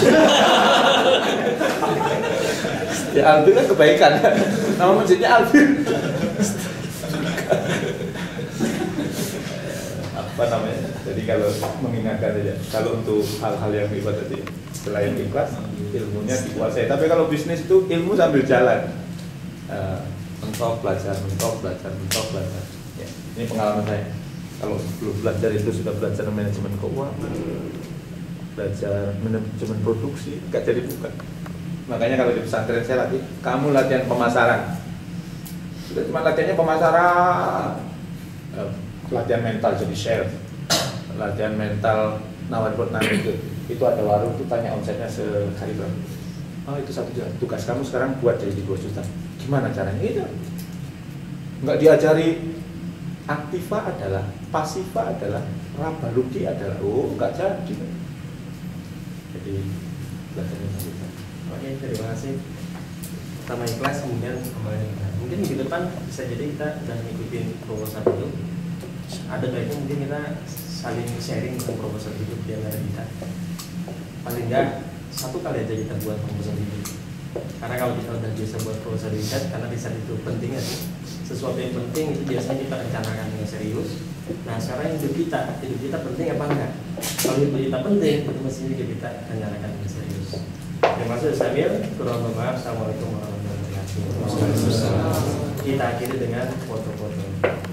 Ya Al-Bir kan kebaikan, nama masjidnya Al-Bir. Apa namanya? Jadi kalau mengingatkan saja, kalau untuk hal-hal yang ibadah tadi, selain ikhlas, ilmunya dikuasai. Tapi kalau bisnis itu ilmu sambil jalan, mentok belajar. Ya, ini pengalaman saya. Kalau belum belajar itu sudah belajar manajemen keuangan, belajar manajemen produksi, nggak jadi bukan. Makanya kalau di pesantren saya latih, kamu latihan pemasaran. Sudah cuma latihannya pemasaran, latihan mental jadi chef, latihan mental nawar itu ada warung tuh tanya omsetnya sehari berapa. Oh itu 1 juta. Tugas kamu sekarang buat jadi 2 juta. Gimana caranya? Itu nggak diajari. Aktiva adalah, pasiva adalah, raba rugi adalah. Oh nggak jadi. Jadi belajarnya kita. Oke, terima kasih. Pertama ikhlas, kemudian kembali. Mungkin di depan bisa jadi kita udah ngikutin proposal itu. Ada baiknya mungkin kita saling sharing tentang proposal itu di antara kita. Paling enggak 1 kali aja kita buat proposal itu. Karena kalau kita udah biasa buat proposal riset, karena riset itu penting ya, sesuatu yang penting itu biasanya kita rencanakan dengan serius. Nah sekarang hidup kita penting apa enggak? Kalau hidup kita penting, itu mestinya kita rencanakan dengan serius. Terima kasih Samir, kurang maaf. Assalamualaikum warahmatullahi wabarakatuh. Kita akhiri dengan foto-foto.